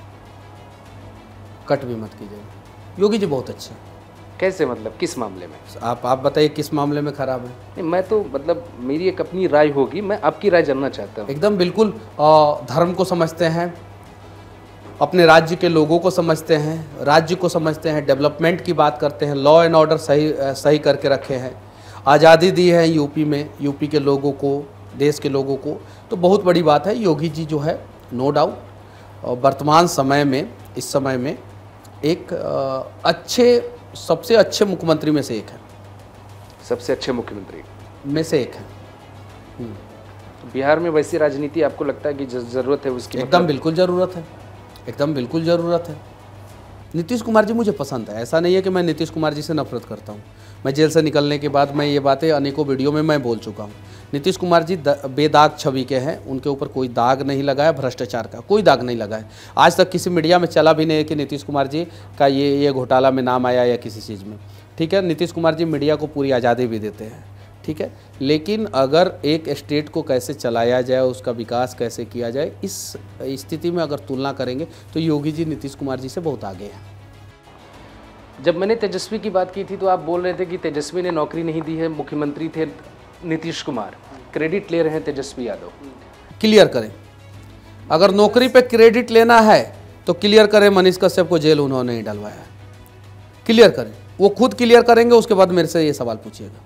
कट भी मत कीजिएगा। योगी जी बहुत अच्छे हैं। कैसे, मतलब किस मामले में? आप बताइए किस मामले में खराब है? नहीं, मैं तो मतलब मेरी एक अपनी राय होगी, मैं आपकी राय जानना चाहता हूँ। एकदम बिल्कुल धर्म को समझते हैं, अपने राज्य के लोगों को समझते हैं, राज्य को समझते हैं, डेवलपमेंट की बात करते हैं, लॉ एंड ऑर्डर सही करके रखे हैं, आज़ादी दी है यूपी में, यूपी के लोगों को, देश के लोगों को, तो बहुत बड़ी बात है। योगी जी जो है नो डाउट वर्तमान समय में, इस समय में एक सबसे अच्छे मुख्यमंत्री में से एक है। सबसे अच्छे मुख्यमंत्री में से एक है। बिहार में वैसी राजनीति आपको लगता है कि ज़रूरत है उसकी? एकदम बिल्कुल ज़रूरत है, एकदम बिल्कुल ज़रूरत है। नीतीश कुमार जी मुझे पसंद है, ऐसा नहीं है कि मैं नीतीश कुमार जी से नफरत करता हूँ। मैं जेल से निकलने के बाद मैं ये बातें अनेकों वीडियो में मैं बोल चुका हूँ। नीतीश कुमार जी बेदाग छवि के हैं, उनके ऊपर कोई दाग नहीं लगा है, भ्रष्टाचार का कोई दाग नहीं लगा है। आज तक किसी मीडिया में चला भी नहीं है कि नीतीश कुमार जी का ये घोटाला में नाम आया या किसी चीज़ में। ठीक है, नीतीश कुमार जी मीडिया को पूरी आज़ादी भी देते हैं, ठीक है, लेकिन अगर एक स्टेट को कैसे चलाया जाए, उसका विकास कैसे किया जाए, इस स्थिति में अगर तुलना करेंगे तो योगी जी नीतीश कुमार जी से बहुत आगे हैं। जब मैंने तेजस्वी की बात की थी तो आप बोल रहे थे कि तेजस्वी ने नौकरी नहीं दी है, मुख्यमंत्री थे नीतीश कुमार, क्रेडिट ले रहे हैं तेजस्वी यादव। क्लियर करें, अगर नौकरी पे क्रेडिट लेना है तो क्लियर करें मनीष कश्यप को जेल उन्होंने ही डलवाया। क्लियर करें, वो खुद क्लियर करेंगे, उसके बाद मेरे से ये सवाल पूछिएगा।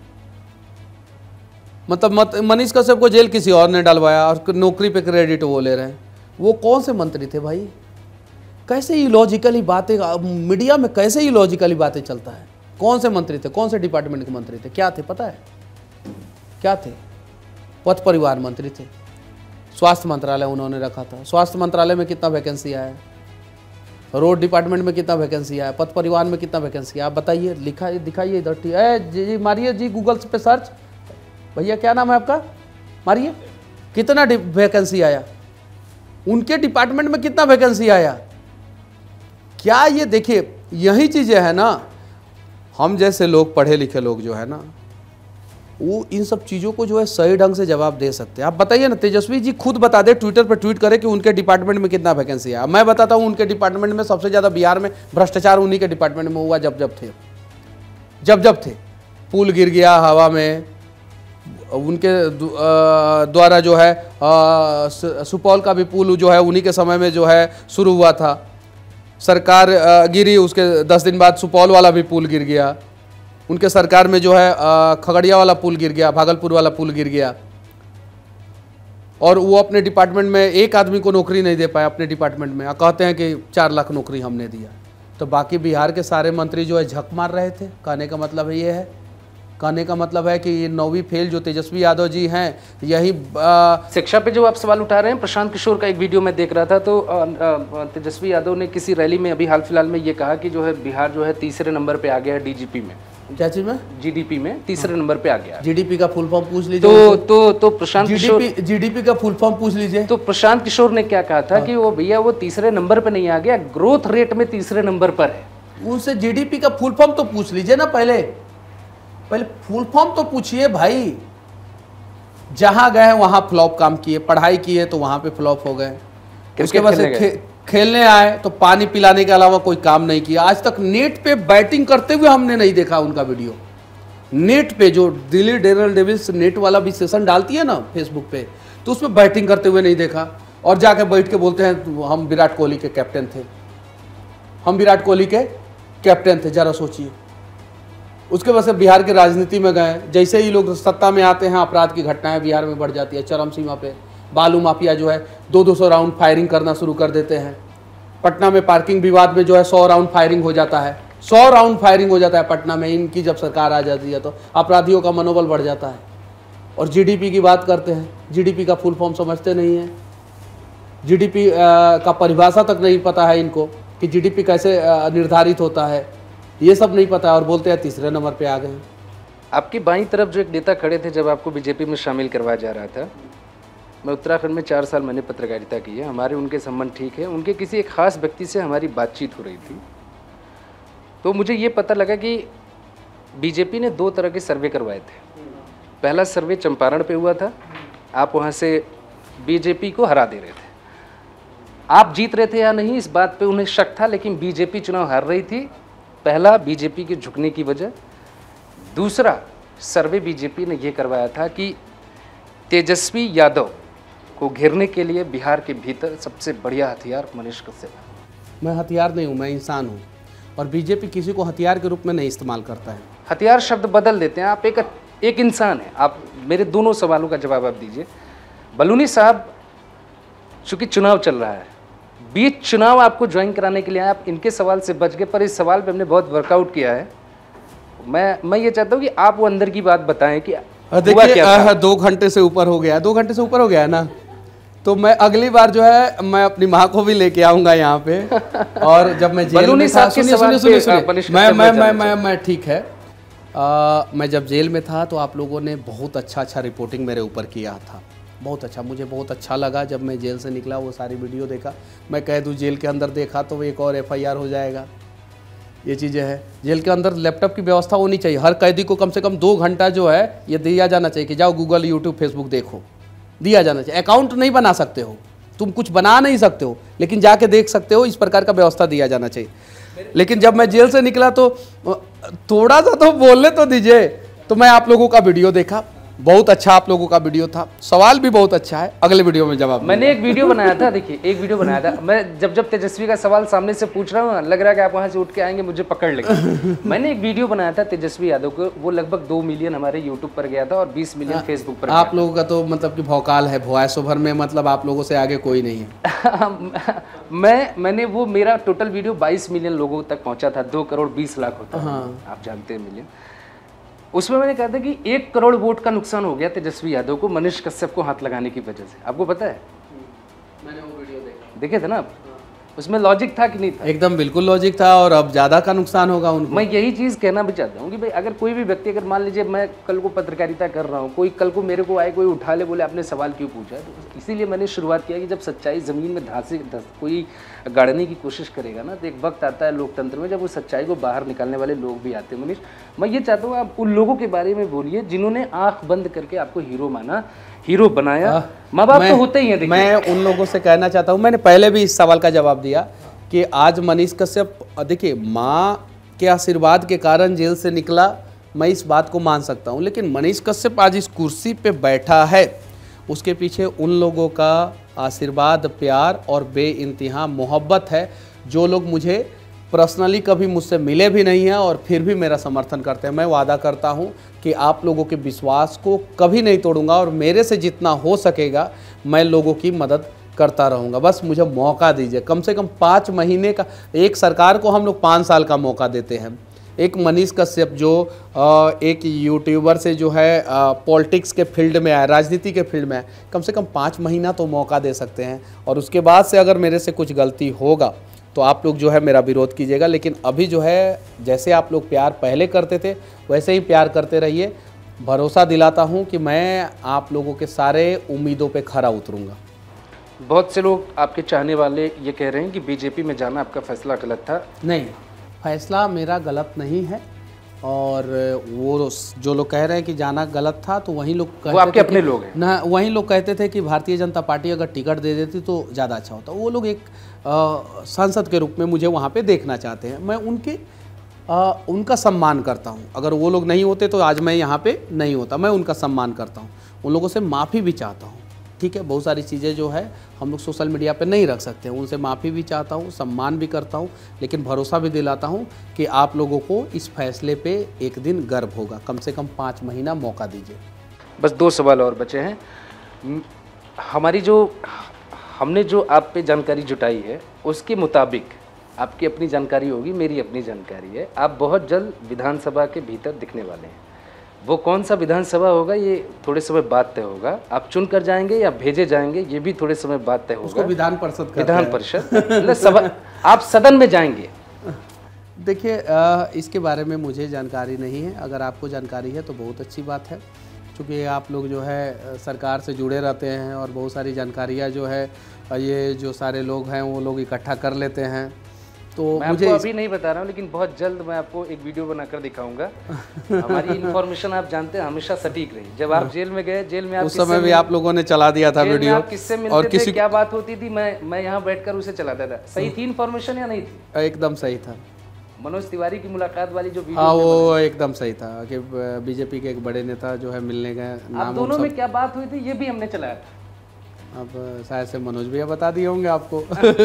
मतलब मनीष कश्यप को जेल किसी और ने डलवाया और नौकरी पे क्रेडिट वो ले रहे हैं। वो कौन से मंत्री थे भाई? कैसे इलॉजिकली बातें मीडिया में, कैसे इलॉजिकली बातें चलता है? कौन से मंत्री थे, कौन से डिपार्टमेंट के मंत्री थे, क्या थे पता है? क्या थे? पथ परिवार मंत्री थे। स्वास्थ्य मंत्रालय उन्होंने रखा था। स्वास्थ्य मंत्रालय में कितना वैकेंसी आया? रोड डिपार्टमेंट में कितना वैकेंसी आया? पथ परिवहन में कितना वैकेंसी आया? आप बताइए, लिखा दिखाइए इधर। जी मारिए जी गूगल पे सर्च, भैया क्या नाम है आपका, मारिए कितना वैकेंसी आया, उनके डिपार्टमेंट में कितना वैकेंसी आया। क्या ये देखिए, यही चीज़ें है ना, हम जैसे लोग पढ़े लिखे लोग जो है ना, वो इन सब चीज़ों को जो है सही ढंग से जवाब दे सकते हैं। आप बताइए ना, तेजस्वी जी खुद बता दे, ट्विटर पर ट्वीट करे कि उनके डिपार्टमेंट में कितना वैकेंसी आया। मैं बताता हूँ, उनके डिपार्टमेंट में सबसे ज़्यादा बिहार में भ्रष्टाचार उन्हीं के डिपार्टमेंट में हुआ जब थे। पुल गिर गया हवा में, उनके द्वारा जो है सुपौल का भी पुल जो है उन्हीं के समय में जो है शुरू हुआ था। सरकार गिरी, उसके 10 दिन बाद सुपौल वाला भी पुल गिर गया। उनके सरकार में जो है खगड़िया वाला पुल गिर गया, भागलपुर वाला पुल गिर गया। और वो अपने डिपार्टमेंट में एक आदमी को नौकरी नहीं दे पाया अपने डिपार्टमेंट में। कहते हैं कि 4 लाख नौकरी हमने दिया। तो बाकी बिहार के सारे मंत्री जो है झक मार रहे थे। कहने का मतलब ये है, कहने का मतलब है कि ये 9वीं फेल जो तेजस्वी यादव जी हैं, यही शिक्षा पे जो आप सवाल उठा रहे हैं, प्रशांत किशोर का एक वीडियो में देख रहा था, तो तेजस्वी यादव ने किसी रैली में अभी हाल फिलहाल में ये कहा कि जो है बिहार जो है तीसरे नंबर पे आ गया है डीजीपी में। क्या चीज में? जीडीपी में तीसरे नंबर पे आ गया। जीडीपी का फुल फॉर्म पूछ लीजिए। तो प्रशांत किशोर, जीडीपी का फुल फॉर्म पूछ लीजिए। तो प्रशांत किशोर ने क्या कहा था कि वो भैया वो तीसरे नंबर पे नहीं आ गया, ग्रोथ रेट में तीसरे नंबर पर है। उनसे जीडीपी का फुल फॉर्म तो पूछ लीजिए ना, पहले फुल फॉर्म तो पूछिए भाई। जहां गए वहां फ्लॉप काम किए, पढ़ाई किए तो वहां पे फ्लॉप हो गए। उसके बाद खेलने आए तो पानी पिलाने के अलावा कोई काम नहीं किया। आज तक नेट पे बैटिंग करते हुए हमने नहीं देखा उनका वीडियो। नेट पे जो दिल्ली डेयरडेविल्स नेट वाला भी सेशन डालती है ना फेसबुक पे, तो उसमें बैटिंग करते हुए नहीं देखा। और जाके बैठ के बोलते हैं हम विराट कोहली के कैप्टन थे, हम विराट कोहली के कैप्टन थे। जरा सोचिए। उसके बाद से बिहार की राजनीति में गए, जैसे ही लोग सत्ता में आते हैं अपराध की घटनाएं बिहार में बढ़ जाती है चरम सीमा पे। बालू माफिया जो है 200 राउंड फायरिंग करना शुरू कर देते हैं। पटना में पार्किंग विवाद में जो है 100 राउंड फायरिंग हो जाता है। 100 राउंड फायरिंग हो जाता है पटना में। इनकी जब सरकार आ जाती है तो अपराधियों का मनोबल बढ़ जाता है। और जीडीपी की बात करते हैं, जीडीपी का फुल फॉर्म समझते नहीं है। जीडीपी का परिभाषा तक नहीं पता है इनको कि जीडीपी कैसे निर्धारित होता है, ये सब नहीं पता। और बोलते हैं तीसरे नंबर पे आ गए। आपकी बाईं तरफ जो एक नेता खड़े थे जब आपको बीजेपी में शामिल करवाया जा रहा था, मैं उत्तराखंड में 4 साल मैंने पत्रकारिता की है, हमारे उनके संबंध ठीक है। उनके किसी एक खास व्यक्ति से हमारी बातचीत हो रही थी, तो मुझे ये पता लगा कि बीजेपी ने 2 तरह के सर्वे करवाए थे। पहला सर्वे चंपारण पे हुआ था, आप वहाँ से बीजेपी को हरा दे रहे थे। आप जीत रहे थे या नहीं इस बात पे उन्हें शक था, लेकिन बीजेपी चुनाव हार रही थी। पहला, बीजेपी के झुकने की वजह। दूसरा सर्वे बीजेपी ने यह करवाया था कि तेजस्वी यादव को घेरने के लिए बिहार के भीतर सबसे बढ़िया हथियार मनीष कश्यप है। मैं हथियार नहीं हूँ, मैं इंसान हूँ। और बीजेपी किसी को हथियार के रूप में नहीं इस्तेमाल करता है। हथियार शब्द बदल देते हैं। आप एक इंसान हैं। आप मेरे दोनों सवालों का जवाब आप दीजिए। बलूनी साहब, चूंकि चुनाव चल रहा है, बीच चुनाव आपको ज्वाइन कराने के लिए आप इनके सवाल से बच गए, पर इस सवाल पे हमने बहुत वर्कआउट किया है। मैं ये चाहता हूँ कि आप वो अंदर की बात बताएं कि देखिए 2 घंटे से ऊपर हो गया, 2 घंटे से ऊपर हो गया है ना, तो मैं अगली बार जो है मैं अपनी माँ को भी लेके आऊंगा यहाँ पे। और जब मैं जेल में था, सुनिए मैं ठीक है, मैं जब जेल में था तो आप लोगों ने बहुत अच्छा रिपोर्टिंग मेरे ऊपर किया था, बहुत अच्छा, मुझे बहुत अच्छा लगा। जब मैं जेल से निकला वो सारी वीडियो देखा, मैं कह दूँ जेल के अंदर देखा तो एक और FIR हो जाएगा, ये चीज़ें हैं। जेल के अंदर लैपटॉप की व्यवस्था होनी चाहिए, हर कैदी को कम से कम 2 घंटा जो है ये दिया जाना चाहिए कि जाओ गूगल, यूट्यूब, फेसबुक देखो, दिया जाना चाहिए। अकाउंट नहीं बना सकते हो, तुम कुछ बना नहीं सकते हो, लेकिन जाके देख सकते हो, इस प्रकार का व्यवस्था दिया जाना चाहिए। लेकिन जब मैं जेल से निकला तो थोड़ा सा तो बोलने तो दीजिए। तो मैं आप लोगों का वीडियो देखा, बहुत अच्छा आप लोगों का वीडियो था, सवाल भी बहुत अच्छा है, अगले वीडियो में जवाब। मैंने एक वीडियो बनाया था, देखिए एक वीडियो बनाया था, मैं जब तेजस्वी का सवाल सामने से पूछ रहा हूँ, लग रहा है कि आप वहाँ से उठ के आएंगे मुझे पकड़ लेंगे। मैंने एक वीडियो बनाया था तेजस्वी यादव को, वो लगभग 2 मिलियन हमारे यूट्यूब पर गया था और 20 मिलियन फेसबुक पर। आप लोगों का तो मतलब कि भौकाल है, वॉइस ओवर में मतलब आप लोगों से आगे कोई नहीं है। मैंने वो मेरा टोटल वीडियो 22 मिलियन लोगों तक पहुंचा था, 2 करोड़ 20 लाख होता है, आप जानते हैं मिलियन। उसमें मैंने कहा था कि 1 करोड़ वोट का नुकसान हो गया तेजस्वी यादव को मनीष कश्यप को हाथ लगाने की वजह से। आपको पता है? मैंने वो वीडियो देखे थे ना आप? उसमें लॉजिक था कि नहीं था? एकदम बिल्कुल लॉजिक था, और अब ज़्यादा का नुकसान होगा उनको। मैं यही चीज़ कहना भी चाहता हूँ कि भाई अगर कोई भी व्यक्ति, अगर मान लीजिए मैं कल को पत्रकारिता कर रहा हूँ, कोई कल को मेरे को आए, कोई उठा ले, बोले आपने सवाल क्यों पूछा, तो इसीलिए मैंने शुरुआत किया कि जब सच्चाई ज़मीन में कोई गाड़ने की कोशिश करेगा ना, तो एक वक्त आता है लोकतंत्र में जब वो सच्चाई को बाहर निकालने वाले लोग भी आते हैं। मनीष, मैं ये चाहता हूँ आप उन लोगों के बारे में बोलिए जिन्होंने आँख बंद करके आपको हीरो माना, हीरो बनाया। माँ बाप तो होते ही हैं। मैं उन लोगों से कहना चाहता हूँ, मैंने पहले भी इस सवाल का जवाब दिया कि आज मनीष कश्यप, देखिए माँ के आशीर्वाद के कारण जेल से निकला, मैं इस बात को मान सकता हूँ, लेकिन मनीष कश्यप आज इस कुर्सी पे बैठा है, उसके पीछे उन लोगों का आशीर्वाद, प्यार और बेइंतहा मोहब्बत है, जो लोग मुझे पर्सनली कभी मुझसे मिले भी नहीं हैं और फिर भी मेरा समर्थन करते हैं। मैं वादा करता हूं कि आप लोगों के विश्वास को कभी नहीं तोड़ूंगा और मेरे से जितना हो सकेगा मैं लोगों की मदद करता रहूंगा। बस मुझे मौका दीजिए, कम से कम 5 महीने का। एक सरकार को हम लोग 5 साल का मौका देते हैं, एक मनीष कश्यप जो एक यूट्यूबर से जो है पॉलिटिक्स के फील्ड में आया, राजनीति के फील्ड में आया, कम से कम 5 महीना तो मौका दे सकते हैं। और उसके बाद से अगर मेरे से कुछ गलती होगा तो आप लोग जो है मेरा विरोध कीजिएगा, लेकिन अभी जो है जैसे आप लोग प्यार पहले करते थे वैसे ही प्यार करते रहिए। भरोसा दिलाता हूँ कि मैं आप लोगों के सारे उम्मीदों पे खरा उतरूँगा। बहुत से लोग आपके चाहने वाले ये कह रहे हैं कि बीजेपी में जाना आपका फैसला गलत था। नहीं, फैसला मेरा गलत नहीं है, और वो जो लोग कह रहे हैं कि जाना गलत था तो वही लोग कहते, वो आपके अपने लोग हैं ना, वही लोग कहते थे कि भारतीय जनता पार्टी अगर टिकट दे देती तो ज़्यादा अच्छा होता। वो लोग एक सांसद के रूप में मुझे वहाँ पे देखना चाहते हैं, मैं उनका सम्मान करता हूँ। अगर वो लोग नहीं होते तो आज मैं यहाँ पे नहीं होता, मैं उनका सम्मान करता हूँ, उन लोगों से माफ़ी भी चाहता हूँ। ठीक है, बहुत सारी चीज़ें जो है हम लोग सोशल मीडिया पे नहीं रख सकते, उनसे माफ़ी भी चाहता हूँ, सम्मान भी करता हूँ, लेकिन भरोसा भी दिलाता हूँ कि आप लोगों को इस फैसले पे एक दिन गर्व होगा। कम से कम 5 महीना मौका दीजिए। बस 2 सवाल और बचे हैं। हमने जो आप पे जानकारी जुटाई है उसके मुताबिक आपकी अपनी जानकारी होगी, मेरी अपनी जानकारी है, आप बहुत जल्द विधानसभा के भीतर दिखने वाले हैं। वो कौन सा विधानसभा होगा ये थोड़े समय बाद तय होगा, आप चुन कर जाएंगे या भेजे जाएंगे ये भी थोड़े समय बाद तय होगा। उसको विधान परिषद मतलब आप सदन में जाएंगे। देखिए, इसके बारे में मुझे जानकारी नहीं है, अगर आपको जानकारी है तो बहुत अच्छी बात है, क्योंकि आप लोग जो है सरकार से जुड़े रहते हैं और बहुत सारी जानकारियाँ जो है ये जो सारे लोग हैं वो लोग इकट्ठा कर लेते हैं। तो मैं मुझे आपको अभी नहीं बता रहा हूँ, लेकिन बहुत जल्द मैं आपको एक वीडियो बनाकर दिखाऊंगा। हमारी इन्फॉर्मेशन आप जानते हैं हमेशा सटीक रही। जब आप जेल में गए, जेल में आप उस समय भी आप लोगों ने चला दिया था वीडियो, किससे मिलते थे, क्या बात होती थी, मैं यहाँ बैठकर उसे चलाता था। सही थी इन्फॉर्मेशन या नहीं थी? एकदम सही था। मनोज तिवारी की मुलाकात वाली जो वीडियो, हाँ वो एकदम सही था कि बीजेपी के एक बड़े नेता जो है मिलने गए। आप दोनों में क्या बात हुई थी ये भी हमने चलाया था। अब शायद से मनोज भैया बता दिए होंगे आपको।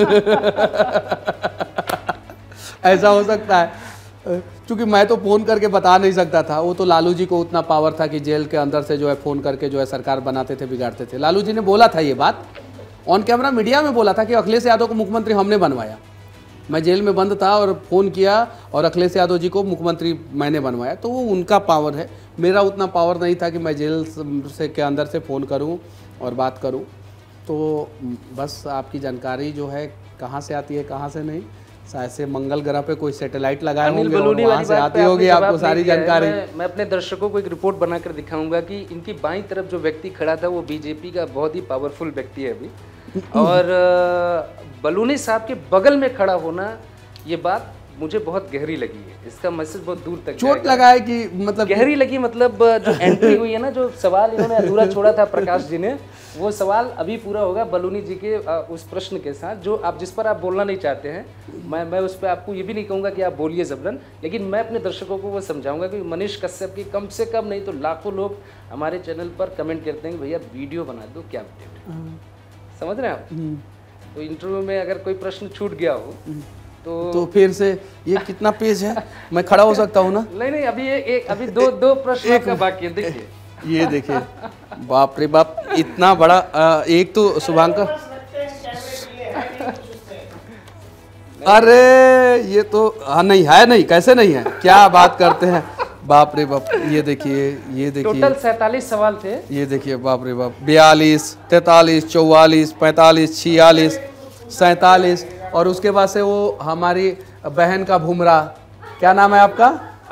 ऐसा हो सकता है, क्योंकि मैं तो फ़ोन करके बता नहीं सकता था। वो तो लालू जी को उतना पावर था कि जेल के अंदर से जो है फ़ोन करके जो है सरकार बनाते थे, बिगाड़ते थे। लालू जी ने बोला था ये बात ऑन कैमरा मीडिया में, बोला था कि अखिलेश यादव को मुख्यमंत्री हमने बनवाया। मैं जेल में बंद था और फ़ोन किया और अखिलेश यादव जी को मुख्यमंत्री मैंने बनवाया। तो वो उनका पावर है, मेरा उतना पावर नहीं था कि मैं जेल से के अंदर से फ़ोन करूं और बात करूं। तो बस आपकी जानकारी जो है कहाँ से आती है कहाँ से नहीं, शायद से मंगल ग्रह पे कोई सैटेलाइट लगाए अनिल होंगे और बलूनी वहाँ वाली से बात आती पे होगी आपने आपको जवाब सारी नहीं दिया है। जानकारी। मैं अपने दर्शकों को एक रिपोर्ट बनाकर दिखाऊंगा कि इनकी बाईं तरफ जो व्यक्ति खड़ा था वो बीजेपी का बहुत ही पावरफुल व्यक्ति है अभी, और बलूनी साहब के बगल में खड़ा होना ये बात मुझे बहुत गहरी लगी है। इसका मैसेज बहुत दूर तक चोट लगा है कि मतलब गहरी लगी, मतलब जो एंट्री हुई है ना, जो सवाल इन्होंने अधूरा छोड़ा था प्रकाश जी ने, वो सवाल अभी पूरा होगा बलूनी जी के उस प्रश्न के साथ जो आप जिस पर आप बोलना नहीं चाहते हैं। मैं उस पर आपको ये भी नहीं कहूँगा कि आप बोलिए जबरन, लेकिन मैं अपने दर्शकों को वो समझाऊंगा कि मनीष कश्यप की कम से कम नहीं तो लाखों लोग हमारे चैनल पर कमेंट करते हैं कि भैया वीडियो बना दो, क्या अपडेट, समझ रहे हैं आप। तो इंटरव्यू में अगर कोई प्रश्न छूट गया हो तो फिर से ये कितना पेज है, मैं खड़ा हो सकता हूँ ना? नहीं, अभी दो प्रश्न का बाकी है, देखिए ये देखिए, बाप रे बाप, इतना बड़ा एक तो शुभांकर, अरे ये तो नहीं है, नहीं कैसे नहीं है, क्या बात करते हैं, बाप रे बाप। ये देखिए टोटल 47 सवाल थे। ये देखिए बाप रे बाप, 42, 43, 44, 45, 46, 47 और उसके बाद से वो हमारी बहन का भुमरा, क्या नाम है आपका?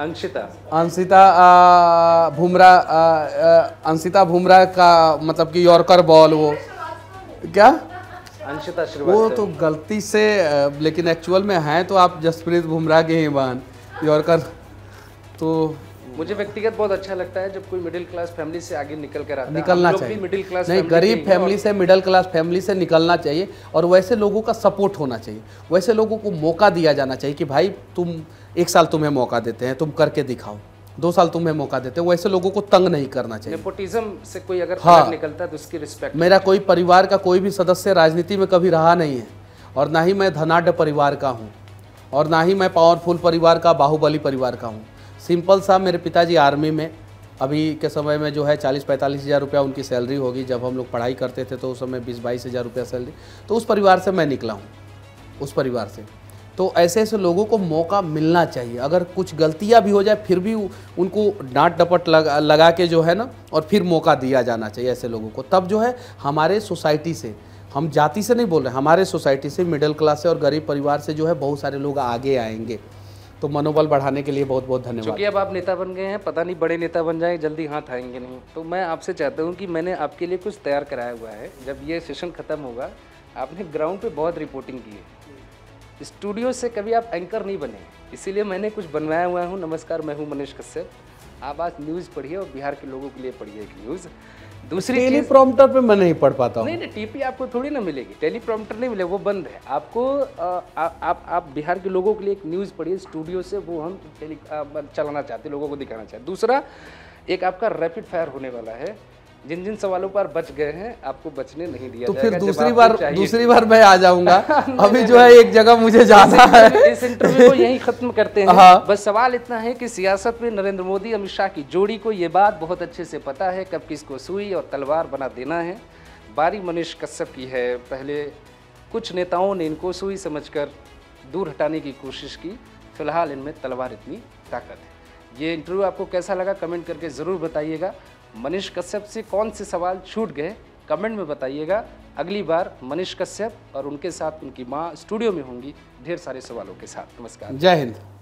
अंशिता भुमरा का मतलब कि यॉर्कर बॉल, वो क्या अंशिता श्रीवास्तव, वो तो गलती से, लेकिन एक्चुअल में हैं तो आप जसप्रीत बुमराह के ही बहन यॉर्कर। तो मुझे व्यक्तिगत बहुत अच्छा लगता है जब कोई मिडिल क्लास फैमिली से आगे निकल कर आता है। निकलना चाहिए, मिडिल क्लास नहीं, गरीब फैमिली से, मिडिल क्लास फैमिली से निकलना चाहिए और वैसे लोगों का सपोर्ट होना चाहिए, वैसे लोगों को मौका दिया जाना चाहिए कि भाई तुम 1 साल तुम्हें मौका देते हैं, तुम करके दिखाओ, 2 साल तुम्हें मौका देते हैं, वैसे लोगों को तंग नहीं करना चाहिए। नेपोटिज्म से कोई अगर हाँ, निकलता है तो उसकी रिस्पेक्ट। मेरा कोई परिवार का कोई भी सदस्य राजनीति में कभी रहा नहीं है और ना ही मैं धनाढ्य परिवार का हूँ और ना ही मैं पावरफुल परिवार का, बाहुबली परिवार का हूँ। सिंपल सा, मेरे पिताजी आर्मी में अभी के समय में जो है 40-45 हज़ार रुपया उनकी सैलरी होगी। जब हम लोग पढ़ाई करते थे तो उस समय 20-22 हज़ार रुपया सैलरी, तो उस परिवार से मैं निकला हूँ, उस परिवार से। तो ऐसे ऐसे लोगों को मौका मिलना चाहिए, अगर कुछ गलतियाँ भी हो जाए फिर भी उनको डांट डपट लगा के जो है ना, और फिर मौका दिया जाना चाहिए ऐसे लोगों को। तब जो है हमारे सोसाइटी से, हम जाति से नहीं बोल रहे, हमारे सोसाइटी से, मिडिल क्लास से और गरीब परिवार से जो है बहुत सारे लोग आगे आएंगे। तो मनोबल बढ़ाने के लिए बहुत बहुत धन्यवाद। क्योंकि अब आप नेता बन गए हैं, पता नहीं बड़े नेता बन जाएं, जल्दी हाथ आएंगे नहीं। तो मैं आपसे चाहता हूं कि मैंने आपके लिए कुछ तैयार कराया हुआ है। जब ये सेशन ख़त्म होगा, आपने ग्राउंड पे बहुत रिपोर्टिंग की है, स्टूडियो से कभी आप एंकर नहीं बने, इसीलिए मैंने कुछ बनवाया हुआ हूँ। नमस्कार, मैं हूँ मनीष कश्यप। आप आज न्यूज़ पढ़िए और बिहार के लोगों के लिए पढ़िए एक न्यूज़। दूसरी टेलीप्रॉम्प्टर पे मैं नहीं पढ़ पाता हूँ। नहीं, टीपी आपको थोड़ी ना मिलेगी, टेलीप्रॉम्प्टर नहीं मिले, वो बंद है। आपको आप बिहार के लोगों के लिए एक न्यूज़ पढ़िए स्टूडियो से, वो हम चलाना चाहते, लोगों को दिखाना चाहते। दूसरा, एक आपका रैपिड फायर होने वाला है। जिन जिन सवालों पर बच गए हैं आपको बचने नहीं दिया तो जाएगा। फिर दूसरी बार मैं आ जाऊंगा। अभी जो है एक जगह मुझे जाना है। इस इंटरव्यू को यहीं खत्म करते हैं। हाँ। बस सवाल इतना है कि सियासत में नरेंद्र मोदी अमित शाह की जोड़ी को ये बात बहुत अच्छे से पता है कब किसको सुई और तलवार बना देना है। बारी मनीष कश्यप की है। पहले कुछ नेताओं ने इनको सुई समझकर दूर हटाने की कोशिश की, फिलहाल इनमें तलवार इतनी ताकत है। ये इंटरव्यू आपको कैसा लगा कमेंट करके ज़रूर बताइएगा। मनीष कश्यप से कौन से सवाल छूट गए कमेंट में बताइएगा। अगली बार मनीष कश्यप और उनके साथ उनकी माँ स्टूडियो में होंगी ढेर सारे सवालों के साथ। नमस्कार, जय हिंद।